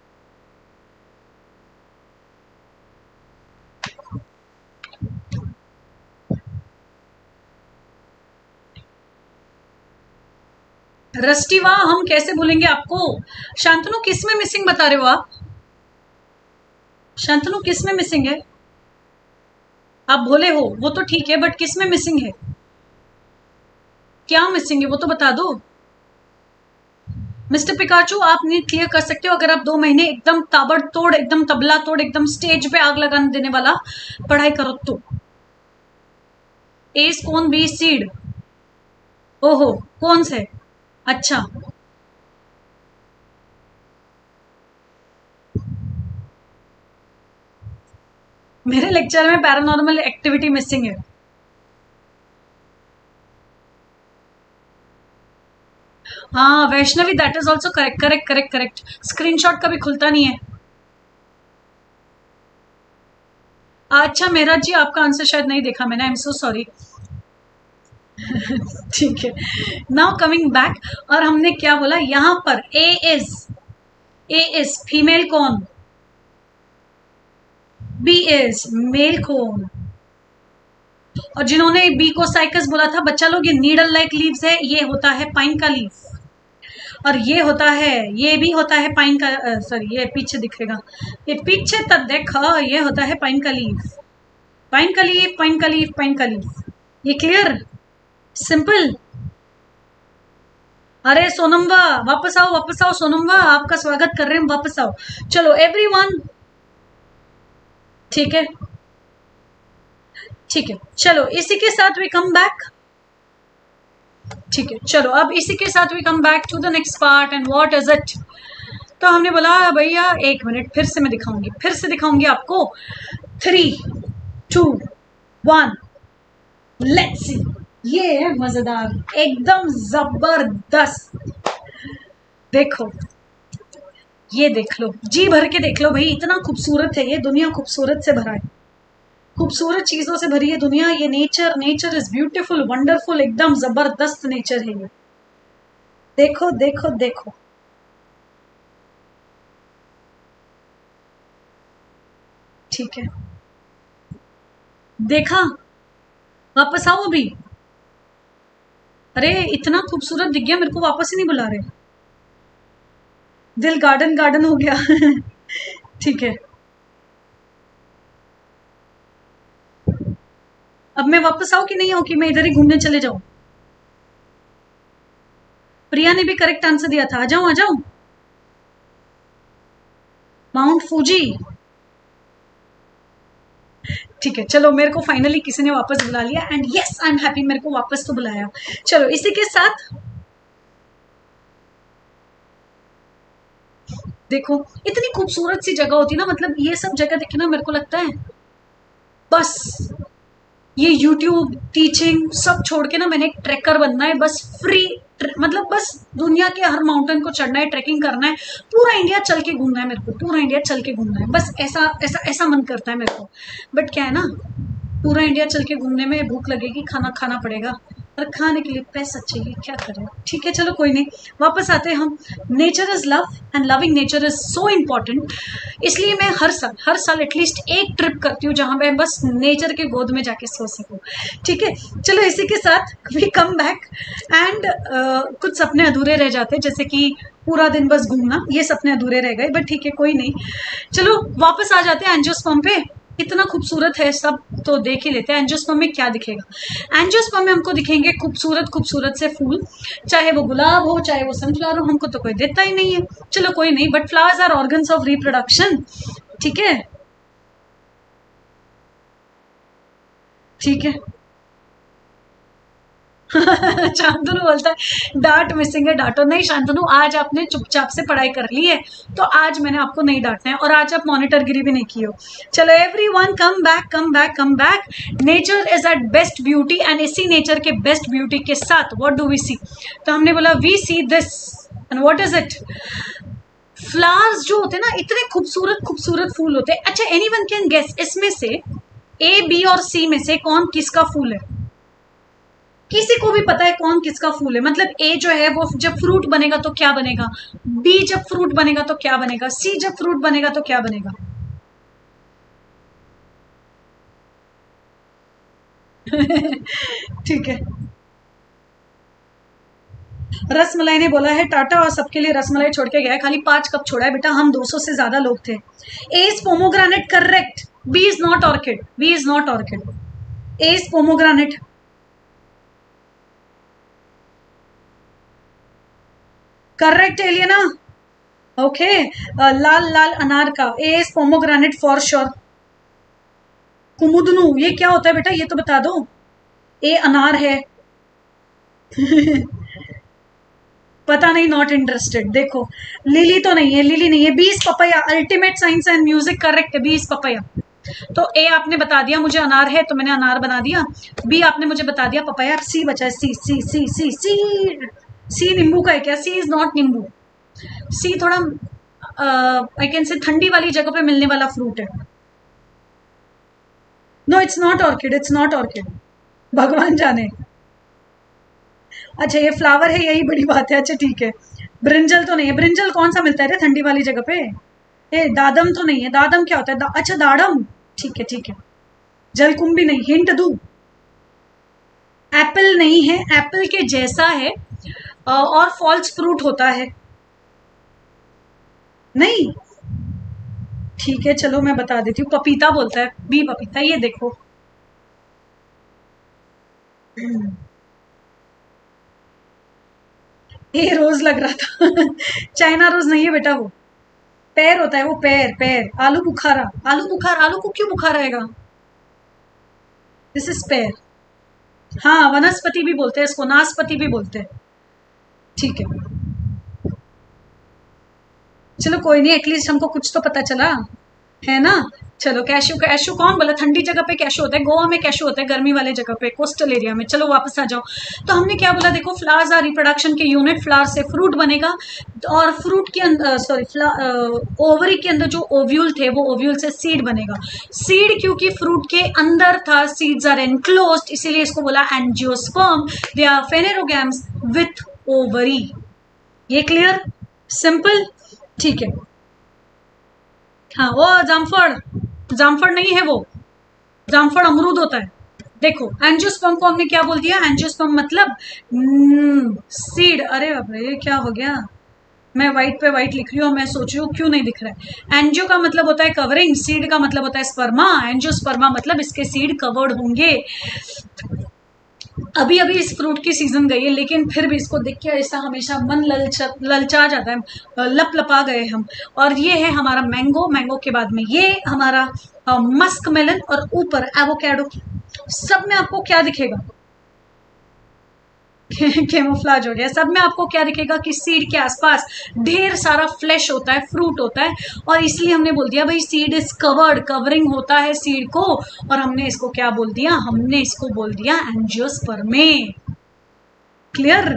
रस्टिवा हम कैसे बोलेंगे आपको? शांतनु किस में मिसिंग बता रहे हो आप? शांतनु किस में मिसिंग है? आप भोले हो वो तो ठीक है, बट किस में मिसिंग है? क्या मिसिंग है वो तो बता दो। मिस्टर पिकाचू आप नीट क्लियर कर सकते हो अगर आप 2 महीने एकदम ताबड़तोड़, एकदम तबला तोड़, एकदम स्टेज पे आग लगाने देने वाला पढ़ाई करो तो। ए कौन, बी सीड। ओहो कौन से? अच्छा, मेरे लेक्चर में पैरानॉर्मल एक्टिविटी मिसिंग है। हाँ Vaishnavi, that is also correct correct correct correct. Screenshot कभी खुलता नहीं है। अच्छा मेरा जी, आपका आंसर शायद नहीं देखा मैंने, आई एम सो सॉरी। ठीक है, नाउ कमिंग बैक। और हमने क्या बोला यहाँ पर, ए इज फीमेल कौन, बी इज मेल कौन। और जिन्होंने बी को साइकस बोला था बच्चा लोग, ये नीडल लाइक लीव्स है, ये होता है पाइन का लीफ। और ये होता है, ये भी होता है पाइन का, सॉरी ये पीछे दिखेगा, ये पीछे तक देखा, ये होता है पाइन का लीफ। पाइन का लीफ, पाइन का लीफ, पाइन का लीफ। ये क्लियर, सिंपल। अरे सोनम्बा वापस आओ, वापस आओ सोनम्बा, आपका स्वागत कर रहे हैं, वापस आओ। चलो एवरीवन, ठीक है ठीक है, चलो इसी के साथ वी कम बैक। ठीक है, चलो अब इसी के साथ we come back to the next part, and what is it. तो हमने बोला भैया एक मिनट, फिर से मैं दिखाऊंगी, फिर से दिखाऊंगी आपको। 3 2 1 लेट्स सी। ये है मजेदार, एकदम जबरदस्त। देखो, ये देख लो, जी भर के देख लो भाई, इतना खूबसूरत है ये दुनिया, खूबसूरत से भरा है, खूबसूरत चीजों से भरी है दुनिया। ये nature, nature is beautiful, wonderful, एकदम जबरदस्त नेचर है ये। देखो देखो देखो, ठीक है, देखा, वापस आओ अभी। अरे इतना खूबसूरत दिख गया मेरे को, वापस ही नहीं बुला रहे, दिल गार्डन गार्डन हो गया। ठीक है, अब मैं वापस आऊं कि नहीं आऊं, कि मैं इधर ही घूमने चले जाऊं। प्रिया ने भी करेक्ट आंसर दिया था, आ जाऊं आ जाऊं। माउंट फूजी, ठीक है, चलो मेरे को फाइनली किसी ने वापस बुला लिया, and yes I am happy, मेरे को वापस तो बुलाया। चलो इसी के साथ देखो, इतनी खूबसूरत सी जगह होती है ना, मतलब ये सब जगह देखे ना मेरे को लगता है बस ये यूट्यूब टीचिंग सब छोड़ के ना मैंने एक ट्रैकर बनना है, बस फ्री, मतलब बस दुनिया के हर माउंटेन को चढ़ना है, ट्रैकिंग करना है, पूरा इंडिया चल के घूमना है मेरे को, पूरा इंडिया चल के घूमना है, बस ऐसा ऐसा ऐसा मन करता है मेरे को। बट क्या है ना, पूरा इंडिया चल के घूमने में भूख लगेगी, खाना खाना पड़ेगा, और खाने के लिए पैसा चाहिए, क्या करें। ठीक है चलो कोई नहीं, वापस आते हैं हम। Nature is love, and loving nature is so important. इसलिए मैं हर साल एटलीस्ट एक ट्रिप करती हूँ जहाँ मैं बस नेचर के गोद में जाके सो सकूँ। ठीक है, चलो इसी के साथ वी कम बैक, एंड कुछ सपने अधूरे रह जाते, जैसे कि पूरा दिन बस घूमना, ये सपने अधूरे रह गए, बट ठीक है कोई नहीं। चलो वापस आ जाते हैं एंजियोस्पर्म पे। इतना खूबसूरत है सब, तो देख ही लेते हैं एंजियोस्पर्म में क्या दिखेगा। एंजियोस्पर्म में हमको दिखेंगे खूबसूरत खूबसूरत से फूल, चाहे वो गुलाब हो, चाहे वो सनफ्लावर हो, हमको तो कोई देता ही नहीं है, चलो कोई नहीं, but flowers are organs of reproduction. ठीक है ठीक है। शांतनु बोलता है डांट मिसिंग है, डांटो नहीं। शांतनु आज आपने चुपचाप से पढ़ाई कर ली है, तो आज मैंने आपको नहीं डांटना है, और आज आप मॉनिटरगिरी भी नहीं की हो। चलो everyone come back come back come back. Nature is at best beauty, and इसी नेचर के बेस्ट ब्यूटी के साथ व्हाट डू वी सी। तो हमने बोला we see this, and what is it. Flowers जो होते हैं ना, इतने खूबसूरत खूबसूरत फूल होते हैं। अच्छा एनीवन कैन गेस, इसमें से ए बी और सी में से कौन किसका फूल है। किसी को भी पता है कौन किसका फूल है। मतलब ए जो है वो जब फ्रूट बनेगा तो क्या बनेगा, बी जब फ्रूट बनेगा तो क्या बनेगा, सी जब फ्रूट बनेगा तो क्या बनेगा। ठीक है, रसमलाई ने बोला है टाटा और सबके लिए रसमलाई छोड़ के गया है, खाली 5 कप छोड़ा है बेटा, हम 200 से ज्यादा लोग थे। A is pomegranate correct, B is not orchid, B is not orchid, A is pomegranate. Correct Eliana, okay. लाल लाल अनार का, A is pomegranate for sure. कुमुदनु ये क्या होता है बेटा, ये तो बता दो। ए अनार है। पता नहीं, नॉट इंटरेस्टेड। देखो लिली तो नहीं है, लिली नहीं है। B is papaya, ultimate science and music correct है, बी इज पपैया। तो ए आपने बता दिया मुझे अनार है, तो मैंने अनार बना दिया। बी आपने मुझे बता दिया पपैया, सी बचा है, सी सी सी सी सी। सी नींबू का है क्या? सी इज नॉट नींबू। सी थोड़ा आई कैन से ठंडी वाली जगह पे मिलने वाला फ्रूट है। No it's not orchid, it's not orchid, भगवान जाने। अच्छा ये फ्लावर है, यही बड़ी बात है। अच्छा ठीक है, ब्रिंजल तो नहीं है। ब्रिंजल कौन सा मिलता है रे ठंडी वाली जगह पे? ए दादम तो नहीं है। दादम क्या होता है? अच्छा दाड़म, ठीक है ठीक है। जलकुंभी नहीं, हिंट दूं? एप्पल नहीं है, एप्पल के जैसा है और फॉल्स फ्रूट होता है। नहीं, ठीक है चलो मैं बता देती हूँ, पपीता बोलता है, बी पपीता। ये देखो ये रोज लग रहा था चाइना रोज नहीं है बेटा, वो पैर होता है, वो पैर पैर। आलू बुखारा, आलू बुखार, आलू को क्यों बुखार आएगा? दिस इज पैर। हाँ वनस्पति भी बोलते हैं इसको, नाशपति भी बोलते हैं। ठीक है चलो कोई नहीं, एटलीस्ट हमको कुछ तो पता चला है ना। चलो कैशू, कैशू कौन बोला ठंडी जगह पे कैशू होता है? गोवा में कैशू होता है, गर्मी वाले जगह पे, कोस्टल एरिया में। चलो वापस आ जाओ। तो हमने क्या बोला? देखो फ्लावर्स आर रिप्रोडक्शन के यूनिट, फ्लावर से फ्रूट बनेगा और फ्रूट के अंदर सॉरी ओवरी के अंदर जो ओव्यूल थे वो ओव्यूल से सीड बनेगा। सीड क्योंकि फ्रूट के अंदर था, सीड्स आर एनक्लोज्ड, इसीलिए इसको बोला angiosperm. They are phanerogams with ovary. ये क्लियर? सिंपल, ठीक है। हाँ वो जामफड़, जामफड़ नहीं है वो, जामफड़ अमरूद होता है। देखो एंजियोस्पर्म को हमने क्या बोल दिया? एंजियोस्पर्म मतलब सीड। अरे बाप रे ये क्या हो गया, मैं व्हाइट पे व्हाइट लिख रही हूँ, मैं सोच रही हूँ क्यों नहीं दिख रहा है। एंजियो का मतलब होता है कवरिंग, सीड का मतलब होता है स्पर्मा। एंजियोस्पर्मा मतलब इसके सीड कवर्ड होंगे। अभी अभी इस फ्रूट की सीजन गई है, लेकिन फिर भी इसको देख के ऐसा हमेशा मन ललचा जाता है, लप लपा गए हम। और ये है हमारा मैंगो, मैंगो के बाद में ये हमारा मस्क मेलन, और ऊपर एवोकेडो। सब में आपको क्या दिखेगा? कैमोफ्लाज हो गया। सब में आपको क्या दिखेगा कि सीड के आसपास ढेर सारा फ्लैश होता है, फ्रूट होता है, और इसलिए हमने बोल दिया भाई सीड इज कवर्ड, कवरिंग होता है सीड को। और हमने इसको क्या बोल दिया? हमने इसको बोल दिया एंजियोस्पर्मे। क्लियर?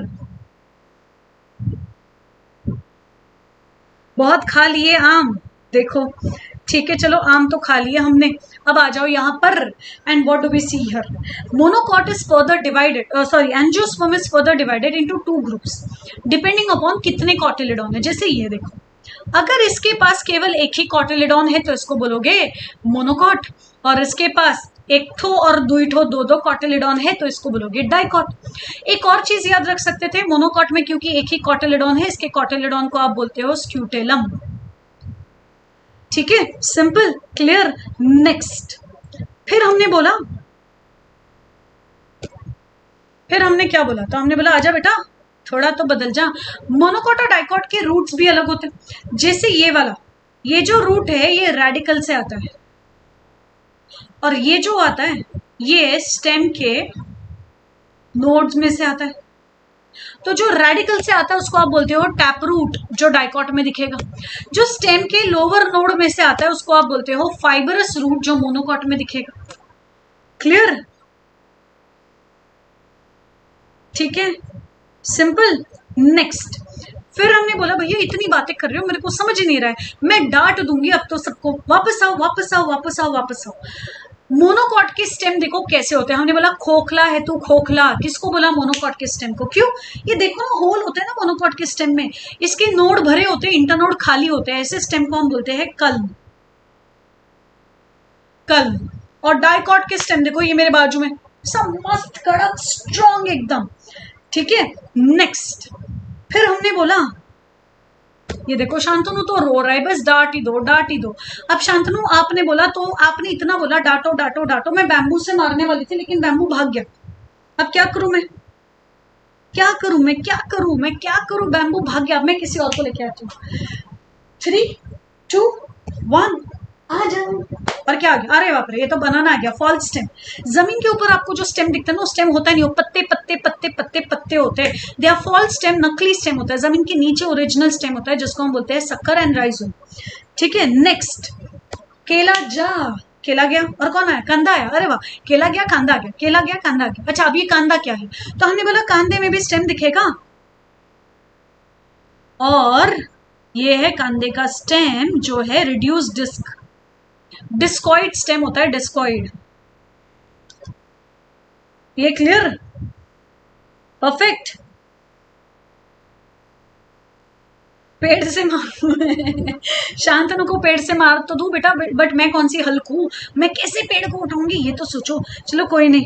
बहुत खा लिए आम, देखो ठीक है चलो आम तो खा लिया हमने। अब आ जाओ यहाँ पर, and what do we see here? Monocot is further divided, sorry angiosperm is further divided into two groups depending upon कितने कॉटिलिडॉन है। जैसे ये देखो, अगर इसके पास केवल एक ही कॉटिलिडॉन है तो इसको बोलोगे मोनोकॉट, और इसके पास एक ठो और दुई ठो दो दो कॉटिलिडॉन है तो इसको बोलोगे डाइकॉट। एक और चीज याद रख सकते थे, मोनोकॉट में क्योंकि एक ही कॉटिलिडॉन है, इसके कॉटिलिडॉन को आप बोलते हो स्क्यूटेलम। ठीक है, सिंपल, क्लियर। नेक्स्ट, फिर हमने बोला, फिर हमने क्या बोला? तो हमने बोला आजा बेटा थोड़ा तो बदल जा। मोनोकॉट और डाइकॉट के रूट्स भी अलग होते हैं। जैसे ये वाला, ये जो रूट है ये रेडिकल से आता है, और ये जो आता है ये स्टेम के नोड्स में से आता है। तो जो रेडिकल से आता है उसको आप बोलते हो टैप रूट, जो डाइकॉट में दिखेगा। जो स्टेम के लोअर नोड में से आता है उसको आप बोलते हो फाइबरस रूट, जो मोनोकॉट में दिखेगा। क्लियर? ठीक है, सिंपल। नेक्स्ट, फिर हमने बोला भैया इतनी बातें कर रहे हो मेरे को समझ ही नहीं रहा है, मैं डांट दूंगी अब तो सबको, वापस आओ वापस आओ वापस आओ वापस आओ। मोनोकॉट के स्टेम देखो कैसे होते हैं। हमने बोला खोखला है तू खोखला, किसको बोला? मोनोकॉट के स्टेम को। क्यों? ये देखो ना होल होते हैं ना मोनोकॉट के स्टेम में, इसके नोड भरे होते हैं, इंटरनोड खाली होते हैं, ऐसे स्टेम को हम बोलते हैं कल्म, कल्म। और डाइकॉट के स्टेम देखो ये मेरे बाजू में, सब मस्त कड़क स्ट्रॉन्ग एकदम। ठीक है, नेक्स्ट, फिर हमने बोला ये देखो शांतनु तो रो रहा है, बस डांट ही दो डांट ही दो। अब शांतनु आपने बोला तो आपने इतना बोला डांटो डांटो डांटो, मैं बैम्बू से मारने वाली थी लेकिन बैम्बू भाग गया। अब क्या करूं मैं, क्या करूं मैं, क्या करूं मैं, क्या करूं? बैम्बू भाग गया, अब मैं किसी और को लेके आती हूँ। 3 2 1 आ जाओ। और क्या आ गया? अरे बाप रे ये तो बनाना आ गया, फॉल्स स्टेम। जमीन के ऊपर आपको जो स्टेम दिखता है ना, स्टेम होता नहीं, वो पत्ते पत्ते पत्ते पत्ते पत्ते होते हैं। दे आर फॉल्स स्टेम, नकली स्टेम होता है। जमीन के नीचे ओरिजिनल स्टेम होता है जिसको हम बोलते हैं सक्कर एंड राइजोम। ठीक है, नेक्स्ट, केला जा, केला गया, और कौन आया? कांदा आया। अरे वाह, केला गया कांदा आ गया, केला गया कांदा आ गया। अच्छा अब ये कांदा क्या है? तो हमने बोला कांदे में भी स्टेम दिखेगा, और ये है कंधे का स्टेम जो है रिड्यूस डिस्क, डिस्कॉइड स्टेम होता है, डिस्कॉइड। ये क्लियर? परफेक्ट। पेड़ से मार शांतनु को पेड़ से मार तो दूं बेटा, बट मैं कौन सी हल्क हूं, मैं कैसे पेड़ को उठाऊंगी ये तो सोचो। चलो कोई नहीं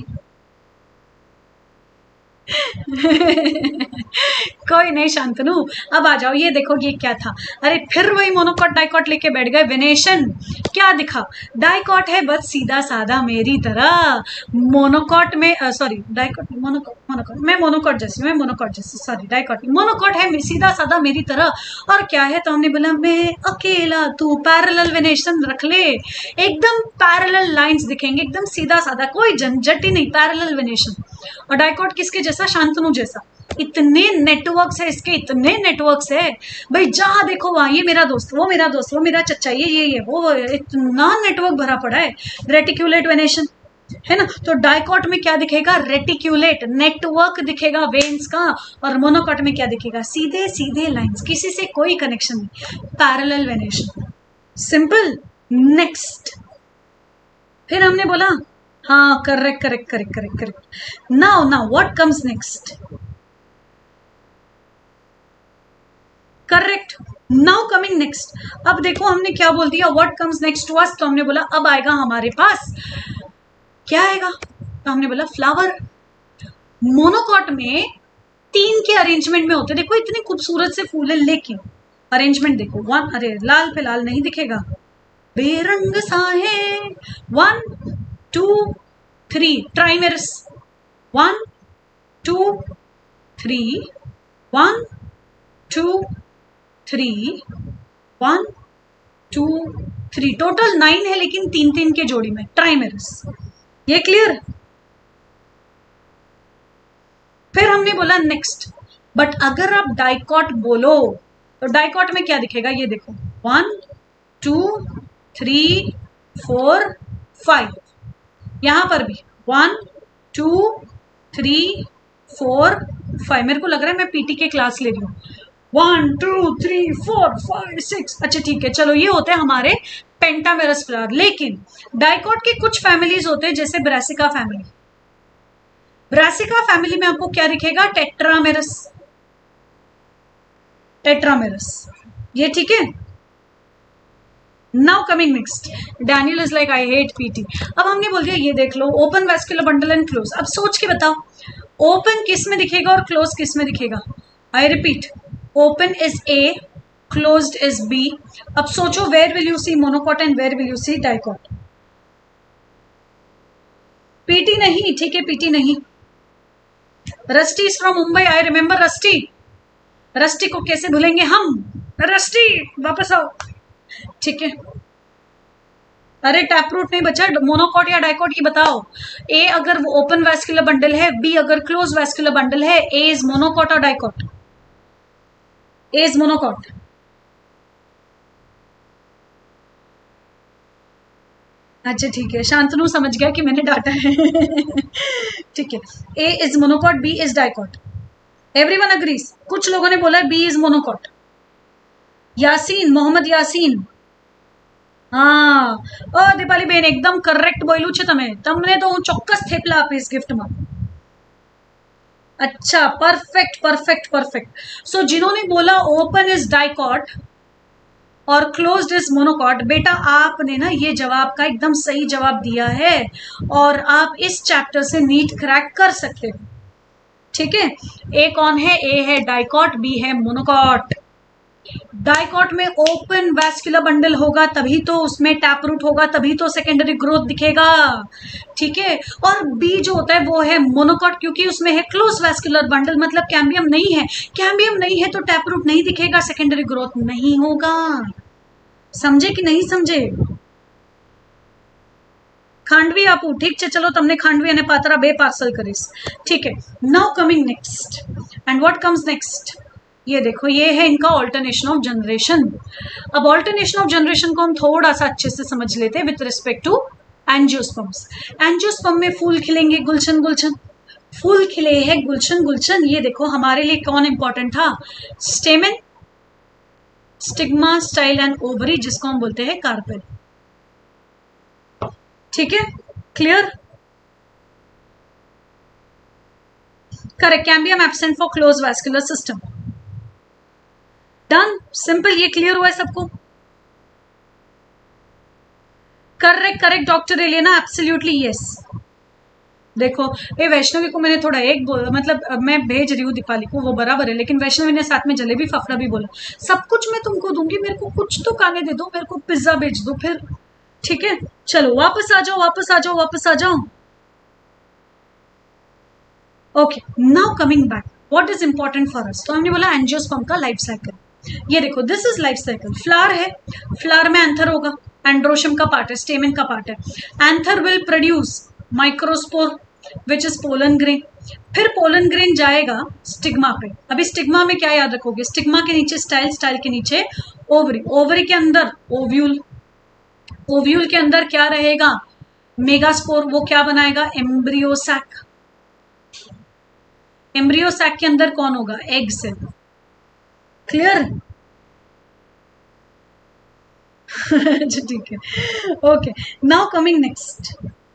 कोई नहीं शांतनु, अब आ जाओ। ये देखो ये क्या था, अरे फिर वही मोनोकॉट डाइकॉट लेके बैठ गए। विनेशन क्या दिखा, डाइकॉट है बस सीधा साधा मेरी तरह। मोनोकॉट में सॉरी डाइकॉट, मोनोकॉट मोनोकॉट, मैं मोनोकॉट जैसी, मैं मोनोकॉट जैसी, सॉरी डाइकॉट, मोनोकॉट है सीधा साधा मेरी तरह। और क्या है, तो हमने बोला मैं अकेला तू पैरेलल विनेशन रख ले, एकदम पैरेलल लाइंस दिखेंगे, एकदम सीधा साधा, कोई झंझट ही नहीं, पैरेलल विनेशन। और डाइकॉट किसके जैसा, शांतनु जैसा। इतने नेटवर्क्स है इसके, इतने नेटवर्क्स है भाई, जहां देखो वहां ये मेरा दोस्त, वो मेरा दोस्त, वो मेरा चच्चा, ये वो, इतना नेटवर्क भरा पड़ा है। रेटिक्यूलेट वेनेशन है ना, तो डाइकॉट में क्या दिखेगा, रेटिक्यूलेट नेटवर्क दिखेगा वेन्स का, और मोनोकॉट में क्या दिखेगा, सीधे सीधे लाइंस, किसी से कोई कनेक्शन नहीं, पैरेलल वेनेशन। सिंपल। नेक्स्ट, फिर हमने बोला हाँ correct correct correct correct correct. Now now what comes next, correct, now coming next. अब देखो हमने क्या बोल दिया, what comes next to us, तो हमने बोला अब आएगा हमारे पास, क्या आएगा, तो हमने बोला फ्लावर। मोनोकॉट में 3 के अरेंजमेंट में होते, देखो इतनी खूबसूरत से फूल है, लेकिन अरेंजमेंट देखो, 1, अरे लाल पे लाल नहीं दिखेगा, बेरंग सा है, 1 2 3 ट्राइमेरस, 1 2 3 1 2 3 1 2 3, टोटल 9 है, लेकिन 3 के जोड़ी में, ट्राइमेरस। ये क्लियर? फिर हमने बोला नेक्स्ट, बट अगर आप डाइकॉट बोलो तो डाइकॉट में क्या दिखेगा, ये देखो 1 2 3 4 5, यहां पर भी 1 2 3 4 5। मेरे को लग रहा है मैं पीटी के क्लास ले रही हूँ। 1 2 3 4 5 6, अच्छा ठीक है, चलो ये होते हैं हमारे पेंटामेरस फ्लावर। लेकिन डाइकॉट के कुछ फैमिलीज होते हैं, जैसे ब्रासिका फैमिली, ब्रासिका फैमिली में आपको क्या दिखेगा, टेट्रामेरस, टेट्रामेरस, ये ठीक है। Now coming next, Daniel is like I hate PT. अब हमने बोल दिया ये देख लो, open vascular bundle and close. अब सोच के बताओ, ओपन किस में दिखेगा और क्लोज किस में दिखेगा, I repeat, open is A, closed is B. अब सोचो where will you see monocot and where will you see dicot. PT नहीं, ठीक है पीटी नहीं। Rusty is from Mumbai, I remember Rusty, Rusty को कैसे भूलेंगे हम, रस्टी वापस आओ, ठीक है। अरे टैप रूट नहीं बचा, मोनोकॉट या डाइकॉट की बताओ। ए अगर वो ओपन वैस्कुलर बंडल है, बी अगर क्लोज वैस्कुलर बंडल है, ए इज मोनोकॉट और डाइकॉट, ए इज मोनोकॉट। अच्छा ठीक है, शांतनु समझ गया कि मैंने डाटा है ठीक है, A is monocot, B is dicot, everyone agrees. कुछ लोगों ने बोला B is monocot, Yaseen, Mohammad Yaseen, हाँ ओ दीपाली बेन एकदम करेक्ट बोलू छे तमे, तमने तो हूँ ચોક્કસ થેપલા આપીશ गिफ्टમાં। अच्छा परफेक्ट परफेक्ट परफेक्ट। सो जिन्होंने बोला ओपन इज डाइकॉट और क्लोज्ड इज मोनोकॉट, बेटा आपने ना ये जवाब का एकदम सही जवाब दिया है, और आप इस चैप्टर से नीट क्रैक कर सकते हो, ठीक है। ए कौन है, ए है डाइकॉट, बी है मोनोकॉट। डाइकॉट में ओपन वैस्कुलर बंडल होगा तभी तो उसमें टैप रूट होगा, तभी तो सेकेंडरी ग्रोथ दिखेगा, ठीक है। और बी जो होता है वो है मोनोकॉट, क्योंकि उसमें है क्लोज वैस्कुलर बंडल, मतलब कैम्बियम नहीं है, कैम्बियम नहीं है तो टैप रूट नहीं दिखेगा, सेकेंडरी ग्रोथ नहीं होगा। समझे कि नहीं समझे? खांडवी आपू ठीक है, चलो तमने खांडवी અને પાતરા બે પાર્સલ કરીશ, ठीक है। Now coming next, and what comes next, ये देखो ये है इनका ऑल्टरनेशन ऑफ जनरेशन। अब ऑल्टरनेशन ऑफ जनरेशन को हम थोड़ा सा अच्छे से समझ लेते हैं with respect to angiosperms. Angiosperm में फूल खिलेंगे, गुलशन गुलशन, फूल खिले हैं गुलशन गुलशन। ये देखो हमारे लिए कौन इंपॉर्टेंट था, stamen stigma, style and ovary, जिसको हम बोलते हैं कार्पेल। ठीक है, clear? Correct, cambium absent for close vascular system. Done, simple, ये क्लियर हुआ है सबको? Correct correct doctor Elina, absolutely yes. देखो ये वैष्णवी को मैंने थोड़ा एक मतलब मैं भेज रही हूँ दीपाली को, वो बराबर है, लेकिन वैष्णवी ने साथ में जलेबी फाफड़ा भी बोला। सब कुछ मैं तुमको दूंगी, मेरे को कुछ तो खाने दे दो, मेरे को पिज्जा भेज दो फिर। ठीक है, चलो वापस आ जाओ, वापस आ जाओ, वापस आ जाओ। Okay, now coming back, what is important for us. तो हमने बोला एंजियोस्पर्म का लाइफ साइकिल। ये देखो, this is life cycle. Flower है, फ्लावर में एंथर होगा, एंड्रोशियम का पार्ट है, स्टेमेन का पार्ट है। Anther will produce microspore which is pollen grain. फिर पोलन ग्रेन जाएगा स्टिग्मा पे। अभी स्टिग्मा में क्या याद रखोगे, स्टिग्मा के नीचे स्टाइल, स्टाइल के नीचे ओवरी, ओवरी के अंदर ओव्यूल, ओव्यूल के अंदर क्या रहेगा, मेगास्पोर। वो क्या बनाएगा, एम्ब्रियोसैक। एम्ब्रियोसैक के अंदर कौन होगा, एग सेल। क्लियर? ठीक है, ओके, नाउ कमिंग नेक्स्ट।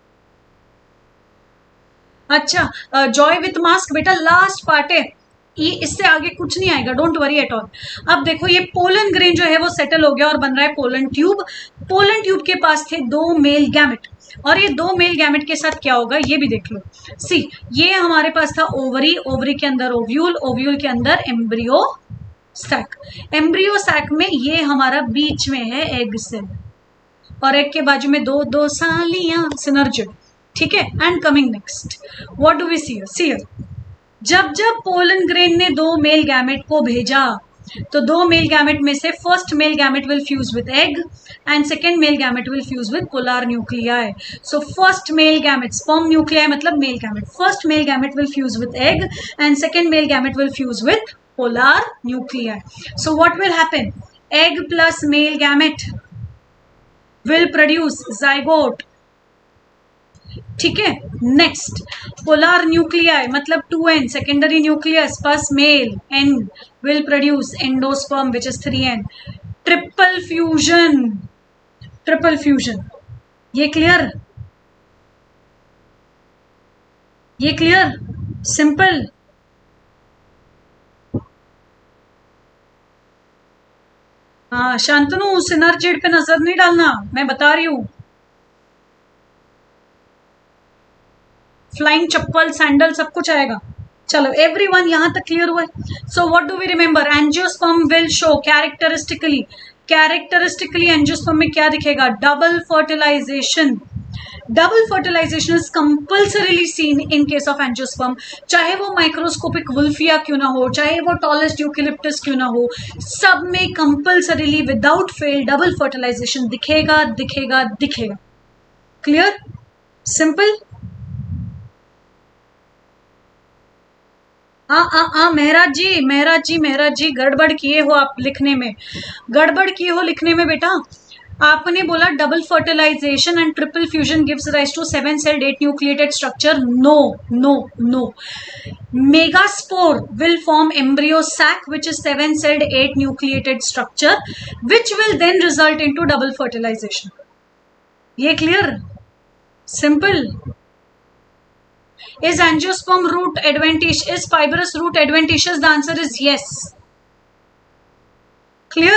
अच्छा, जॉय विथ मास्क बेटा लास्ट पार्ट है, ये इससे आगे कुछ नहीं आएगा, डोंट वरी एट ऑल। अब देखो ये पोलन ग्रेन जो है वो सेटल हो गया और बन रहा है पोलन ट्यूब। पोलन ट्यूब के पास थे 2 मेल गैमेट, और ये 2 मेल गैमेट के साथ क्या होगा ये भी देख लो। सी, ये हमारे पास था ओवरी, ओवरी के अंदर ओव्यूल, ओव्यूल के अंदर एम्ब्रियो सैक। एम्ब्रियो सैक में ये हमारा बीच में है एग सेल, और एग के बाजू में दो दो सालियां, सिनर्जिड। ठीक है, and coming next, what do we see here. जब जब पोलन ग्रेन ने 2 मेल गैमेट को भेजा, तो 2 मेल गैमेट में से first male gamete will fuse with egg and second male gamete will fuse with polar nuclei. So first male gamete, sperm nuclei मतलब male gamete, first male gamete will fuse with egg and second male gamete will fuse with polar nuclei. So what will happen? Egg plus male gamete will produce zygote. ठीक है. Next polar nuclei मतलब 2n, secondary nucleus plus male n will produce endosperm which is 3n. Triple fusion, triple fusion. ये clear? ये clear? Simple. हाँ Shantanu, synergid पे नजर नहीं डालना, मैं बता रही हूं. फ्लाइंग चप्पल, सैंडल सब कुछ आएगा. चलो एवरीवन यहां तक क्लियर हुआ है. So what do we remember? Angiosperm will show characteristically, characteristically angiosperm में क्या दिखेगा? Double fertilization. Double fertilization is compulsorily seen in case of angiosperm. चाहे वो माइक्रोस्कोपिक वुल्फिया क्यों ना हो, चाहे वो टॉलेस्ट यूकेलिप्टस क्यों ना हो, सब में compulsorily without fail double fertilization दिखेगा दिखेगा दिखेगा. क्लियर? सिंपल. मेहराज जी, मेहराज जी, मेहराज जी, गड़बड़ किए हो आप लिखने में, गड़बड़ किए हो लिखने में बेटा. आपने बोला double fertilization and triple fusion gives rise to 7 celled 8 nucleated structure. No, no, no. Megaspore will form embryo sac which is 7 celled 8 nucleated structure which will then result into double fertilization. ये clear? Simple. Is angiosperm root adventitious? Is fibrous root adventitious? The answer is yes. Clear?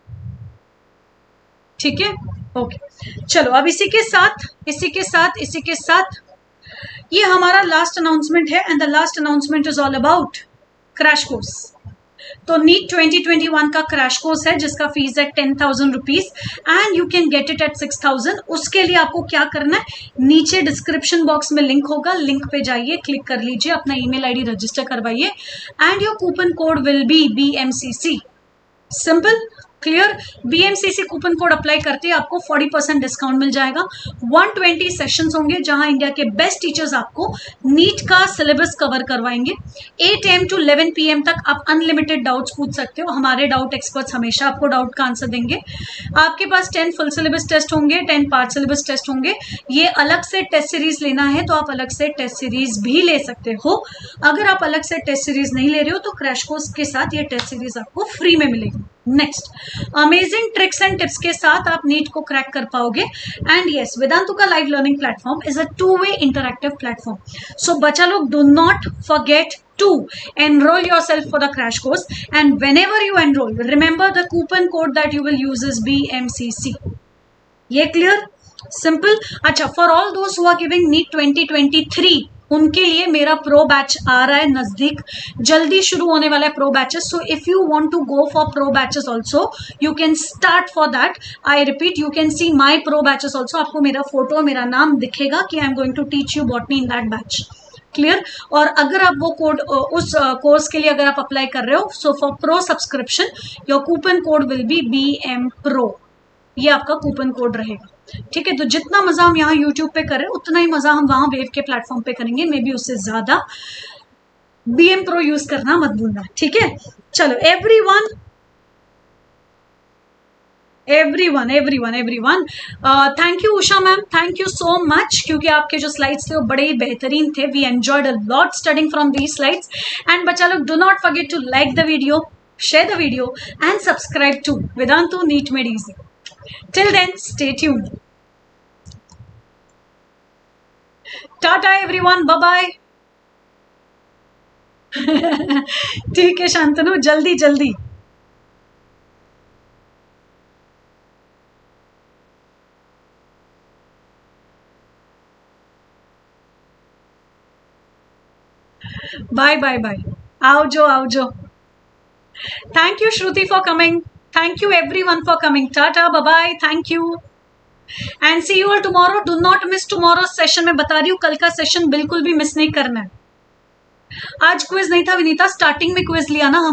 ठीक है. Okay, चलो अब इसी के साथ ये हमारा लास्ट अनाउंसमेंट है and the last announcement is all about crash course. तो नीट 2021 का क्रैश कोर्स है जिसका फीस है 10,000 rupees and you can get it at 6,000. उसके लिए आपको क्या करना है, नीचे डिस्क्रिप्शन बॉक्स में लिंक होगा, लिंक पे जाइए, क्लिक कर लीजिए, अपना ईमेल आईडी रजिस्टर करवाइए and your coupon code will be BMCC. Simple. Clear? BMCC coupon code apply करते ही आपको 40% डिस्काउंट मिल जाएगा. 120 सेशंस होंगे जहां इंडिया के बेस्ट टीचर्स आपको नीट का सिलेबस कवर करवाएंगे. 8 AM to 11 PM तक आप अनलिमिटेड डाउट्स पूछ सकते हो. हमारे डाउट एक्सपर्ट्स हमेशा आपको डाउट का आंसर देंगे. आपके पास 10 फुल सिलेबस टेस्ट होंगे, 10 पार्ट सिलेबस टेस्ट होंगे. ये अलग से टेस्ट सीरीज लेना है तो आप अलग से टेस्ट सीरीज भी ले सकते हो. अगर आप अलग से टेस्ट सीरीज नहीं ले रहे हो तो क्रैश कोर्स के साथ ये टेस्ट सीरीज आपको फ्री में मिलेगी. Next, amazing tricks and tips के साथ आप नीट को क्रैक कर पाओगे. एंड यस, वेदांतु का live learning platform is a 2-way interactive platform. So बच्चा लोग, do not forget to enroll yourself for the crash course, and whenever you enroll, remember the coupon code that you will use is BMCC. ये clear, simple. अच्छा, for all those who are giving NEET 2023, उनके लिए मेरा pro batch आ रहा है नजदीक, जल्दी शुरू होने वाला है pro batches. So if you want to go for pro batches also, you can start for that. I repeat, you can see my pro batches also. आपको मेरा फोटो, मेरा नाम दिखेगा कि I am going to teach you botany in that batch. Clear. और अगर आप वो कोड उस कोर्स के लिए अगर आप अप्लाई कर रहे हो, so for pro subscription your coupon code will be BM Pro. ये आपका कूपन कोड रहेगा. ठीक है. तो जितना मजा हम यहाँ यूट्यूब पे कर रहे हैं, उतना ही मजा हम वहां वेव के प्लेटफॉर्म पे करेंगे, मे बी उससे ज्यादा. BM Pro यूज करना मत भूलना. ठीक है. चलो, everyone thank you Usha ma'am, thank you so much, क्योंकि आपके जो स्लाइड्स थे वो बड़े ही बेहतरीन थे. We enjoyed a lot studying from these slides. And बच्चा लोग, do not forget to like the video, share the video and subscribe to Vedantu NEET Made Easy. Till then, stay tuned. Tata everyone, bye bye. ठीक है शांतनु, जल्दी जल्दी. Bye bye bye. आओ. Thank you Shruti for coming. Thank you everyone for coming. Tata, bye bye. Thank you. And see you all tomorrow. Do not miss tomorrow's session. मैं बता रही हूँ, कल का सेशन बिल्कुल भी मिस नहीं करना है. आज क्विज नहीं था विनीता, स्टार्टिंग में क्विज लिया ना